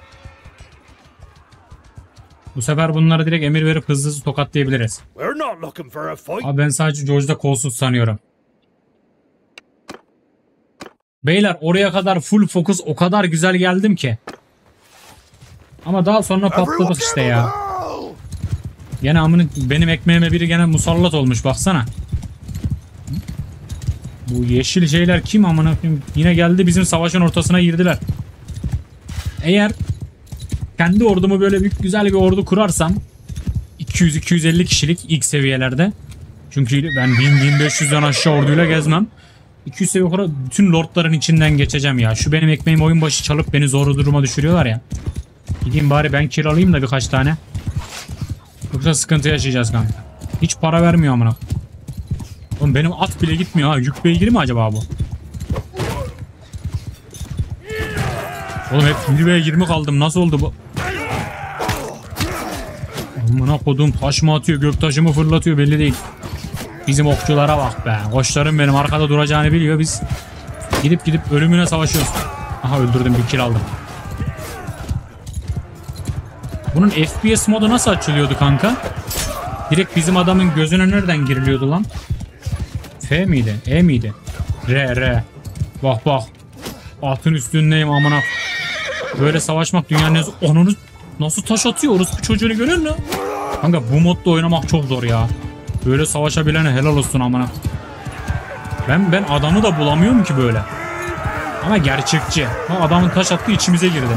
Bu sefer bunlara direkt emir verip hızlı hızlı tokatlayabiliriz. Abi ben sadece George'da kolsuz sanıyorum. Beyler oraya kadar full fokus, o kadar güzel geldim ki. Ama daha sonra patladık işte ya. Gene amının benim ekmeğime biri gene musallat olmuş baksana. Bu yeşil şeyler kim amına koyayım? Yine geldi bizim savaşın ortasına girdiler. Eğer kendi ordumu böyle büyük güzel bir ordu kurarsam iki yüz iki yüz elli kişilik ilk seviyelerde. Çünkü ben bin bin beş yüzden aşağı orduyla gezmem. iki yüz seviye yukarı bütün lordların içinden geçeceğim ya. Şu benim ekmeğimi oyun başı çalıp beni zor duruma düşürüyorlar ya. Gideyim bari ben kiralayayım da birkaç tane. Yoksa sıkıntı yaşayacağız kanka. Hiç para vermiyor amına. Oğlum benim at bile gitmiyor ha. Yük beygiri mi acaba bu? Oğlum hep bir ve yirmi kaldım. Nasıl oldu bu? Amına kodum, taş mı atıyor, göktaşı mı fırlatıyor belli değil. Bizim okçulara bak be. Koçlarım benim arkada duracağını biliyor. Biz gidip gidip ölümüne savaşıyoruz. Aha öldürdüm, bir kill aldım. Bunun F P S modu nasıl açılıyordu kanka? Direkt bizim adamın gözüne nereden giriliyordu lan? F miydi? E miydi? R R. Bak bak. Atın üstündeyim amına. Böyle savaşmak dünyanın onunu nasıl taş atıyor? Orospu çocuğunu görüyor musun? Kanka bu modda oynamak çok zor ya. Böyle savaşabilene helal olsun amına. Ben ben adamı da bulamıyorum ki böyle. Ama gerçekçi. Ha, adamın taş attığı içimize girdi.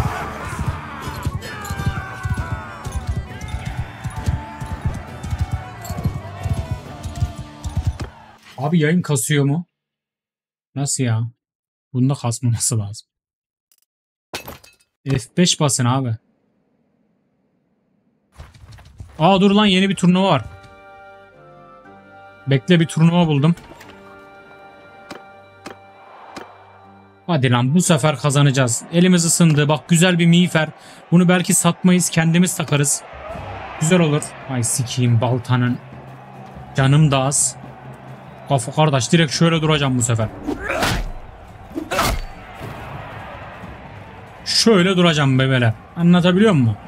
Abi yayın kasıyor mu? Nasıl ya? Bunda kasmaması lazım. F beş basın abi. Aa dur lan, yeni bir turnuva var. Bekle, bir turnuva buldum. Hadi lan, bu sefer kazanacağız. Elimiz ısındı. Bak güzel bir miğfer. Bunu belki satmayız, kendimiz takarız. Güzel olur. Ay sikiyim baltanın. Canım da az. Kafa kardeş, direkt şöyle duracağım bu sefer. Şöyle duracağım bebeler. Anlatabiliyor muyum?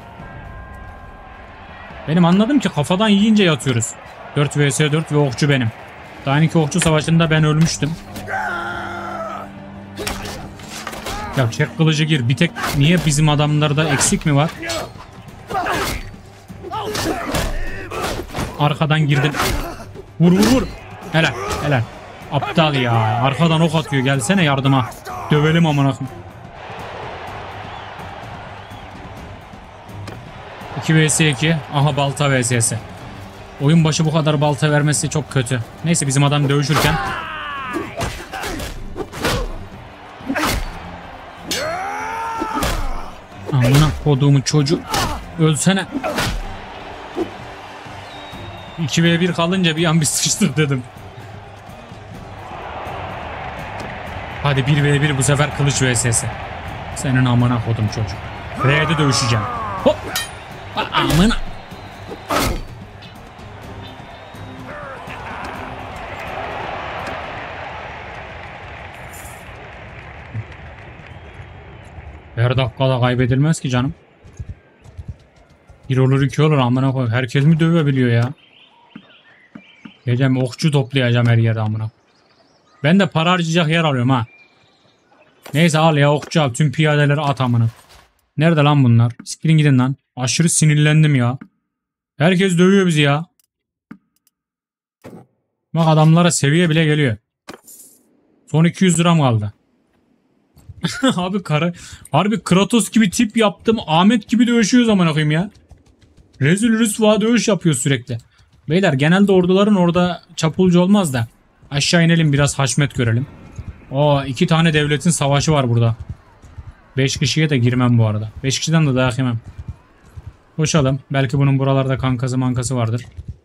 Benim anladım ki kafadan yiyince yatıyoruz. dört vs dört ve okçu benim. Daha iki okçu savaşında ben ölmüştüm. Ya çek kılıcı gir. Bir tek niye bizim adamlarda eksik mi var? Arkadan girdim. Vur vur vur. Helal helal. Aptal ya. Arkadan ok atıyor. Gelsene yardıma. Dövelim amına. iki vs iki. Aha balta vs'si. Oyun başı bu kadar balta vermesi çok kötü. Neyse bizim adam dövüşürken. Amına koduğumun çocuğu. Ölsene. iki ve bir kalınca bir an bir sıçtır dedim. Hadi bir ve bir bu sefer kılıç vs'si. Senin amına kodum çocuk. R'de dövüşeceğim. Hop. Amına. Her dakikada kaybedilmez ki canım. Bir olur iki olur amına koy. Herkes mi dövebiliyor ya? Gecem okçu toplayacağım her yerde amına. Ben de para harcayacak yer arıyorum ha. Neyse al ya okçu al. Tüm piyadeleri at amına. Nerede lan bunlar? Siktirin gidin lan. Aşırı sinirlendim ya. Herkes dövüyor bizi ya. Bak adamlara seviye bile geliyor. Son iki yüz liram kaldı. Abi kara. Harbi Kratos gibi tip yaptım. Ahmet gibi dövüşüyoruz amına koyayım ya. Rezil rüsva dövüş yapıyor sürekli. Beyler genelde orduların orada çapulcu olmaz da. Aşağı inelim biraz haşmet görelim. Oo iki tane devletin savaşı var burada. Beş kişiye de girmem bu arada. Beş kişiden de dayak yemem. Koşalım. Belki bunun buralarda kankası mankası vardır.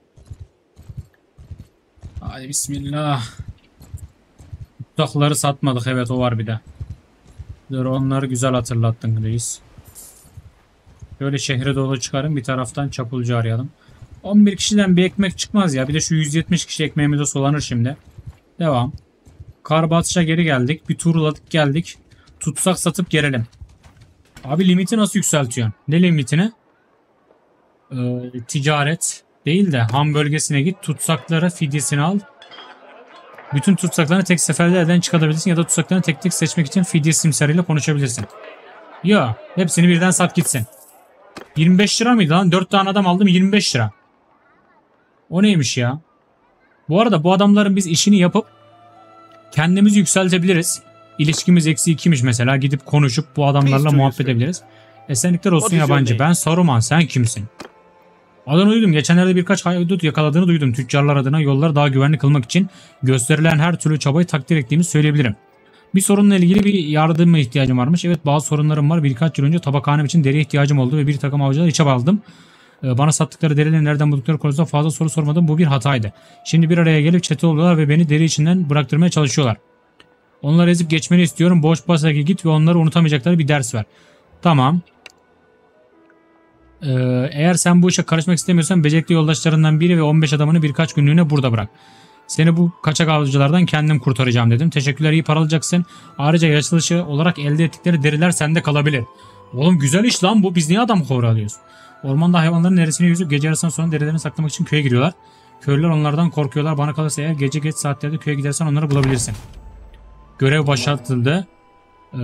Hadi bismillah. Tutakları satmadık. Evet o var bir de. Dur onları güzel hatırlattın reis. Böyle şehre doğru çıkarım. Bir taraftan çapulcu arayalım. on bir kişiden bir ekmek çıkmaz ya. Bir de şu yüz yetmiş kişi ekmeğimiz de solanır şimdi. Devam. Karbatış'a geri geldik. Bir turladık geldik. Tutsak satıp gelelim. Abi limiti nasıl yükseltiyorsun? Ne limitini? Ee, ticaret değil de ham bölgesine git. Tutsaklara fidyesini al. Bütün tutsaklarını tek seferde elden çıkarabilirsin ya da tutsaklarını tek tek seçmek için fidye simsarıyla konuşabilirsin. Ya hepsini birden sat gitsin. yirmi beş lira mıydı lan? dört tane adam aldım yirmi beş lira. O neymiş ya? Bu arada bu adamların biz işini yapıp kendimizi yükseltebiliriz. İlişkimiz eksi ikiymiş mesela. Gidip konuşup bu adamlarla muhabbet edebiliriz. Esenlikler olsun yabancı. Ben Saruman. Sen kimsin? Adını duydum. Geçenlerde birkaç haydut yakaladığını duydum. Tüccarlar adına yolları daha güvenli kılmak için gösterilen her türlü çabayı takdir ettiğimi söyleyebilirim. Bir sorunla ilgili bir yardıma ihtiyacım varmış. Evet bazı sorunlarım var. Birkaç yıl önce tabakhanem için deri ihtiyacım oldu ve bir takım avcılar içe aldım. Bana sattıkları derileri nereden buldukları konusunda fazla soru sormadım. Bu bir hataydı. Şimdi bir araya gelip çete oluyorlar ve beni deri içinden bıraktırmaya çalışıyorlar. Onları ezip geçmeni istiyorum. Boş basaya git ve onları unutamayacakları bir ders ver. Tamam. Ee, eğer sen bu işe karışmak istemiyorsan becerikli yoldaşlarından biri ve on beş adamını birkaç günlüğüne burada bırak. Seni bu kaçak avcılardan kendim kurtaracağım dedim. Teşekkürler, iyi para alacaksın. Ayrıca yaşlışı olarak elde ettikleri deriler sende kalabilir. Oğlum güzel iş lan bu. Biz niye adam kovalıyoruz? Ormanda hayvanların neresine yüzüp gece yarısından sonra derilerini saklamak için köye giriyorlar. Köylüler onlardan korkuyorlar. Bana kalırsa eğer gece geç saatlerde köye gidersen onları bulabilirsin. Görev başlatıldı. Ee,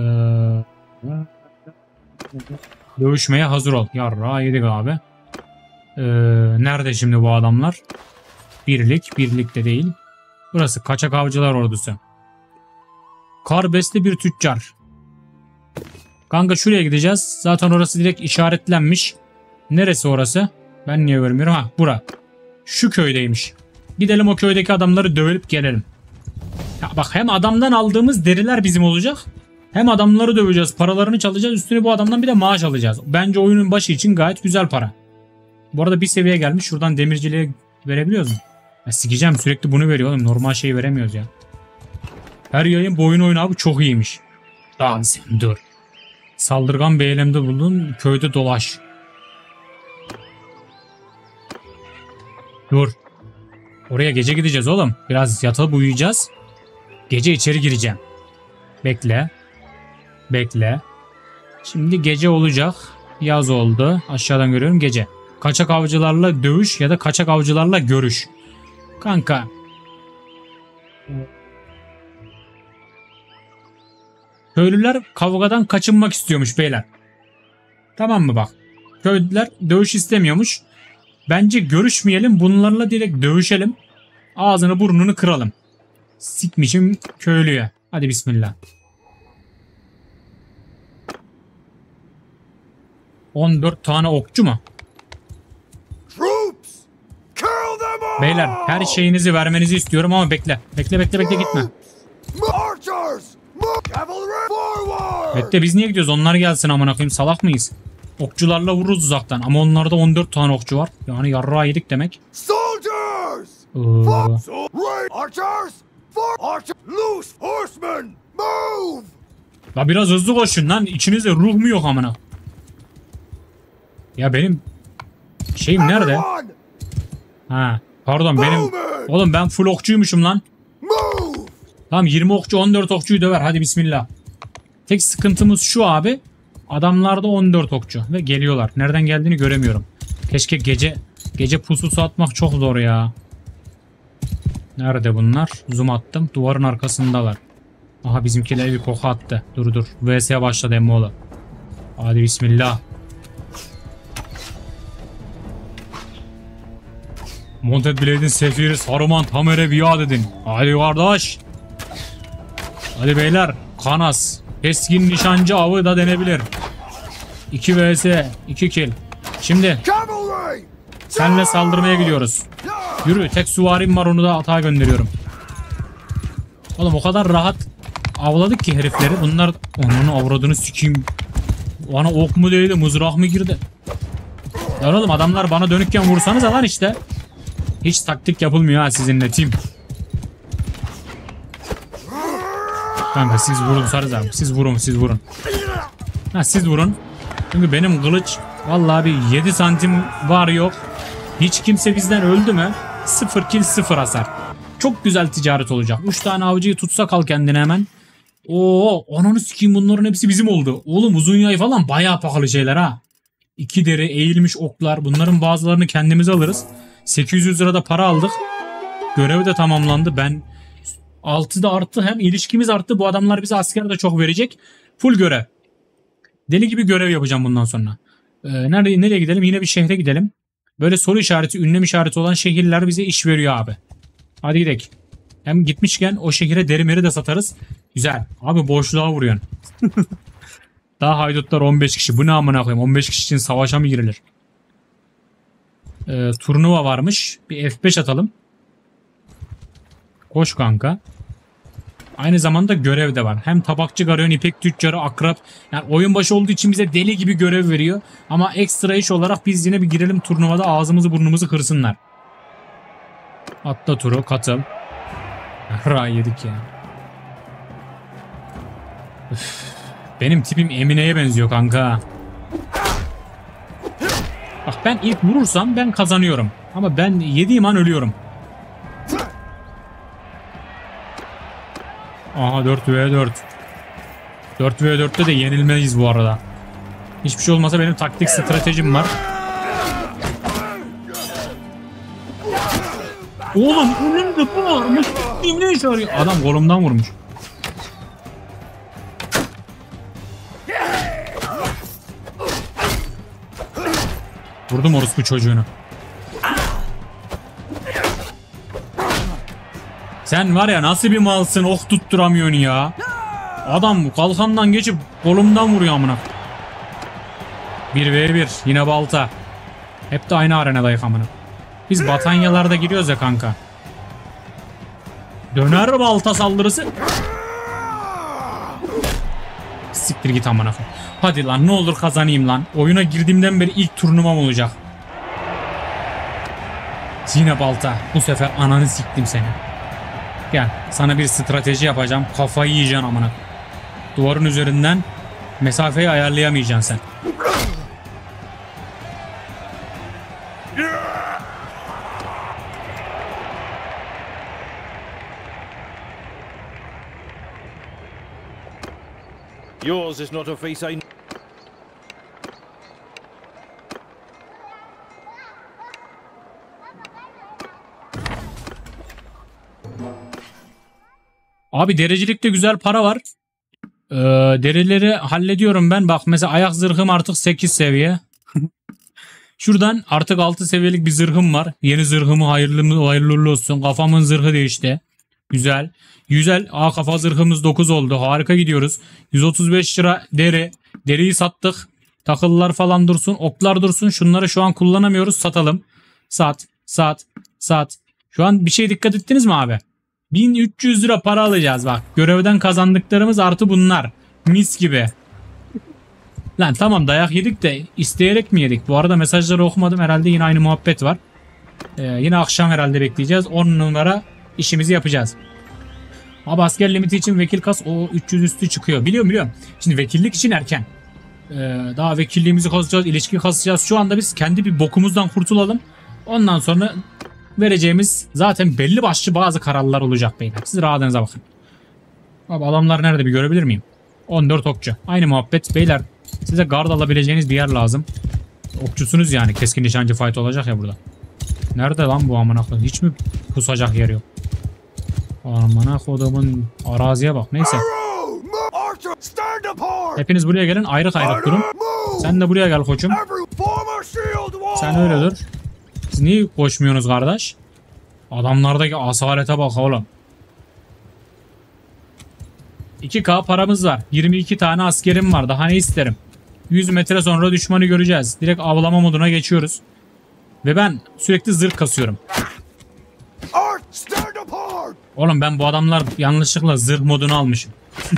dövüşmeye hazır ol. Yarrağı yedik abi. Ee, nerede şimdi bu adamlar? Birlik. Birlikte değil. Burası kaçak avcılar ordusu. Karbesli bir tüccar. Kanka şuraya gideceğiz. Zaten orası direkt işaretlenmiş. Neresi orası? Ben niye görmüyorum? Ha bura. Şu köydeymiş. Gidelim o köydeki adamları dövüp gelelim. Ya bak hem adamdan aldığımız deriler bizim olacak. Hem adamları döveceğiz. Paralarını çalacağız. Üstüne bu adamdan bir de maaş alacağız. Bence oyunun başı için gayet güzel para. Bu arada bir seviye gelmiş. Şuradan demirciliğe verebiliyoruz mu? Ya sikeceğim sürekli bunu veriyor oğlum. Normal şeyi veremiyoruz ya. Her yayın bu oyun oyunu abi çok iyiymiş. Lan sen dur. Saldırgan bir eylemde bulun. Köyde dolaş. Dur. Oraya gece gideceğiz oğlum. Biraz yatıp uyuyacağız. Gece içeri gireceğim. Bekle. Bekle. Şimdi gece olacak. Yaz oldu. Aşağıdan görüyorum gece. Kaçak avcılarla dövüş ya da kaçak avcılarla görüş. Kanka. Köylüler kavgadan kaçınmak istiyormuş beyler. Tamam mı bak. Köylüler dövüş istemiyormuş. Bence görüşmeyelim. Bunlarla direkt dövüşelim. Ağzını burnunu kıralım. Sikmişim köylüye. Hadi bismillah. on dört tane okçu mu? Beyler her şeyinizi vermenizi istiyorum ama bekle. Bekle bekle bekle gitme. Archers! Move! Cavalry! Forward! Bekle biz niye gidiyoruz? Onlar gelsin amına koyayım. Salak mıyız? Okçularla vururuz uzaktan. Ama onlarda on dört tane okçu var. Yani yarrağı yedik demek. Soldiers! Ee, So, right! Archers! For archer! Loose horsemen! Move! la biraz hızlı koşun lan. İçinizde ruh mu yok amına? Ya benim şeyim nerede? Everyone! Ha, pardon benim. Oğlum ben full okçuymuşum lan. Move! Tamam yirmi okçu on dört okçuyu döver. Hadi bismillah. Tek sıkıntımız şu abi. Adamlarda on dört okçu ve geliyorlar. Nereden geldiğini göremiyorum. Keşke gece gece pususu atmak çok zor ya. Nerede bunlar? Zoom attım. Duvarın arkasındalar. Aha bizimkiler bir koku attı. Dur dur. V S'ye başladı emmoğlu. Hadi bismillah. Mounted Blade'in sefiri Saruman Tamer'e biat edin. Hadi kardeş. Hadi beyler. Kanas. Keskin nişancı avı da denebilir. iki V S. iki kill. Şimdi Cavalry! senle saldırmaya gidiyoruz. Yürü. Tek süvarim var, onu da atağa gönderiyorum. Oğlum o kadar rahat avladık ki herifleri. Bunlar onun avradını sikeyim. Bana ok mu değdi, mızrak mı girdi? Ya oğlum adamlar bana dönükken vursanız lan işte. Hiç taktik yapılmıyor ha sizinle team. Kanka siz vurun sarız abi. Siz vurun siz vurun. Ha siz vurun. Çünkü benim kılıç vallahi bir yedi santim var yok. Hiç kimse bizden öldü mü? sıfır kill sıfır hasar. Çok güzel ticaret olacak. üç tane avcıyı tutsak al kendine hemen. Oo, ananı sikeyim bunların hepsi bizim oldu. Oğlum uzun yay falan bayağı pahalı şeyler ha. İki deri eğilmiş oklar. Bunların bazılarını kendimiz alırız. sekiz yüz lirada para aldık. Görev de tamamlandı. Ben altı da arttı. Hem ilişkimiz arttı. Bu adamlar bize asker de çok verecek. Full görev. Deli gibi görev yapacağım bundan sonra. Ee, nereye, nereye gidelim? Yine bir şehre gidelim. Böyle soru işareti, ünlem işareti olan şehirler bize iş veriyor abi. Hadi gidelim. Hem gitmişken o şehire deri meri de satarız. Güzel. Abi boşluğa vuruyorsun. Daha haydutlar on beş kişi. Bu ne amına koyayım? on beş kişi için savaşa mı girilir? Ee, turnuva varmış. Bir F beş atalım. Koş kanka. Aynı zamanda görev de var. Hem tabakçı garyon, ipek tüccarı, akrap. Yani oyun başı olduğu için bize deli gibi görev veriyor. Ama ekstra iş olarak biz yine bir girelim turnuvada, ağzımızı burnumuzu kırsınlar. Atla turu, katıl. Ra yedik ya. Üf. Benim tipim Emine'ye benziyor kanka. Bak ben ilk vurursam ben kazanıyorum. Ama ben yediğim an ölüyorum. Aha dört ve dört. dört ve dörtte de yenilmeyiz bu arada. Hiçbir şey olmasa benim taktik stratejim var. Oğlum önümde bu varmış. Ne işe yarıyor? Adam kolumdan vurmuş. Vurdum orospu çocuğunu. Sen var ya nasıl bir malsın, ok tutturamıyorsun ya. Adam kalkandan geçip kolumdan vuruyor amına. bir ve bir yine balta. Hep de aynı arenadayız amına. Biz batanyalarda giriyoruz ya kanka. Döner balta saldırısı. Siktir git amına. Hadi lan ne olur kazanayım lan. Oyuna girdiğimden beri ilk turnuvam olacak. Yine balta. Bu sefer ananı siktim seni. Gel sana bir strateji yapacağım. Kafayı yiyeceksin amına. Duvarın üzerinden mesafeyi ayarlayamayacaksın sen. Yours is not a face I... Abi dericilikte güzel para var. Ee, derileri hallediyorum ben. Bak mesela ayak zırhım artık sekiz seviye. Şuradan artık altı seviyelik bir zırhım var. Yeni zırhımı hayırlı hayırlı olsun. Kafamın zırhı değişti. Güzel. Güzel. Aa kafa zırhımız dokuz oldu. Harika gidiyoruz. yüz otuz beş lira deri. Deriyi sattık. Takılılar falan dursun. Oklar dursun. Şunları şu an kullanamıyoruz. Satalım. Sat. Sat. Sat. Şu an bir şey dikkat ettiniz mi abi? bin üç yüz lira para alacağız bak. Görevden kazandıklarımız artı bunlar. Mis gibi. Lan tamam dayak yedik de isteyerek mi yedik? Bu arada mesajları okumadım. Herhalde yine aynı muhabbet var. Ee, yine akşam herhalde bekleyeceğiz. on numara işimizi yapacağız. Abi asker limiti için vekil kas o üç yüz üstü çıkıyor. Biliyorum biliyorum. Şimdi vekillik için erken. Ee, daha vekilliğimizi kasacağız. İlişki kasacağız. Şu anda biz kendi bir bokumuzdan kurtulalım. Ondan sonra vereceğimiz zaten belli başlı bazı kararlar olacak beyler. Siz rahatınıza bakın. Abi adamlar nerede bir görebilir miyim? on dört okçu. Aynı muhabbet beyler. Size guard alabileceğiniz bir yer lazım. Okçusunuz yani. Keskin nişancı fight olacak ya burada. Nerede lan bu amına koyayım? Hiç mi pusacak yer yok? Amına kodumun araziye bak. Neyse. Hepiniz buraya gelin. Ayrık ayrık durun. Sen de buraya gel koçum. Sen öyle dur. Siz niye koşmuyorsunuz kardeş? Adamlardaki asalete bak oğlum. iki K paramız var. yirmi iki tane askerim var. Daha ne isterim? yüz metre sonra düşmanı göreceğiz. Direkt avlama moduna geçiyoruz. Ve ben sürekli zırh kasıyorum. Oğlum ben bu adamlar yanlışlıkla zırh modunu almışım.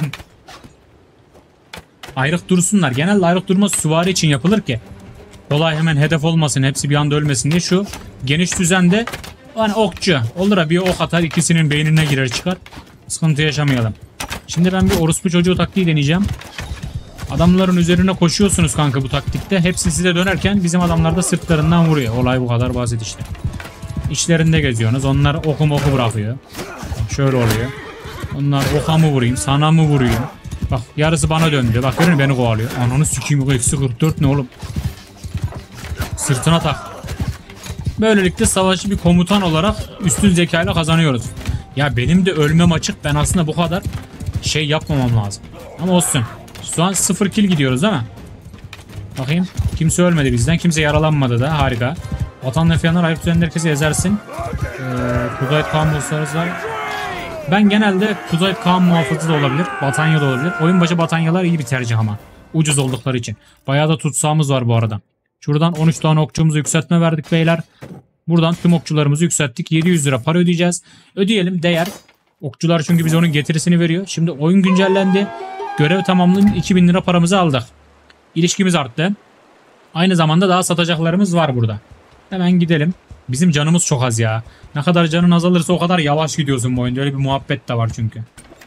Ayrık dursunlar. Genelde ayrık durma süvari için yapılır ki kolay hemen hedef olmasın, hepsi bir anda ölmesin diye. Şu geniş düzende hani okçu olur ha, bir ok atar ikisinin beynine girer çıkar. Sıkıntı yaşamayalım. Şimdi ben bir orospu çocuğu taktiği deneyeceğim. Adamların üzerine koşuyorsunuz kanka bu taktikte. Hepsi size dönerken bizim adamlar da sırtlarından vuruyor. Olay bu kadar basit işte. İçlerinde geziyorsunuz. Onlar oku oku bırakıyor. Şöyle oluyor. Onlar oka mı vurayım, sana mı vurayım? Bak yarısı bana döndü. Bak görün beni kovalıyor. Ananı sikeyim, bu eksi kırk dört ne oğlum? Sırtına tak. Böylelikle savaşı bir komutan olarak üstün zekayla kazanıyoruz. Ya benim de ölmem açık. Ben aslında bu kadar şey yapmamam lazım. Ama olsun. Şu an sıfır kill gidiyoruz değil mi? Bakayım. Kimse ölmedi bizden. Kimse yaralanmadı da. Harika. Vatanla fiyanlar ayrık düzenli herkesi ezersin. Ee, Kudayt Kaan Muhafızı var. Ben genelde Kudayt Kaan Muhafızı da olabilir. Batanya da olabilir. Oyun başı Batanyalar iyi bir tercih ama. Ucuz oldukları için. Bayağı da tutsağımız var bu arada. Şuradan on üç tane okçumuzu yükseltme verdik beyler. Buradan tüm okçularımızı yükselttik. yedi yüz lira para ödeyeceğiz. Ödeyelim, değer. Okçular çünkü bize onun getirisini veriyor. Şimdi oyun güncellendi. Görev tamamlanınca iki bin lira paramızı aldık. İlişkimiz arttı. Aynı zamanda daha satacaklarımız var burada. Hemen gidelim. Bizim canımız çok az ya. Ne kadar canın azalırsa o kadar yavaş gidiyorsun bu oyunda. Öyle bir muhabbet de var çünkü.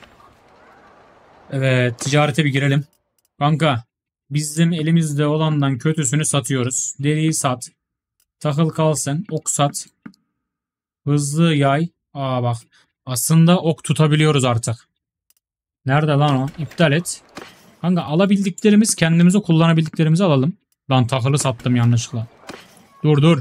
Evet, ticarete bir girelim. Kanka, bizim elimizde olandan kötüsünü satıyoruz. Deriyi sat. Takıl kalsın. Ok sat. Hızlı yay. Aa bak. Aslında ok tutabiliyoruz artık. Nerede lan o? İptal et. Kanka alabildiklerimiz kendimize, kullanabildiklerimizi alalım. Lan takılı sattım yanlışlıkla. Dur dur.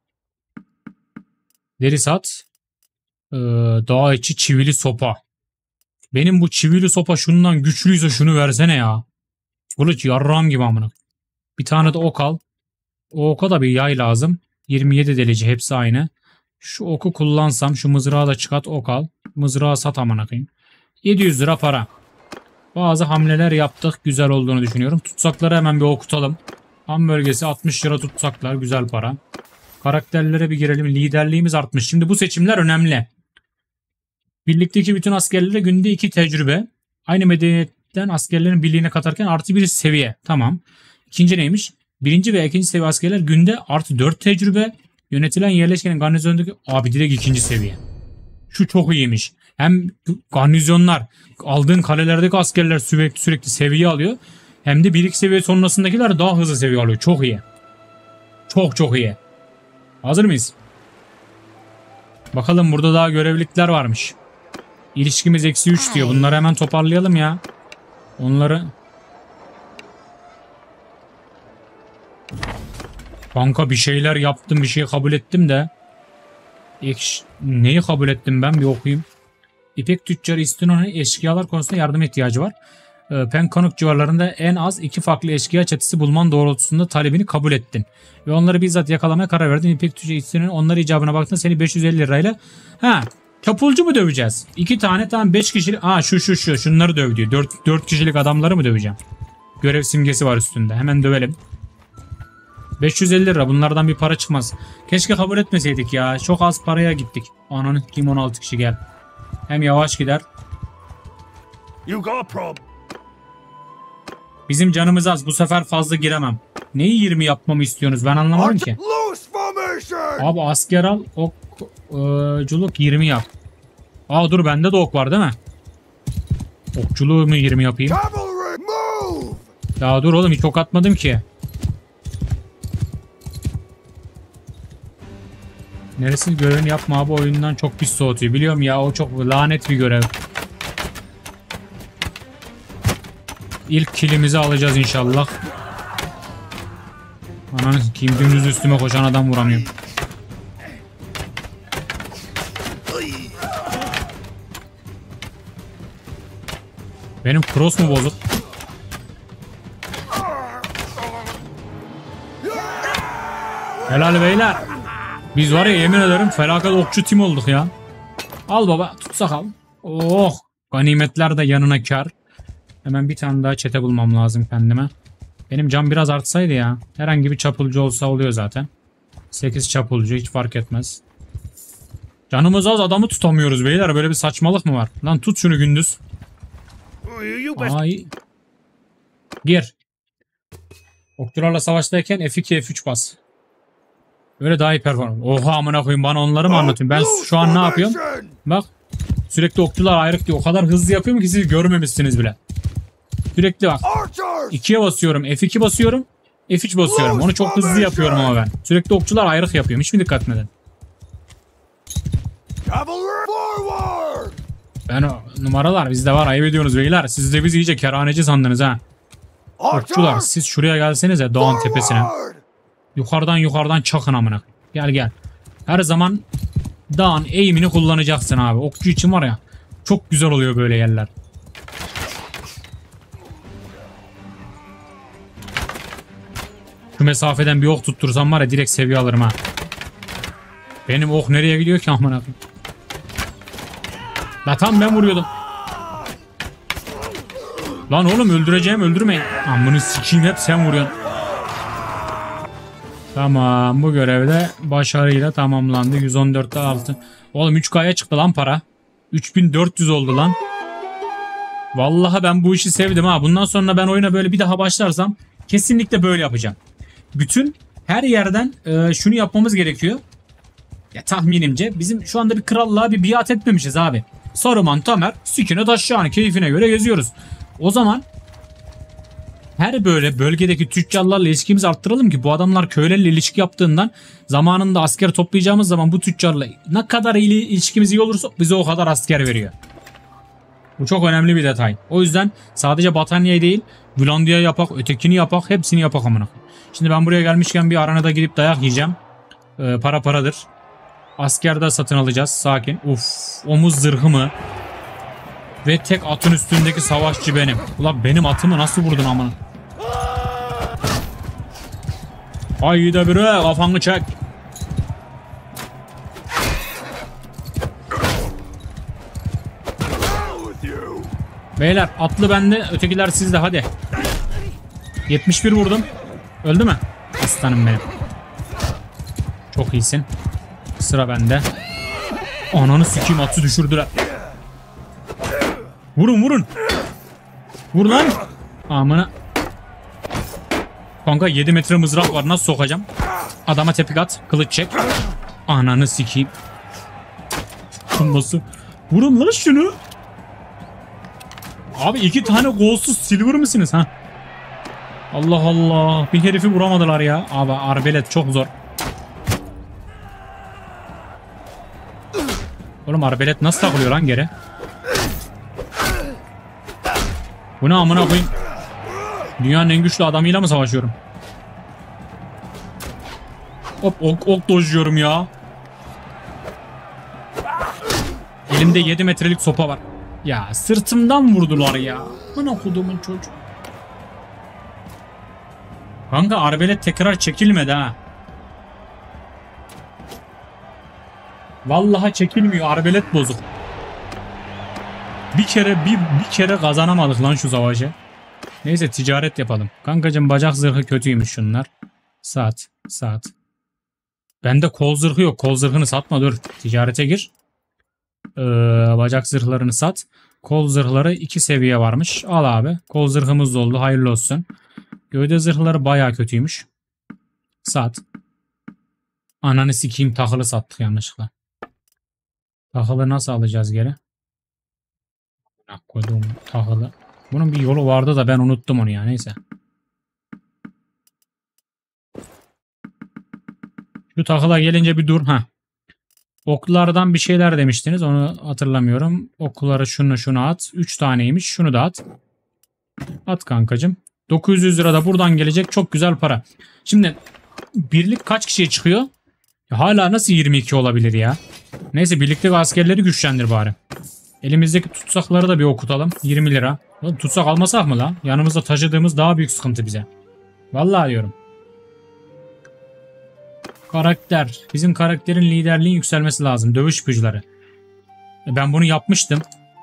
Deri sat. Ee, dağ içi çivili sopa. Benim bu çivili sopa şundan güçlüyse şunu versene ya. Kılıç yarram gibi amına. Bir tane de ok al. O oka da bir yay lazım. yirmi yedi delici hepsi aynı. Şu oku kullansam, şu mızrağı da çıkart, ok al. Mızrağı sat amına koyayım. yedi yüz lira para. Bazı hamleler yaptık. Güzel olduğunu düşünüyorum. Tutsakları hemen bir okutalım. Ham bölgesi altmış lira tutsaklar. Güzel para. Karakterlere bir girelim. Liderliğimiz artmış. Şimdi bu seçimler önemli. Birlikteki bütün askerlere günde iki tecrübe. Aynı medeniyetten askerlerin birliğine katarken artı bir seviye. Tamam. İkinci neymiş? Birinci ve ikinci seviye askerler günde artı dört tecrübe. Yönetilen yerleşkenin garnizonundaki abi direkt ikinci seviye. Şu çok iyiymiş. Hem garnizonlar, aldığın kalelerdeki askerler sürekli sürekli seviye alıyor. Hem de bir iki seviye sonrasındakiler daha hızlı seviye alıyor. Çok iyi. Çok çok iyi. Hazır mıyız? Bakalım burada daha görevlilikler varmış. İlişkimiz eksi üç diyor. Bunları hemen toparlayalım ya. Onları... Kanka bir şeyler yaptım, bir şey kabul ettim de. Ekş... Neyi kabul ettim ben bir okuyayım. İpek tüccarı İstinon'un eşkıyalar konusunda yardım ihtiyacı var. Ee, Penkanuk civarlarında en az iki farklı eşkıya çetesi bulman doğrultusunda talebini kabul ettin. Ve onları bizzat yakalamaya karar verdin. İpek tüccarı İstinon'un onları icabına baktığında seni beş yüz elli lirayla... Ha, çapulcu mu döveceğiz? İki tane tamam beş kişilik... Aa şu şu şu şunları döv diyor. dört kişilik adamları mı döveceğim? Görev simgesi var üstünde. Hemen dövelim. beş yüz elli lira. Bunlardan bir para çıkmaz. Keşke kabul etmeseydik ya. Çok az paraya gittik. Ananı kim on altı kişi gel. Hem yavaş gider. You got a problem? Bizim canımız az. Bu sefer fazla giremem. Neyi yirmi yapmamı istiyorsunuz? Ben anlamadım ki. Loose formation! Abi asker al. Okculuk yirmi yap. Aa dur bende de ok var değil mi? Okçuluğu mu yirmi yapayım? Cavalry, move! Ya dur oğlum hiç ok atmadım ki. Neresi görevini yapma abi, oyundan çok pis soğutuyor. Biliyorum ya, o çok lanet bir görev. İlk kilimizi alacağız inşallah. Ananı kim dümdüz üstüme koşan adam vuramıyorum. Benim cross mu bozuk? Helal beyler. Biz var ya yemin ederim felaket okçu tim olduk ya. Al baba tutsak al. Oh, ganimetler de yanına kar. Hemen bir tane daha çete bulmam lazım kendime. Benim cam biraz artsaydı ya. Herhangi bir çapulcu olsa oluyor zaten. sekiz çapulcu hiç fark etmez. Canımız az, adamı tutamıyoruz beyler. Böyle bir saçmalık mı var? Lan tut şunu gündüz. Ay. Gir. Okçularla savaştayken F iki F üç bas. Öyle daha iyi performans. Oha amına koyayım, bana onları mı anlatayım? Ben şu an ne yapıyorum? Bak. Sürekli okçular ayrık diyor. O kadar hızlı yapıyorum ki siz görmemişsiniz bile. Sürekli bak. ikiye basıyorum. F iki basıyorum. F üç basıyorum. Onu çok hızlı yapıyorum ama ben. Sürekli okçular ayrık yapıyorum. Hiç mi dikkat etmedin? Ben o numaralar bizde var. Ayıp ediyorsunuz beyler. Siz de biz iyice kerhaneci sandınız ha. Okçular siz şuraya gelsenize dağın tepesine. Yukarıdan yukarıdan çakın amına. Gel gel. Her zaman dağın eğimini kullanacaksın abi. Okçu için var ya. Çok güzel oluyor böyle yerler. Şu mesafeden bir ok tuttursam var ya direkt seviye alırım ha. Benim ok nereye gidiyor ki amına? La tam ben vuruyordum. Lan oğlum öldüreceğim, öldürmeyin. Amını sikeyim, hep sen vuruyorsun. Tamam, bu görevde başarıyla tamamlandı. yüz on dörtte altı. Oğlum üç K'ya çıktı lan para. üç bin dört yüz oldu lan. Vallahi ben bu işi sevdim ha. Bundan sonra ben oyuna böyle bir daha başlarsam kesinlikle böyle yapacağım. Bütün her yerden e, şunu yapmamız gerekiyor. Ya tahminimce bizim şu anda bir krallığa bir biat etmemişiz abi. Saruman, Tamer, sikine taşşağını keyfine göre geziyoruz. O zaman her böyle bölgedeki tüccarlarla ilişkimizi arttıralım ki bu adamlar köylerle ilişki yaptığından zamanında asker toplayacağımız zaman bu tüccarla ne kadar iyi ilişkimiz iyi olursa bize o kadar asker veriyor. Bu çok önemli bir detay. O yüzden sadece Batanya'yı değil, Vlandia'yı yapak, ötekini yapak, hepsini yapak amına. Şimdi ben buraya gelmişken bir aranada gidip dayak yiyeceğim. Ee, para paradır. Asker de satın alacağız. Sakin. Uf, omuz zırhı mı? Ve tek atın üstündeki savaşçı benim. Ulan benim atımı nasıl vurdun amına? Haydi bre, kafanı çek. Beyler atlı bende, ötekiler sizde, hadi. yetmiş bir vurdum. Öldü mü? Aslanım benim. Çok iyisin. Sıra bende. Ananı sikeyim, atı düşürdüler. Vurun vurun. Vur lan. Amına. Kanka yedi metre mızrak var, nasıl sokacağım? Adama tepik at, kılıç çek. Ananı sikeyim. Nasıl? Vurun lan şunu. Abi iki tane golsuz silver misiniz ha? Allah Allah. Bir herifi vuramadılar ya. Abi arbelet çok zor. Oğlum arbelet nasıl takılıyor lan geri? Bu ne amına koyayım? Dünyanın en güçlü adamıyla mı savaşıyorum? Hop ok, ok dojluyorum ya. Elimde yedi metrelik sopa var. Ya sırtımdan vurdular ya. Bana kodumun çocuğu. Kanka arbelet tekrar çekilmedi ha. Vallahi çekilmiyor, arbelet bozuk. Bir kere bir, bir kere kazanamadık lan şu savaşı. Neyse ticaret yapalım. Kankacım bacak zırhı kötüymüş şunlar. Sat. Sat. Bende kol zırhı yok. Kol zırhını satma dur. Ticarete gir. Ee, bacak zırhlarını sat. Kol zırhları iki seviye varmış. Al abi. Kol zırhımız oldu. Hayırlı olsun. Gövde zırhları baya kötüymüş. Sat. Ananı sikeyim, tahılı sattık yanlışlıkla. Tahılı nasıl alacağız geri? Koydum tahılı. Bunun bir yolu vardı da ben unuttum onu ya. Neyse. Şu tahıla gelince bir dur. Ha. Oklardan bir şeyler demiştiniz. Onu hatırlamıyorum. Okları şunu şunu at. üç taneymiş. Şunu da at. At kankacım. dokuz yüz lira da buradan gelecek. Çok güzel para. Şimdi birlik kaç kişiye çıkıyor? Ya hala nasıl yirmi iki olabilir ya? Neyse birlikteki askerleri güçlendir bari. Elimizdeki tutsakları da bir okutalım. yirmi lira. Oğlum, tutsak almasak mı lan? Yanımızda taşıdığımız daha büyük sıkıntı bize. Vallahi diyorum. Karakter. Bizim karakterin liderliğin yükselmesi lazım. Dövüş ipuçları. E ben bunu yapmıştım.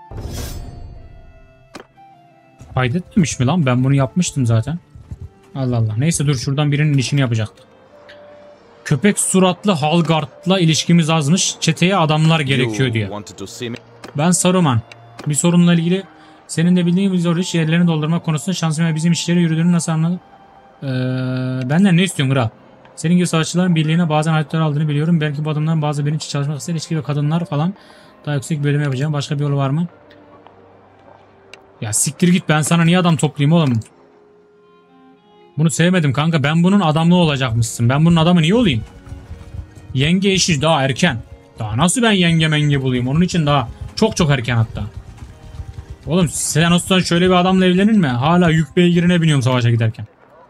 Kaydetmemiş mi lan? Ben bunu yapmıştım zaten. Allah Allah. Neyse dur, şuradan birinin işini yapacaktık. Köpek suratlı Halgard'la ilişkimiz azmış. Çeteye adamlar gerekiyor diyor. Ben Saruman. Bir sorunla ilgili senin de bildiğin bir zor iş yerlerini doldurmak konusunda şansım ve bizim işleri yürüdüğünü nasıl anladın? Ee, benden ne istiyorsun kral? Senin gibi savaşçıların birliğine bazen hayatlar aldığını biliyorum. Belki bu adamların bazı benim için çalışmak isteyen ilişki ve kadınlar falan daha yüksek bölüm yapacağım. Başka bir yolu var mı? Ya siktir git, ben sana niye adam toplayayım oğlum? Bunu sevmedim kanka. Ben bunun adamlı olacakmışsın. Ben bunun adamı niye olayım? Yenge işi daha erken. Daha nasıl ben yenge menge bulayım? Onun için daha çok çok erken hatta. Oğlum sen olsan şöyle bir adamla evlenir mi? Hala yük beygirine biniyorum savaşa giderken.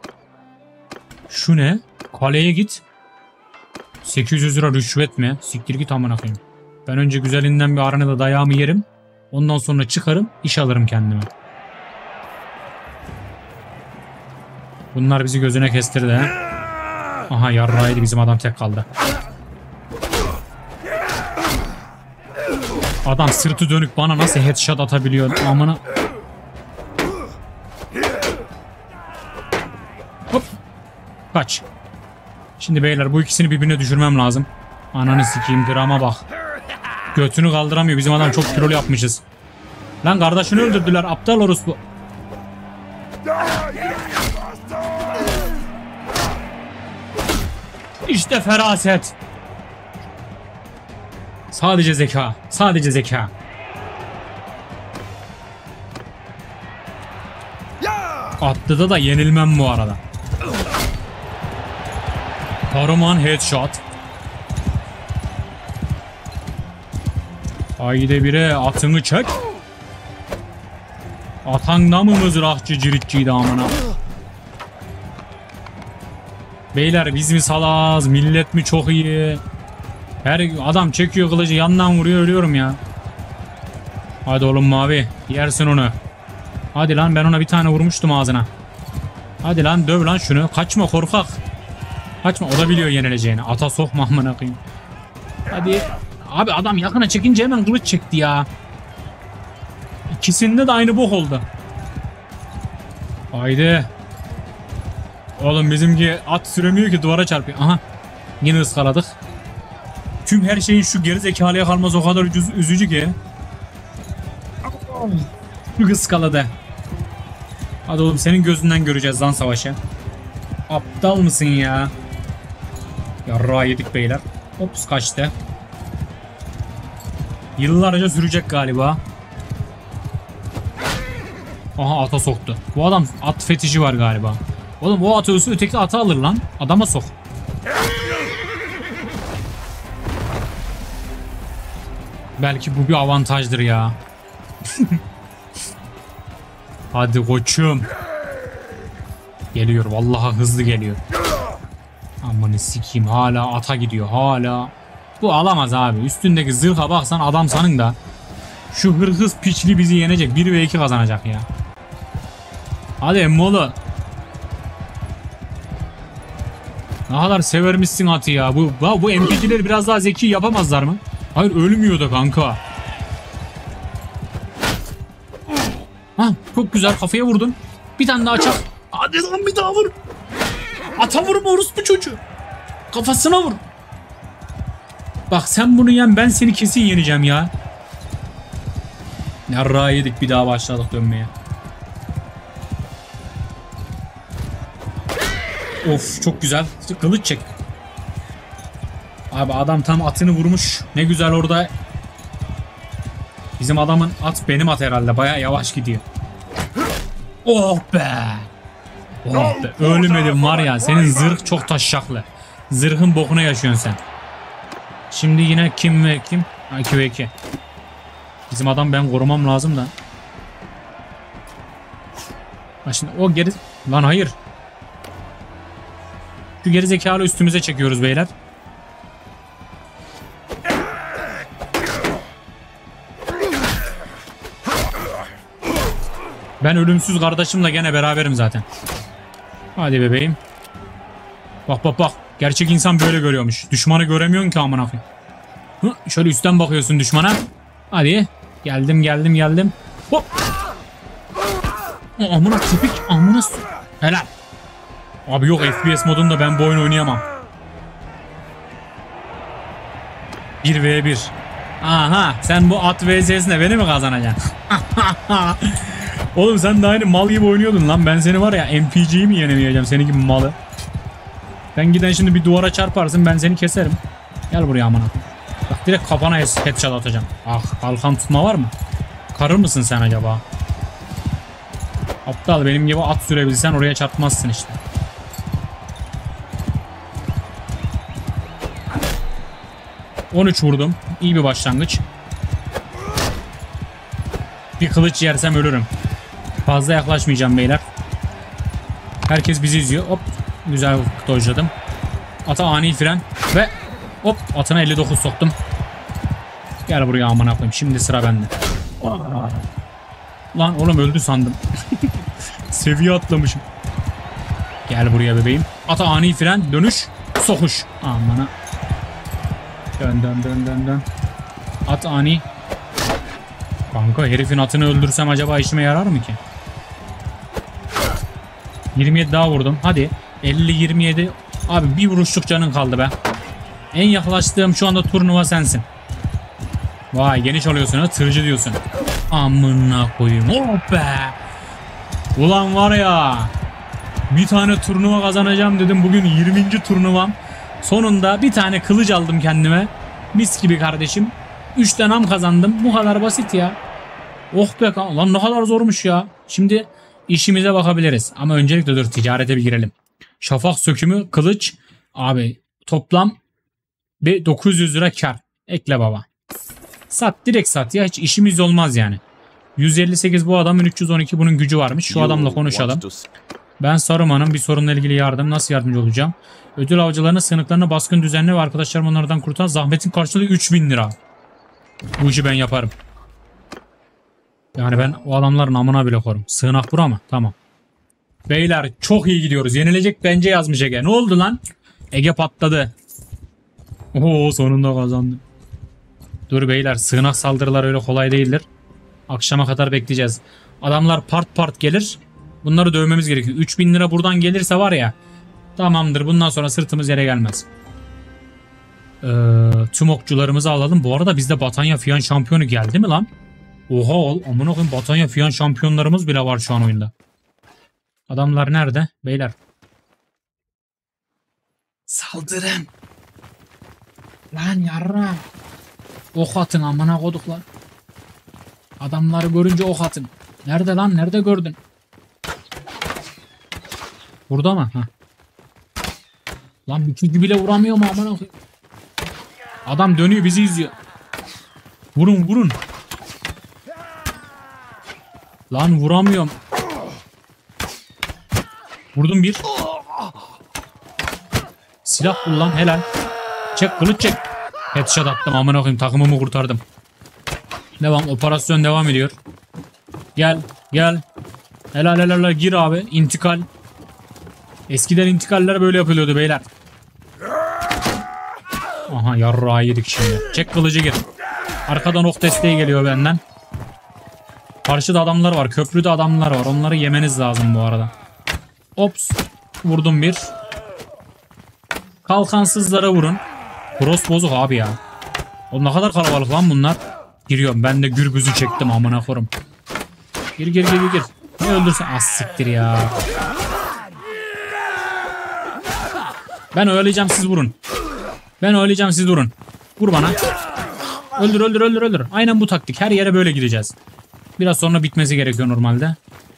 Şu ne? Kaleye git. sekiz yüz lira rüşvet mi? Siktir git amına koyayım. Ben önce güzelinden bir arana da dayağımı yerim. Ondan sonra çıkarım, iş alırım kendime. Bunlar bizi gözüne kestirdi he. Aha yarrağıydı, bizim adam tek kaldı. Adam sırtı dönük bana nasıl headshot atabiliyor amına. Hop. Kaç. Şimdi beyler bu ikisini birbirine düşürmem lazım. Ananı sikeyim, drama bak. Götünü kaldıramıyor, bizim adam çok kilolu yapmışız. Lan kardeşini öldürdüler aptal orospu. İşte feraset. Sadece zeka. Sadece zeka. Atlıda da yenilmem bu arada. Saruman headshot. Haydi bire atını çek. Atanda mı mızrakçı ciritçiydi amına. Beyler biz mi salaz, millet mi çok iyi? Her adam çekiyor kılıcı, yandan vuruyor, ölüyorum ya. Hadi oğlum mavi, yersin onu. Hadi lan, ben ona bir tane vurmuştum ağzına. Hadi lan döv lan şunu, kaçma korkak. Kaçma, o da biliyor yenileceğini. Ata sokma amına koyayım. Hadi. Abi adam yakına çekince hemen kılıç çekti ya. İkisinde de aynı bok oldu. Haydi. Oğlum bizimki at süremiyor ki, duvara çarpıyor. Aha. Yine ıskaladık. Tüm her şeyin şu geri zekalıya kalması o kadar üz üzücü ki. Şu ıskaladı. Hadi oğlum senin gözünden göreceğiz lan savaşı. Aptal mısın ya? Yarrağı yedik beyler. Ops kaçtı. Yıllarca sürecek galiba. Aha ata soktu. Bu adam at fetişi var galiba. Oğlum o atı ölsün öteki atı alır lan. Adama sok. Belki bu bir avantajdır ya. Hadi koçum. Geliyor vallahi, hızlı geliyor. Amanı sikeyim, hala ata gidiyor hala. Bu alamaz abi. Üstündeki zırha baksan adam sanın da. Şu hırhız piçli bizi yenecek. bir ve iki kazanacak ya. Hadi emmolu. Ne kadar severmişsin atı ya. Bu bu N P C'leri biraz daha zeki yapamazlar mı? Hayır ölmüyor da kanka. Ha çok güzel, kafaya vurdun. Bir tane daha çak. Hadi lan bir daha vur. Ata vurma orospu çocuğu. Kafasına vur. Bak sen bunu yen, ben seni kesin yeneceğim ya. Yarrağı yedik, bir daha başladık dönmeye. Of çok güzel. Kılıç çek. Abi adam tam atını vurmuş. Ne güzel orada. Bizim adamın at benim at herhalde. Baya yavaş gidiyor. Oh be. Oh be. Ölmedim var ya. Senin zırh çok taşşaklı. Zırhın bokuna yaşıyorsun sen. Şimdi yine kim ve kim? Ha, iki ve iki. Bizim adam ben korumam lazım da. Ha şimdi o geri... Lan hayır. Şu geri zekalı üstümüze çekiyoruz beyler. Ben ölümsüz kardeşimle gene beraberim zaten. Hadi bebeğim. Bak bak bak. Gerçek insan böyle görüyormuş. Düşmanı göremiyorsun ki amına koyayım. Şöyle üstten bakıyorsun düşmana. Hadi. Geldim geldim geldim. Hop. Amına tipik amına. Helal. Abi yok, F P S modunda ben bu oyunu oynayamam. bir ve bir. Aha sen bu at vs'sine beni mi kazanacaksın? Oğlum sen de aynı mal gibi oynuyordun lan. Ben seni var ya M P G'yi mi yenemeyeceğim, senin gibi malı. Sen giden şimdi bir duvara çarparsın, ben seni keserim. Gel buraya amına. Bak direkt kafana headshot atacağım. Ah, kalkan tutma var mı? Karır mısın sen acaba? Aptal, benim gibi at sürebilsen oraya çarpmazsın işte. on üç vurdum. İyi bir başlangıç. Bir kılıç yersem ölürüm. Fazla yaklaşmayacağım beyler. Herkes bizi izliyor. Hop. Güzel dojladım. Ata ani fren. Ve hop atına elli dokuz soktum. Gel buraya amına koyayım. Şimdi sıra bende. Lan oğlum öldü sandım. Seviye atlamışım. Gel buraya bebeğim. Ata ani fren. Dönüş. Sokuş. Amına. Dön dön dön dön dön. At ani. Kanka herifin atını öldürsem acaba işime yarar mı ki? yirmi yedi daha vurdum. Hadi. elli yirmi yedi. Abi bir vuruşluk canın kaldı be. En yaklaştığım şu anda turnuva sensin. Vay geniş oluyorsun ha. Tırcı diyorsun. Amına koyayım. Oh be. Ulan var ya. Bir tane turnuva kazanacağım dedim. Bugün yirminci turnuvam. Sonunda bir tane kılıç aldım kendime. Mis gibi kardeşim. üç tane am kazandım. Bu kadar basit ya. Oh be kan. Lan ne kadar zormuş ya. Şimdi işimize bakabiliriz. Ama öncelikle dur ticarete bir girelim. Şafak sökümü kılıç. Abi toplam bir dokuz yüz lira kar. Ekle baba. Sat direkt sat ya. Hiç işimiz olmaz yani. yüz elli sekiz bu adamın, üç yüz on iki bunun gücü varmış. Şu adamla konuşalım. Ben Saruman'ın bir sorunla ilgili yardım. Nasıl yardımcı olacağım? Ödül avcılarına sığınıklarına baskın düzenli ve arkadaşlarım onlardan kurtar. Zahmetin karşılığı üç bin lira. Bu işi ben yaparım. Yani ben o adamların amına bile korum. Sığınak bura mı? Tamam. Beyler çok iyi gidiyoruz. Yenilecek bence yazmış Ege. Ne oldu lan? Ege patladı. Oo sonunda kazandı. Dur beyler, sığınak saldırılar öyle kolay değildir. Akşama kadar bekleyeceğiz. Adamlar part part gelir. Bunları dövmemiz gerekiyor. üç bin lira buradan gelirse var ya. Tamamdır. Bundan sonra sırtımız yere gelmez. Ee, tüm okçularımızı alalım. Bu arada bizde Batanya Fiyan şampiyonu geldi mi lan? Oha ol. Amına koyayım, Batanya Fiyan şampiyonlarımız bile var şu an oyunda. Adamlar nerede? Beyler. Saldırın. Lan yarra. Ok atın amına koduklar. Adamları görünce ok atın. Nerede lan? Nerede gördün? Burada mı? Heh. Lan bir çocuk bile vuramıyor mu amına koyayım? Adam dönüyor bizi izliyor. Vurun vurun. Lan vuramıyorum. Vurdum bir. Silah bul lan, helal. Çek kılıç çek. Headshot attım amına koyayım, takımımı kurtardım. Devam, operasyon devam ediyor. Gel gel. Helal helal helal, gir abi. İntikal. Eskiden intikaller böyle yapılıyordu beyler. Aha yarrağı yedik şimdi. Çek kılıcı gir. Arkadan ok desteği geliyor benden. Karşıda adamlar var. Köprüde adamlar var. Onları yemeniz lazım bu arada. Ops. Vurdum bir. Kalkansızlara vurun. Cross bozuk abi ya. O ne kadar kalabalık lan bunlar. Giriyorum. Ben de gürbüzü çektim amına korum. Gir gir gir gir. Ne öldürsen az siktir ya. Ben oyalayacağım, siz vurun. Ben oyalayacağım, siz vurun. Vur bana. Öldür öldür öldür öldür. Aynen bu taktik. Her yere böyle gideceğiz. Biraz sonra bitmesi gerekiyor normalde.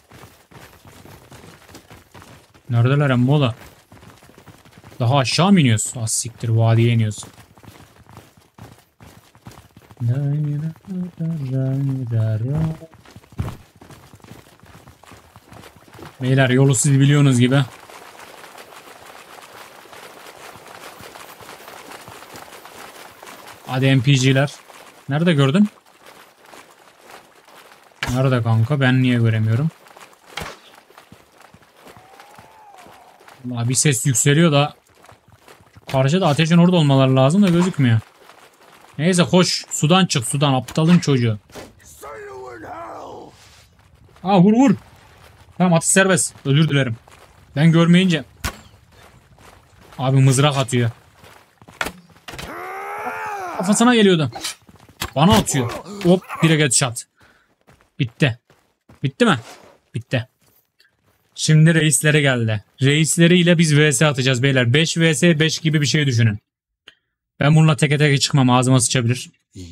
Neredeler emmola? Daha aşağı mı iniyoruz? Az siktir, vadiye iniyoruz. Beyler yolu siz biliyorsunuz gibi. Hadi N P G'ler. Nerede gördün? Nerede kanka? Ben niye göremiyorum? Vallahi bir ses yükseliyor da karşıda ateşin orada olmaları lazım da gözükmüyor. Neyse koş. Sudan çık sudan. Aptalın çocuğu. Aa vur vur. Tamam atış serbest. Özür dilerim. Ben görmeyince. Abi mızrak atıyor. Kafasına geliyordu. Bana atıyor. Hop bir headshot. Bitti. Bitti mi? Bitti. Şimdi reislere geldi. Reisleriyle biz vs atacağız beyler. beş vs beş gibi bir şey düşünün. Ben bununla teke teke çıkmam. Ağzıma sıçabilir.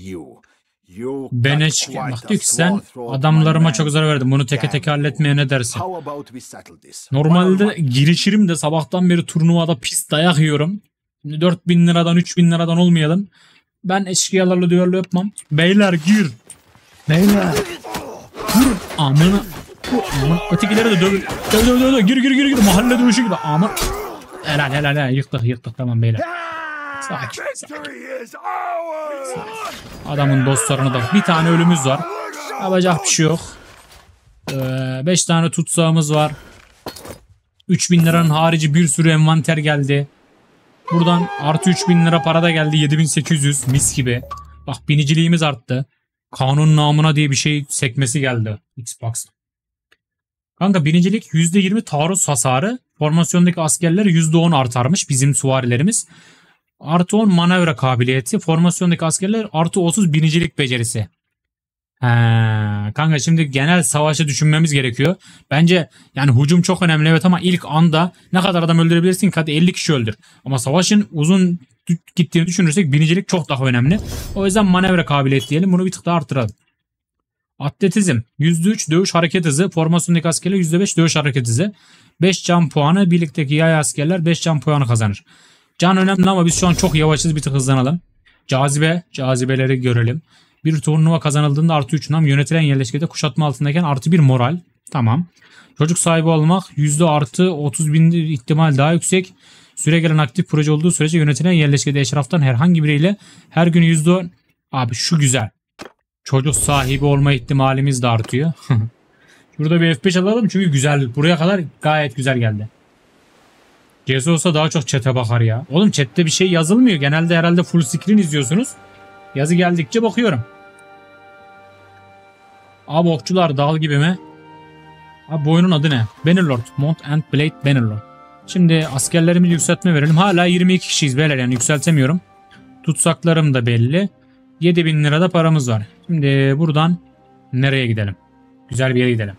Beleş bak diyor ki sen adamlarıma çok zarar verdin. Bunu teke teke halletmeye ne dersin? Normalde girişirim de sabahtan beri turnuvada pis dayak yiyorum. dört bin liradan üç bin liradan olmayalım. Ben eşkıyalarla düello yapmam. Beyler gir. Beyler. Vur. Amına. Aman. Ötekileri de döv. Döv döv döv. Gir gir gir gir. Mahalle dövüşü gibi. Aman. Helal helal helal. Yıktık yıktık tamam beyler. Sakin. Sakin. Adamın dostlarına da bir tane ölümümüz var. Yapacak bir şey yok. Ee, beş tane tutsağımız var. üç bin liranın harici bir sürü envanter geldi. Buradan artı üç bin lira para da geldi. yedi bin sekiz yüz mis gibi. Bak biniciliğimiz arttı. Kanun namına diye bir şey sekmesi geldi Xbox. Kanka binicilik yüzde yirmi taarruz hasarı. Formasyondaki askerler yüzde on artarmış bizim süvarilerimiz. Artı on manevra kabiliyeti. Formasyondaki askerler artı otuz binicilik becerisi. He, kanka şimdi genel savaşı düşünmemiz gerekiyor. Bence yani hücum çok önemli evet ama ilk anda ne kadar adam öldürebilirsin ki hadi elli kişi öldür. Ama savaşın uzun gittiğini düşünürsek binicilik çok daha önemli. O yüzden manevra kabiliyeti diyelim, bunu bir tık daha arttıralım. Atletizm yüzde üç dövüş hareket hızı. Formasyondaki askerler yüzde beş dövüş hareket hızı. beş can puanı, birlikteki yay askerler beş can puanı kazanır. Can önemli ama biz şu an çok yavaşız, bir tık hızlanalım. Cazibe, cazibeleri görelim. Bir turnuva kazanıldığında artı üç nam, yönetilen yerleşkede kuşatma altındayken artı bir moral. Tamam. Çocuk sahibi olmak yüzde artı otuz bin ihtimal daha yüksek. Süre gelen aktif proje olduğu sürece yönetilen yerleşkede eşraftan herhangi biriyle her gün yüzde on. Abi şu güzel. Çocuk sahibi olma ihtimalimiz de artıyor. Şurada bir F beş alalım çünkü güzel. Buraya kadar gayet güzel geldi. C S olsa daha çok chat'e bakar ya. Oğlum chat'te bir şey yazılmıyor. Genelde herhalde full screen izliyorsunuz. Yazı geldikçe bakıyorum. Abi okçular dal gibi mi? Abi bu oyunun adı ne? Bannerlord. Mount and Blade Bannerlord. Şimdi askerlerimizi yükseltme verelim. Hala yirmi iki kişiyiz beyler, yani yükseltemiyorum. Tutsaklarım da belli. yedi bin lirada paramız var. Şimdi buradan nereye gidelim? Güzel bir yere gidelim.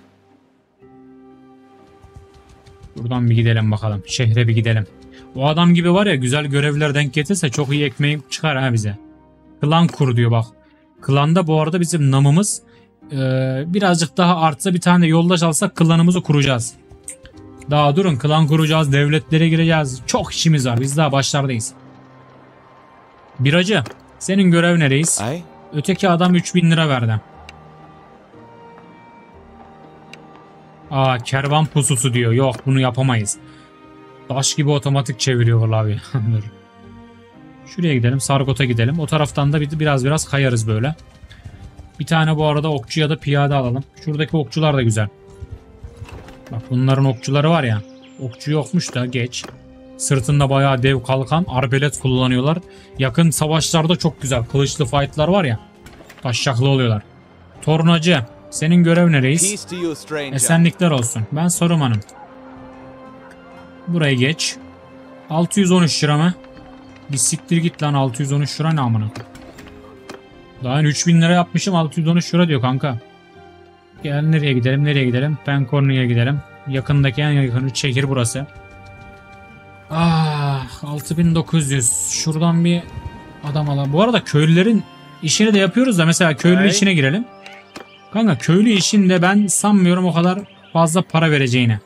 Buradan bir gidelim bakalım. Şehre bir gidelim. O adam gibi var ya, güzel görevler denk getirse çok iyi ekmeği çıkar ha bize. Klan kur diyor bak. Klanda bu arada bizim namımız e, birazcık daha artsa, bir tane yoldaş alsak klanımızı kuracağız. Daha durun, klan kuracağız, devletlere gireceğiz. Çok işimiz var, biz daha başlardayız. Biracı, senin görev nereyiz? Ay? Öteki adam üç bin lira verdi. Aa, kervan pususu diyor. Yok, bunu yapamayız. Taş gibi otomatik çeviriyor abi. Şuraya gidelim. Sargot'a gidelim. O taraftan da bir, biraz biraz kayarız böyle. Bir tane bu arada okçu ya da piyade alalım. Şuradaki okçular da güzel. Bak bunların okçuları var ya. Okçu yokmuş da geç. Sırtında bayağı dev kalkan arbelet kullanıyorlar. Yakın savaşlarda çok güzel. Kılıçlı fightlar var ya. Taşşaklı oluyorlar. Tornacı. Senin görev nereyiz? Esenlikler olsun. Ben Saruman'ım. Buraya geç. altı yüz on üç lira mı? Bir siktir git lan, altı yüz on üç lira ne amına. Daha üç bin lira yapmışım, altı yüz on üç lira diyor kanka. Gel nereye gidelim nereye gidelim? Penkornu'ya gidelim. Yakındaki en yakın şehir burası. Ah, altı bin dokuz yüz. Şuradan bir adam alalım. Bu arada köylülerin işini de yapıyoruz da mesela köylü Hey. işine girelim. Kanka köylü işinde ben sanmıyorum o kadar fazla para vereceğini.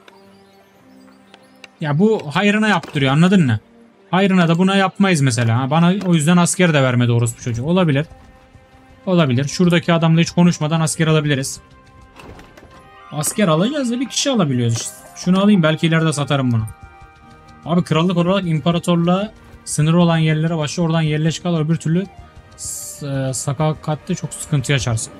Ya bu hayrına yaptırıyor, anladın mı? Hayrına da buna yapmayız mesela. Bana o yüzden asker de vermedi orospu çocuğu. Olabilir. Olabilir. Şuradaki adamla hiç konuşmadan asker alabiliriz. Asker alacağız da bir kişi alabiliyoruz işte. Şunu alayım, belki ileride satarım bunu. Abi krallık olarak imparatorluğa sınırı olan yerlere başla, oradan yerleş kal, öbür türlü sakakatte çok sıkıntı yaşarsın.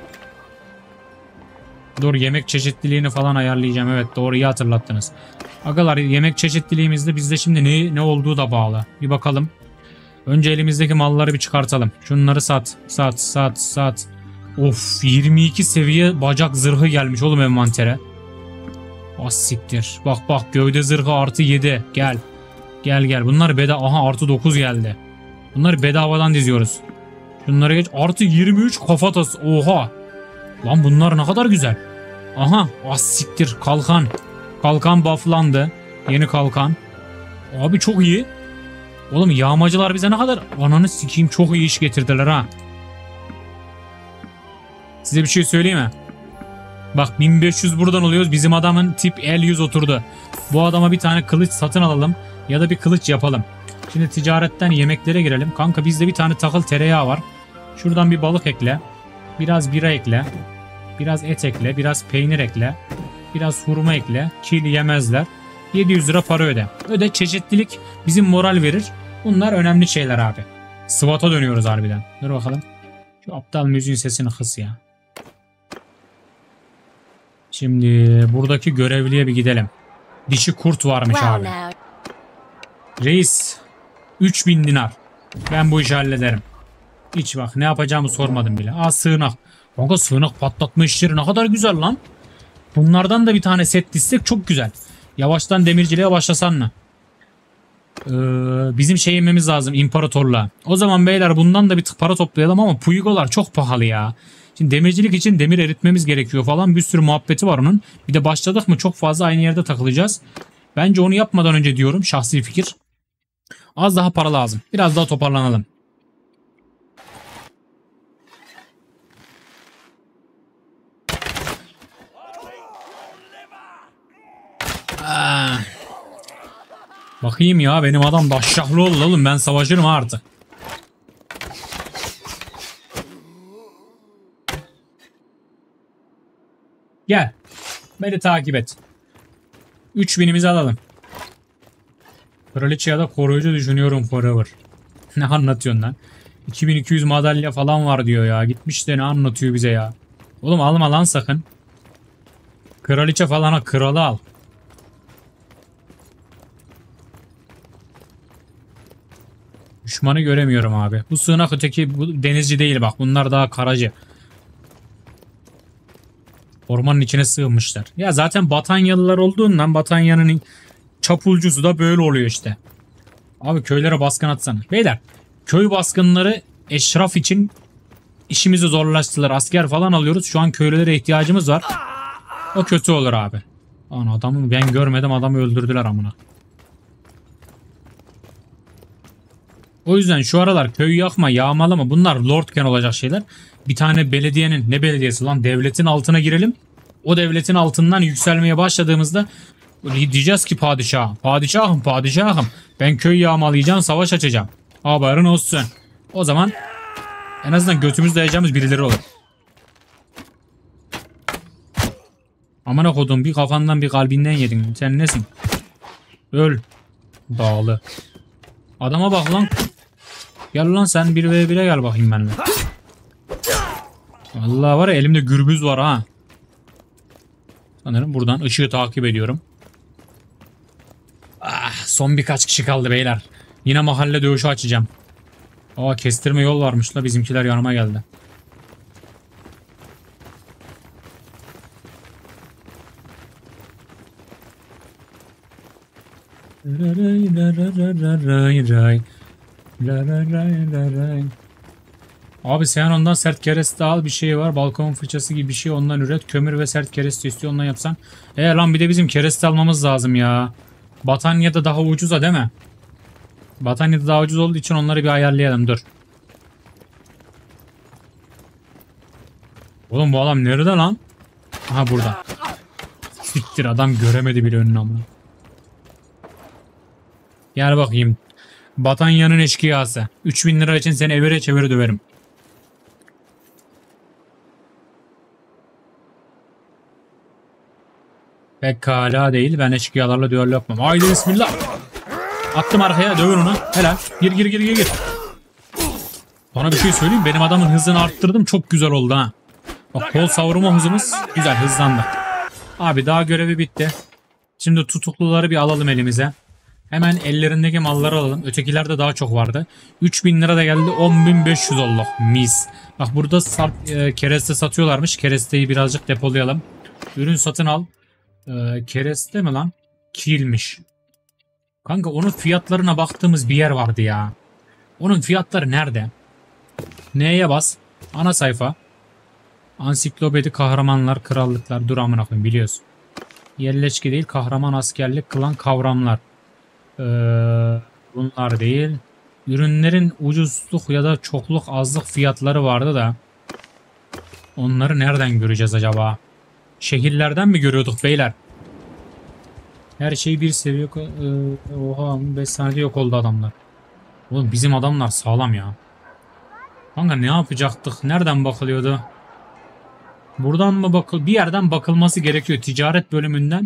Doğru, yemek çeşitliliğini falan ayarlayacağım. Evet doğru, iyi hatırlattınız. Agalar, yemek çeşitliliğimizde bizde şimdi ne, ne olduğu da bağlı. Bir bakalım. Önce elimizdeki malları bir çıkartalım. Şunları sat. Sat sat sat. Of, yirmi iki seviye bacak zırhı gelmiş oğlum envantere. Az siktir. Bak bak, gövde zırhı artı yedi. Gel. Gel gel. Bunlar bedava. Aha, artı dokuz geldi. Bunları bedavadan diziyoruz. Şunları geç. Artı yirmi üç kafatası. Oha. Lan bunlar ne kadar güzel. Aha, az siktir. Kalkan. Kalkan bufflandı. Yeni kalkan. Abi çok iyi. Oğlum yağmacılar bize ne kadar... Ananı sikeyim, çok iyi iş getirdiler ha. Size bir şey söyleyeyim mi? Bak, bin beş yüz buradan alıyoruz. Bizim adamın tip el yüz oturdu. Bu adama bir tane kılıç satın alalım. Ya da bir kılıç yapalım. Şimdi ticaretten yemeklere girelim. Kanka bizde bir tane takıl tereyağı var. Şuradan bir balık ekle. Biraz bira ekle. Biraz et ekle. Biraz peynir ekle. Biraz hurma ekle. Kil yemezler. yedi yüz lira para öde. Öde, çeşitlilik bizim moral verir. Bunlar önemli şeyler abi. SWAT'a dönüyoruz harbiden. Dur bakalım. Şu aptal müziğin sesini kıs ya. Şimdi buradaki görevliye bir gidelim. Dişi kurt varmış abi. Reis, üç bin dinar. Ben bu işi hallederim. Hiç bak, ne yapacağımı sormadım bile. Aa, sığınak. Kanka sığınak patlatma işleri ne kadar güzel lan. Bunlardan da bir tane set dizsek çok güzel. Yavaştan demirciliğe başlasan mı? Ee, bizim şey yememiz lazım, imparatorluğa. O zaman beyler bundan da bir tık para toplayalım ama Puigolar çok pahalı ya. Şimdi demircilik için demir eritmemiz gerekiyor falan. Bir sürü muhabbeti var onun. Bir de başladık mı çok fazla aynı yerde takılacağız. Bence onu yapmadan önce diyorum, şahsi fikir. Az daha para lazım. Biraz daha toparlanalım. Aa. Bakayım ya, benim adam daşşaklı oldu oğlum, ben savaşırım artık. Gel. Beni takip et. üç binimizi alalım. Kraliçe ya da koruyucu düşünüyorum forever. Ne anlatıyorsun lan? iki bin iki yüz madalya falan var diyor ya. Gitmiş de ne anlatıyor bize ya. Oğlum alma lan sakın. Kraliçe falana, kralı al. Düşmanı göremiyorum abi. Bu sığınak öteki bu denizci değil bak. Bunlar daha karacı. Ormanın içine sığınmışlar. Ya zaten Batanyalılar olduğundan Batanya'nın çapulcusu da böyle oluyor işte. Abi köylere baskın atsana. Beyler, köy baskınları eşraf için işimizi zorlaştırır. Asker falan alıyoruz. Şu an köylülere ihtiyacımız var. O kötü olur abi. Lan adamı ben görmedim, adamı öldürdüler amına. O yüzden şu aralar köy yakma, yağmalama, bunlar lordken olacak şeyler. Bir tane belediyenin, ne belediyesi lan, devletin altına girelim. O devletin altından yükselmeye başladığımızda diyeceğiz ki padişah, padişahım padişahım ben köy yağmalayacağım, savaş açacağım. Haberin olsun. O zaman en azından götümüz dayayacağımız birileri olur. Amına kodum, bir kafandan bir kalbinden yedin. Sen nesin? Öl. Dağlı. Adama bak lan. Gel lan sen, bir ve bire gel bakayım benimle. Vallahi var ya, elimde gürbüz var ha. Sanırım buradan ışığı takip ediyorum. Ah, son birkaç kişi kaldı beyler. Yine mahalle dövüşü açacağım. Aa, kestirme yol varmış la, bizimkiler yanıma geldi. Abi sen ondan sert kereste al, bir şey var. Balkon fırçası gibi bir şey ondan üret. Kömür ve sert kereste istiyor, ondan yapsan. E lan bir de bizim kereste almamız lazım ya. Batanya'da daha ucuza değil mi? Batanya'da daha ucuz olduğu için onları bir ayarlayalım, dur. Oğlum bu adam nerede lan? Aha burada. Siktir, adam göremedi bile önünü ama. Gel bakayım. Batanya'nın eşkıyası. üç bin lira için seni evire çevire döverim. Pekala değil. Ben eşkıyalarla düello yapmam. Haydi bismillah. Attım arkaya, dövün onu. Helal. Gir gir gir gir gir. Bana bir şey söyleyeyim. Benim adamın hızını arttırdım. Çok güzel oldu ha. Bak, kol savurma hızımız güzel, hızlandı. Abi daha görevi bitti. Şimdi tutukluları bir alalım elimize. Hemen ellerindeki malları alalım. Ötekilerde daha çok vardı. üç bin lira da geldi. on bin beş yüz oldu. Mis. Bak burada sat, e, kereste satıyorlarmış. Keresteyi birazcık depolayalım. Ürün satın al. E, kereste mi lan? Kilmiş. Kanka onun fiyatlarına baktığımız bir yer vardı ya. Onun fiyatları nerede? N'ye bas. Ana sayfa. Ansiklopedi, kahramanlar, krallıklar. Dur amına koyayım, biliyorsun. Yerleşki değil, kahraman, askerlik, klan, kavramlar. Ee, bunlar değil. Ürünlerin ucuzluk ya da çokluk, azlık fiyatları vardı da. Onları nereden göreceğiz acaba? Şehirlerden mi görüyorduk beyler? Her şey bir seviye. Ee, oha, beş saniyede yok oldu adamlar. Oğlum bizim adamlar sağlam ya. Kanka ne yapacaktık? Nereden bakılıyordu? Buradan mı bakıl? Bir yerden bakılması gerekiyor. Ticaret bölümünden.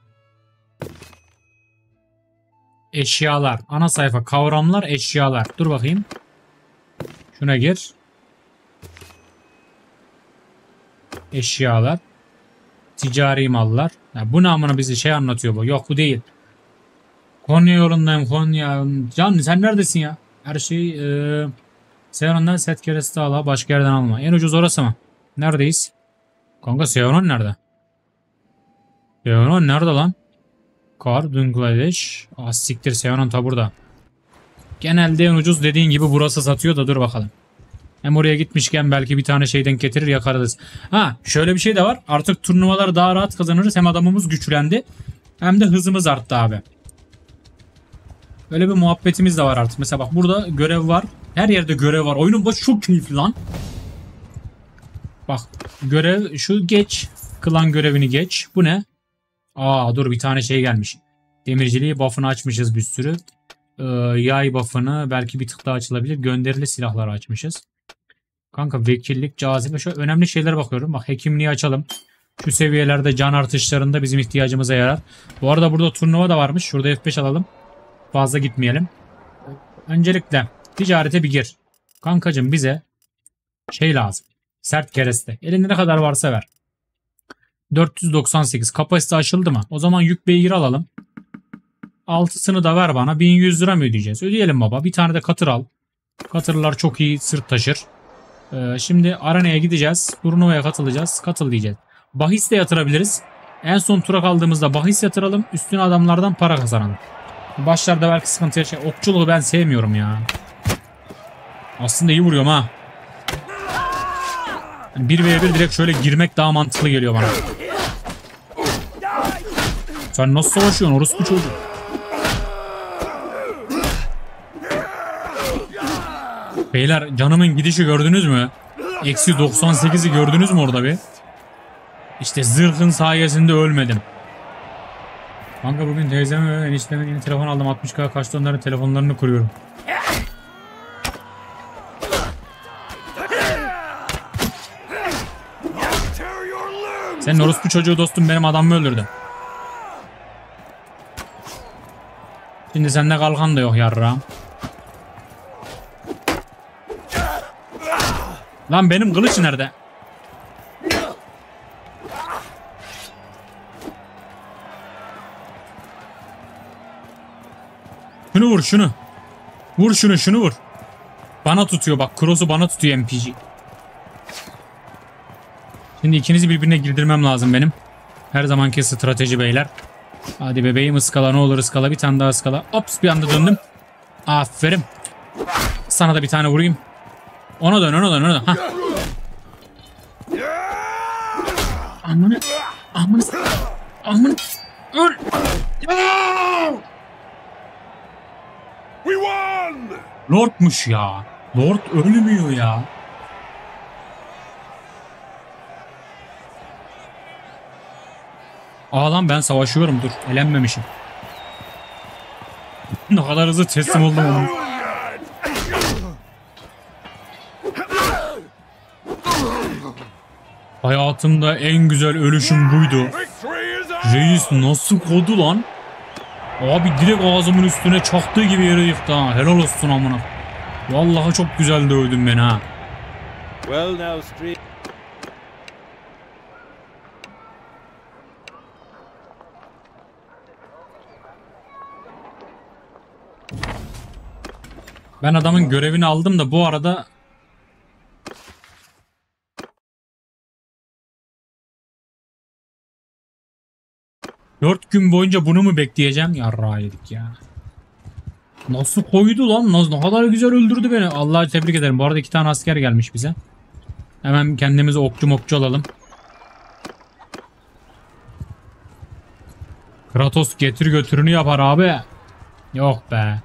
Eşyalar. Ana sayfa. Kavramlar, eşyalar. Dur bakayım. Şuna gir. Eşyalar. Ticari mallar. Ya bu namına bizi şey anlatıyor bu. Yok bu değil. Konya yolundayım, Konya. Can sen neredesin ya? Her şey e, Seon'dan set kereste al. Başka yerden alma. En ucuz orası mı? Neredeyiz? Kanka Seon nerede? Seon nerede lan? Kar, Bangladeş. Ah siktir, Seon ta burada. Genelde en ucuz dediğin gibi burası satıyor da dur bakalım. Hem oraya gitmişken belki bir tane şeyden getirir yakarız. Ha şöyle bir şey de var. Artık turnuvaları daha rahat kazanırız. Hem adamımız güçlendi. Hem de hızımız arttı abi. Böyle bir muhabbetimiz de var artık. Mesela bak burada görev var. Her yerde görev var. Oyunun başı çok keyifli lan. Bak görev şu, geç. Klan görevini geç. Bu ne? Aa dur, bir tane şey gelmiş. Demirciliği buff'ını açmışız bir sürü. Ee, yay buff'ını belki bir tık daha açılabilir. Gönderili silahları açmışız. Kanka vekillik, cazibe. Şöyle önemli şeylere bakıyorum. Bak hekimliği açalım. Şu seviyelerde can artışlarında bizim ihtiyacımıza yarar. Bu arada burada turnuva da varmış. Şurada F beş alalım. Fazla gitmeyelim. Öncelikle ticarete bir gir. Kankacım bize şey lazım. Sert kereste. Elinde ne kadar varsa ver. dört yüz doksan sekiz. Kapasite aşıldı mı? O zaman yük beygiri alalım. altısını da ver bana. bin yüz lira mı ödeyeceğiz? Ödeyelim baba. Bir tane de katır al. Katırlar çok iyi sırt taşır. Ee, şimdi arenaya gideceğiz. Turnuvaya katılacağız. Katıl diyeceğiz. Bahis de yatırabiliriz. En son tura kaldığımızda bahis yatıralım. Üstüne adamlardan para kazanalım. Başlarda belki sıkıntı yaşayalım. Okçuluğu ben sevmiyorum ya. Aslında iyi vuruyorum ha. Yani bir ve bir direkt şöyle girmek daha mantıklı geliyor bana. Sen nasıl savaşıyorsun orospu çocuğu? Beyler canımın gidişi gördünüz mü? Eksi doksan sekizi gördünüz mü orada bir? İşte zırhın sayesinde ölmedim. Kanka bugün teyzeme ve eniştemin yeni telefon aldım. altmış K kaçtı, onların telefonlarını kuruyorum. Senin orospu çocuğu dostum benim adamımı öldürdü. Şimdi sende kalkan da yok yarrağım. Lan benim kılıç nerede? Şunu vur şunu. Vur şunu şunu vur. Bana tutuyor bak. Cross'u bana tutuyor M P G. Şimdi ikinizi birbirine girdirmem lazım benim. Her zamanki strateji beyler. Hadi bebeğim ıskala, ne olur ıskala, bir tane daha ıskala. Ops, bir anda döndüm. Aferin. Sana da bir tane vurayım. Ona dön, ona dön, ona dön. Hah. Amına. Amına. Amına. Öl. We won! Lord'muş ya. Lord ölmüyor ya. Aa lan, ben savaşıyorum, dur. Elenmemişim. Ne kadar hızlı teslim oldum onun. Hayatımda en güzel ölüşüm buydu. Victory is ours! Reis nasıl kodu lan? Abi direkt ağzımın üstüne çaktığı gibi yere yıktı ha. Helal olsun amına. Vallahi çok güzel dövdün beni ha. Well now, street. Ben adamın görevini aldım da bu arada dört gün boyunca bunu mu bekleyeceğim? Yarrağı yedik ya. Nasıl koydu lan? Nasıl, ne kadar güzel öldürdü beni. Allah'a tebrik ederim. Bu arada iki tane asker gelmiş bize. Hemen kendimize okçu mokçu alalım. Kratos getir götürünü yapar abi. Yok be.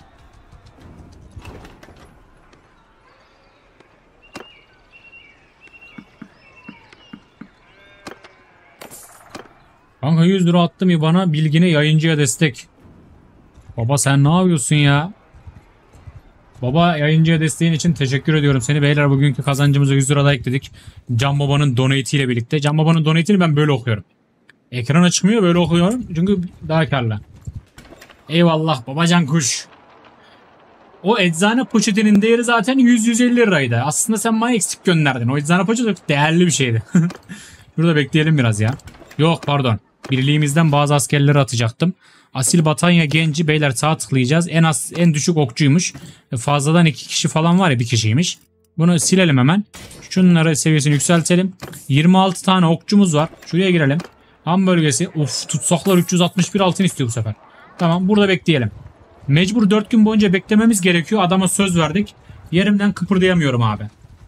Kanka yüz lira attım ya bana, bilgine yayıncıya destek. Baba sen ne yapıyorsun ya? Baba, yayıncıya desteğin için teşekkür ediyorum seni. Beyler, bugünkü kazancımıza yüz lira da ekledik. Can Baba'nın donate ile birlikte. Can Baba'nın donate'ini ben böyle okuyorum. Ekrana çıkmıyor, böyle okuyorum. Çünkü daha karlı. Eyvallah babacan kuş. O eczane poşetinin değeri zaten yüz yüz elli liraydı. Aslında sen bana eksik gönderdin. O eczane poşeti değerli bir şeydi. Burada bekleyelim biraz ya. Yok pardon. Birliğimizden bazı askerleri atacaktım. Asil Batanya Genci, beyler sağ tıklayacağız. En az en düşük okçuymuş. Fazladan iki kişi falan var ya, bir kişiymiş. Bunu silelim hemen. Şunları seviyesini yükseltelim. yirmi altı tane okçumuz var. Şuraya girelim. Ham bölgesi. Uf, tutsaklar üç yüz altmış bir altın istiyor bu sefer. Tamam, burada bekleyelim. Mecbur dört gün boyunca beklememiz gerekiyor. Adama söz verdik. Yerimden kıpırdayamıyorum abi.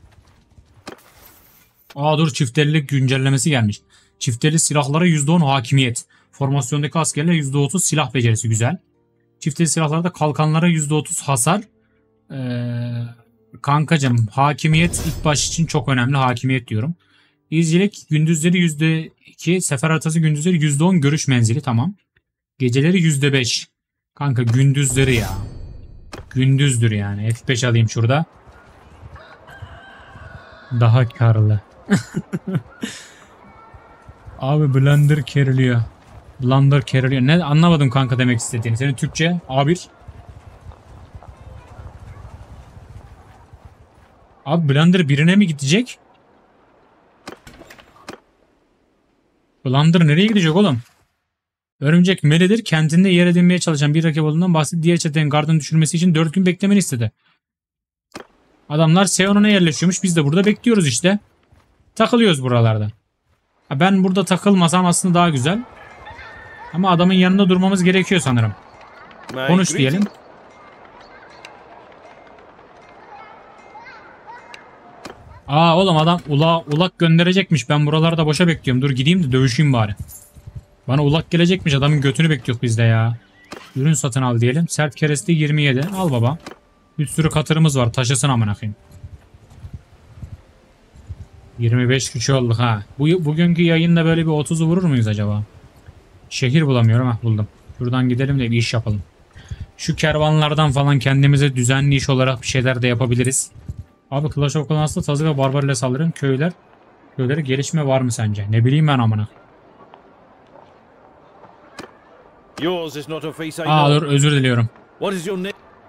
Aa dur, çiftelilik güncellemesi gelmiş. Çifteli silahlara yüzde on hakimiyet. Formasyondaki askerler yüzde otuz silah becerisi, güzel. Çifteli silahlarda kalkanlara yüzde otuz hasar. Ee, kankacım, hakimiyet ilk baş için çok önemli. Hakimiyet diyorum. İzcilik gündüzleri yüzde iki. Sefer haritası gündüzleri yüzde on görüş menzili, tamam. Geceleri yüzde beş. Kanka gündüzleri ya. Gündüzdür yani. F beş alayım şurada. Daha karlı. Abi Blender keriliyor. Blender keriliyor. Ne anlamadım kanka demek istediğini. Senin Türkçe A bir. Abi Blender birine mi gidecek? Blender nereye gidecek oğlum? Örümcek meledir. Kentinde yer edinmeye çalışan bir rakip olduğundan bahsetti. Diğer çetenin gardını düşürmesi için dört gün beklemeni istedi. Adamlar Seon'a yerleşiyormuş. Biz de burada bekliyoruz işte. Takılıyoruz buralarda. Ben burada takılmasam aslında daha güzel. Ama adamın yanında durmamız gerekiyor sanırım. Konuş diyelim. Aa oğlum, adam ula, ulak gönderecekmiş. Ben buralarda boşa bekliyorum. Dur gideyim de dövüşeyim bari. Bana ulak gelecekmiş. Adamın götünü bekliyoruz biz de ya. Ürün satın al diyelim. Sert kereste yirmi yedi. Al baba. Bir sürü katırımız var. Taşısın amına koyayım. yirmi beş kişi olduk ha. Bu, bugünkü yayında böyle bir otuzu vurur muyuz acaba? Şehir bulamıyorum. Ha buldum. Şuradan gidelim de bir iş yapalım. Şu kervanlardan falan kendimize düzenli iş olarak bir şeyler de yapabiliriz. Abi Clash of Clans'ta tazı ve barbar ile saldırın köyler. Köylere gelişme var mı sence? Ne bileyim ben amına. Yours is not a face I Aa know. dur, özür diliyorum. What is your name?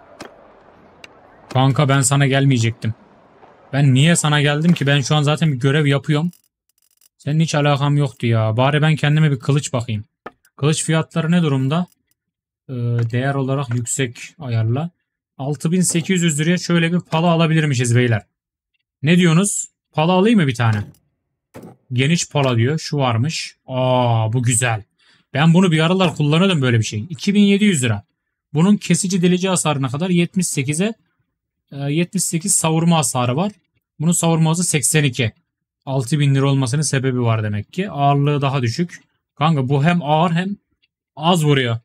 Kanka ben sana gelmeyecektim. Ben niye sana geldim ki? Ben şu an zaten bir görev yapıyorum. Senin hiç alakam yoktu ya. Bari ben kendime bir kılıç bakayım. Kılıç fiyatları ne durumda? Ee, değer olarak yüksek ayarla. altı bin sekiz yüz liraya şöyle bir pala alabilirmişiz beyler. Ne diyorsunuz? Pala alayım mı bir tane? Geniş pala diyor. Şu varmış. Aa bu güzel. Ben bunu bir aralar kullanıyordum böyle bir şey. iki bin yedi yüz lira. Bunun kesici delici hasarına kadar yetmiş sekize yetmiş sekiz savurma hasarı var. Bunun savurma hızı seksen iki. altı bin lira olmasının sebebi var demek ki. Ağırlığı daha düşük. Kanka bu hem ağır hem az vuruyor.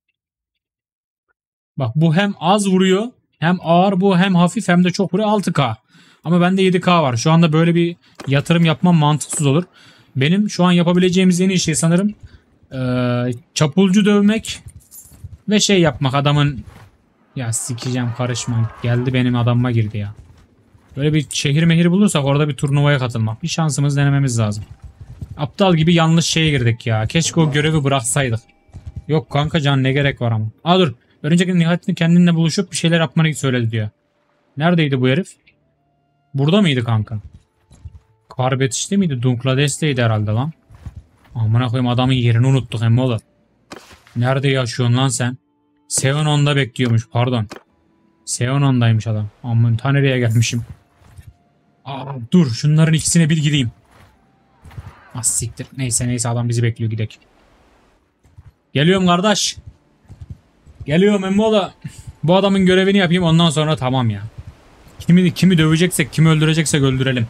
Bak bu hem az vuruyor hem ağır, bu hem hafif hem de çok vuruyor. altı K. Ama bende yedi K var. Şu anda böyle bir yatırım yapmam mantıksız olur. Benim şu an yapabileceğimiz en iyi şey sanırım ee, çapulcu dövmek ve şey yapmak, adamın ya sikeceğim karışmam. Geldi benim adamıma girdi ya. Böyle bir şehir mehir bulursak orada bir turnuvaya katılmak. Bir şansımız denememiz lazım. Aptal gibi yanlış şeye girdik ya. Keşke o görevi bıraksaydık. Yok kanka can ne gerek var ama. Aa dur. Örümcekin nihayetinde kendinle buluşup bir şeyler yapmanı söyledi diyor. Neredeydi bu herif? Burada mıydı kanka? Karbetiş'te miydi? Dunklades'teydi herhalde lan. Amına koyayım adamın yerini unuttuk hem oğlum. Nerede yaşıyorsun lan sen? Seonon'da bekliyormuş pardon. Seonon'daymış adam. Aman ta nereye gelmişim. Aa, dur şunların ikisine bir gideyim. Az siktir. Neyse neyse adam bizi bekliyor, gidelim. Geliyorum kardeş. Geliyorum emmoğlu. Bu adamın görevini yapayım ondan sonra tamam ya. Kimi, kimi döveceksek, kimi öldüreceksek öldürelim.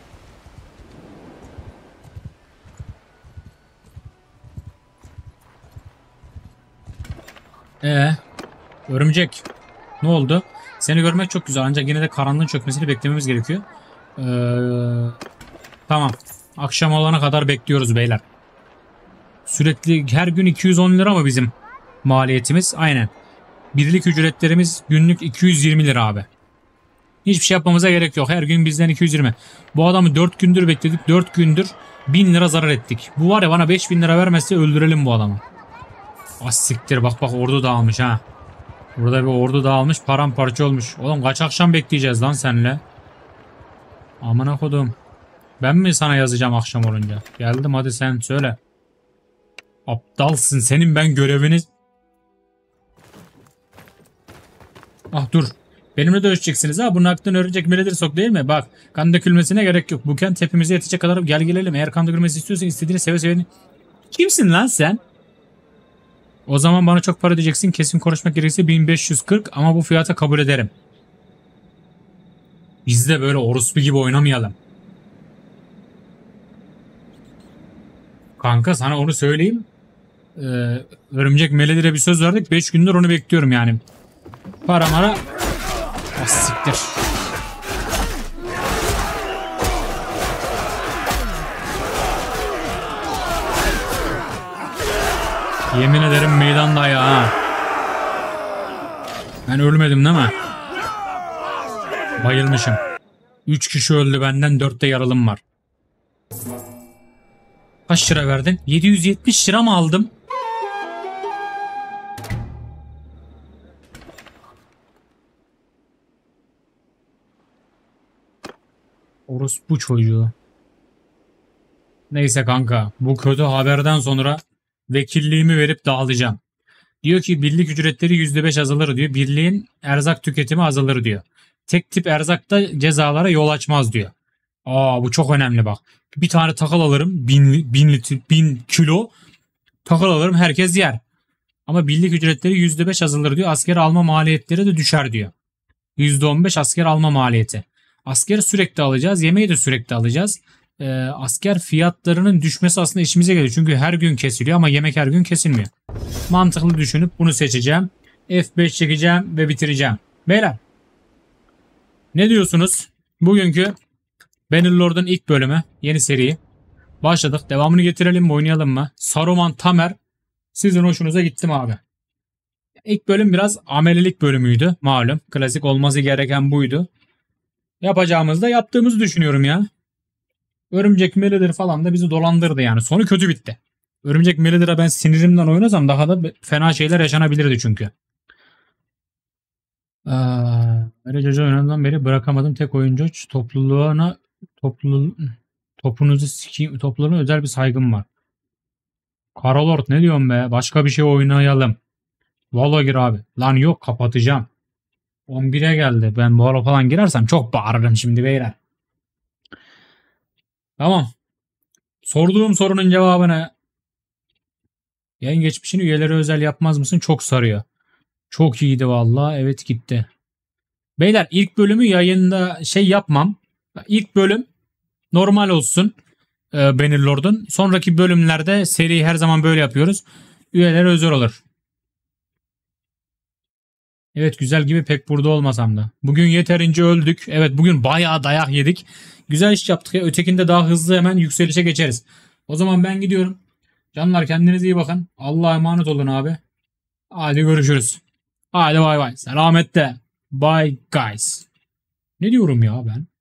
Ee, örümcek. Ne oldu? Seni görmek çok güzel ancak yine de karanlığın çökmesini beklememiz gerekiyor. Ee, tamam. Akşam olana kadar bekliyoruz beyler. Sürekli her gün iki yüz on lira mı bizim maliyetimiz? Aynen. Birlik ücretlerimiz günlük iki yüz yirmi lira abi. Hiçbir şey yapmamıza gerek yok. Her gün bizden iki yüz yirmi. Bu adamı dört gündür bekledik. dört gündür bin lira zarar ettik. Bu var ya bana beş bin lira vermezse öldürelim bu adamı. Az siktir bak bak ordu dağılmış ha. Burada bir ordu dağılmış paramparça olmuş. Oğlum kaç akşam bekleyeceğiz lan seninle? Amına kodum. Ben mi sana yazacağım akşam olunca? Geldim hadi sen söyle. Aptalsın senin ben görevini... Ah dur. Benimle dövüşeceksiniz ha. Bunun aklını öğrenecek biridir sok değil mi? Bak kan dökülmesine gerek yok. Bu kent hepimize yetecek kadar gel gelelim. Eğer kan dökülmesi istiyorsan istediğini seve seve... Kimsin lan sen? O zaman bana çok para diyeceksin. Kesin konuşmak gerekirse bin beş yüz kırk ama bu fiyata kabul ederim. Biz de böyle orospu gibi oynamayalım. Kanka sana onu söyleyeyim. Ee, örümcek Melody'ye bir söz verdik. beş gündür onu bekliyorum yani. Para mara. Ah siktir. Yemin ederim meydanda ya ha. Ben ölmedim değil mi? Bayılmışım. üç kişi öldü benden, dört de yaralım var. Kaç lira verdin? yedi yüz yetmiş lira mı aldım? Orospu çocuğu. Neyse kanka, bu kötü haberden sonra vekilliğimi verip dağılacağım. Diyor ki birlik ücretleri yüzde beş azalır diyor. Birliğin erzak tüketimi azalır diyor. Tek tip erzakta cezalara yol açmaz diyor. Aa bu çok önemli bak. Bir tane takıl alırım. Bin, bin, litre, bin kilo takıl alırım herkes yer. Ama birlik ücretleri yüzde beş azalır diyor. Asker alma maliyetleri de düşer diyor. yüzde on beş asker alma maliyeti. Asker sürekli alacağız. Yemeği de sürekli alacağız. Ee, asker fiyatlarının düşmesi aslında işimize geliyor. Çünkü her gün kesiliyor ama yemek her gün kesilmiyor. Mantıklı düşünüp bunu seçeceğim. F beş çekeceğim ve bitireceğim. Beyler. Ne diyorsunuz? Bugünkü Bannerlord'un ilk bölümü. Yeni seri. Başladık. Devamını getirelim mi? Oynayalım mı? Saruman Tamer. Sizin hoşunuza gittim abi. İlk bölüm biraz amelilik bölümüydü. Malum. Klasik olması gereken buydu. Yapacağımızı da yaptığımızı düşünüyorum ya. Örümcek Melody'dir falan da bizi dolandırdı yani. Sonu kötü bitti. Örümcek Melody'ye ben sinirimden oynasam daha da fena şeyler yaşanabilirdi çünkü. Böylece oynadığımdan beri bırakamadım tek oyuncu topluluğuna topluluğu, topunuzu sikeyim, topluluğuna özel bir saygım var. Karolord ne diyorsun be? Başka bir şey oynayalım. Valo gir abi. Lan yok kapatacağım. on bire geldi. Ben Valo falan girersem çok bağırırım şimdi beyler. Tamam. Sorduğum sorunun cevabını Yayın geçmişini üyelere özel yapmaz mısın? Çok sarıyor. Çok iyiydi vallahi. Evet gitti. Beyler ilk bölümü yayında şey yapmam. İlk bölüm normal olsun. E, Bannerlord'un. Sonraki bölümlerde seri her zaman böyle yapıyoruz. Üyelere özel olur. Evet güzel gibi pek burada olmasam da. Bugün yeterince öldük. Evet bugün bayağı dayak yedik. Güzel iş yaptık ya. Ötekinde daha hızlı hemen yükselişe geçeriz. O zaman ben gidiyorum. Canlar kendinize iyi bakın. Allah'a emanet olun abi. Hadi görüşürüz. Hadi bay bay. Selametle. Bye guys. Ne diyorum ya ben?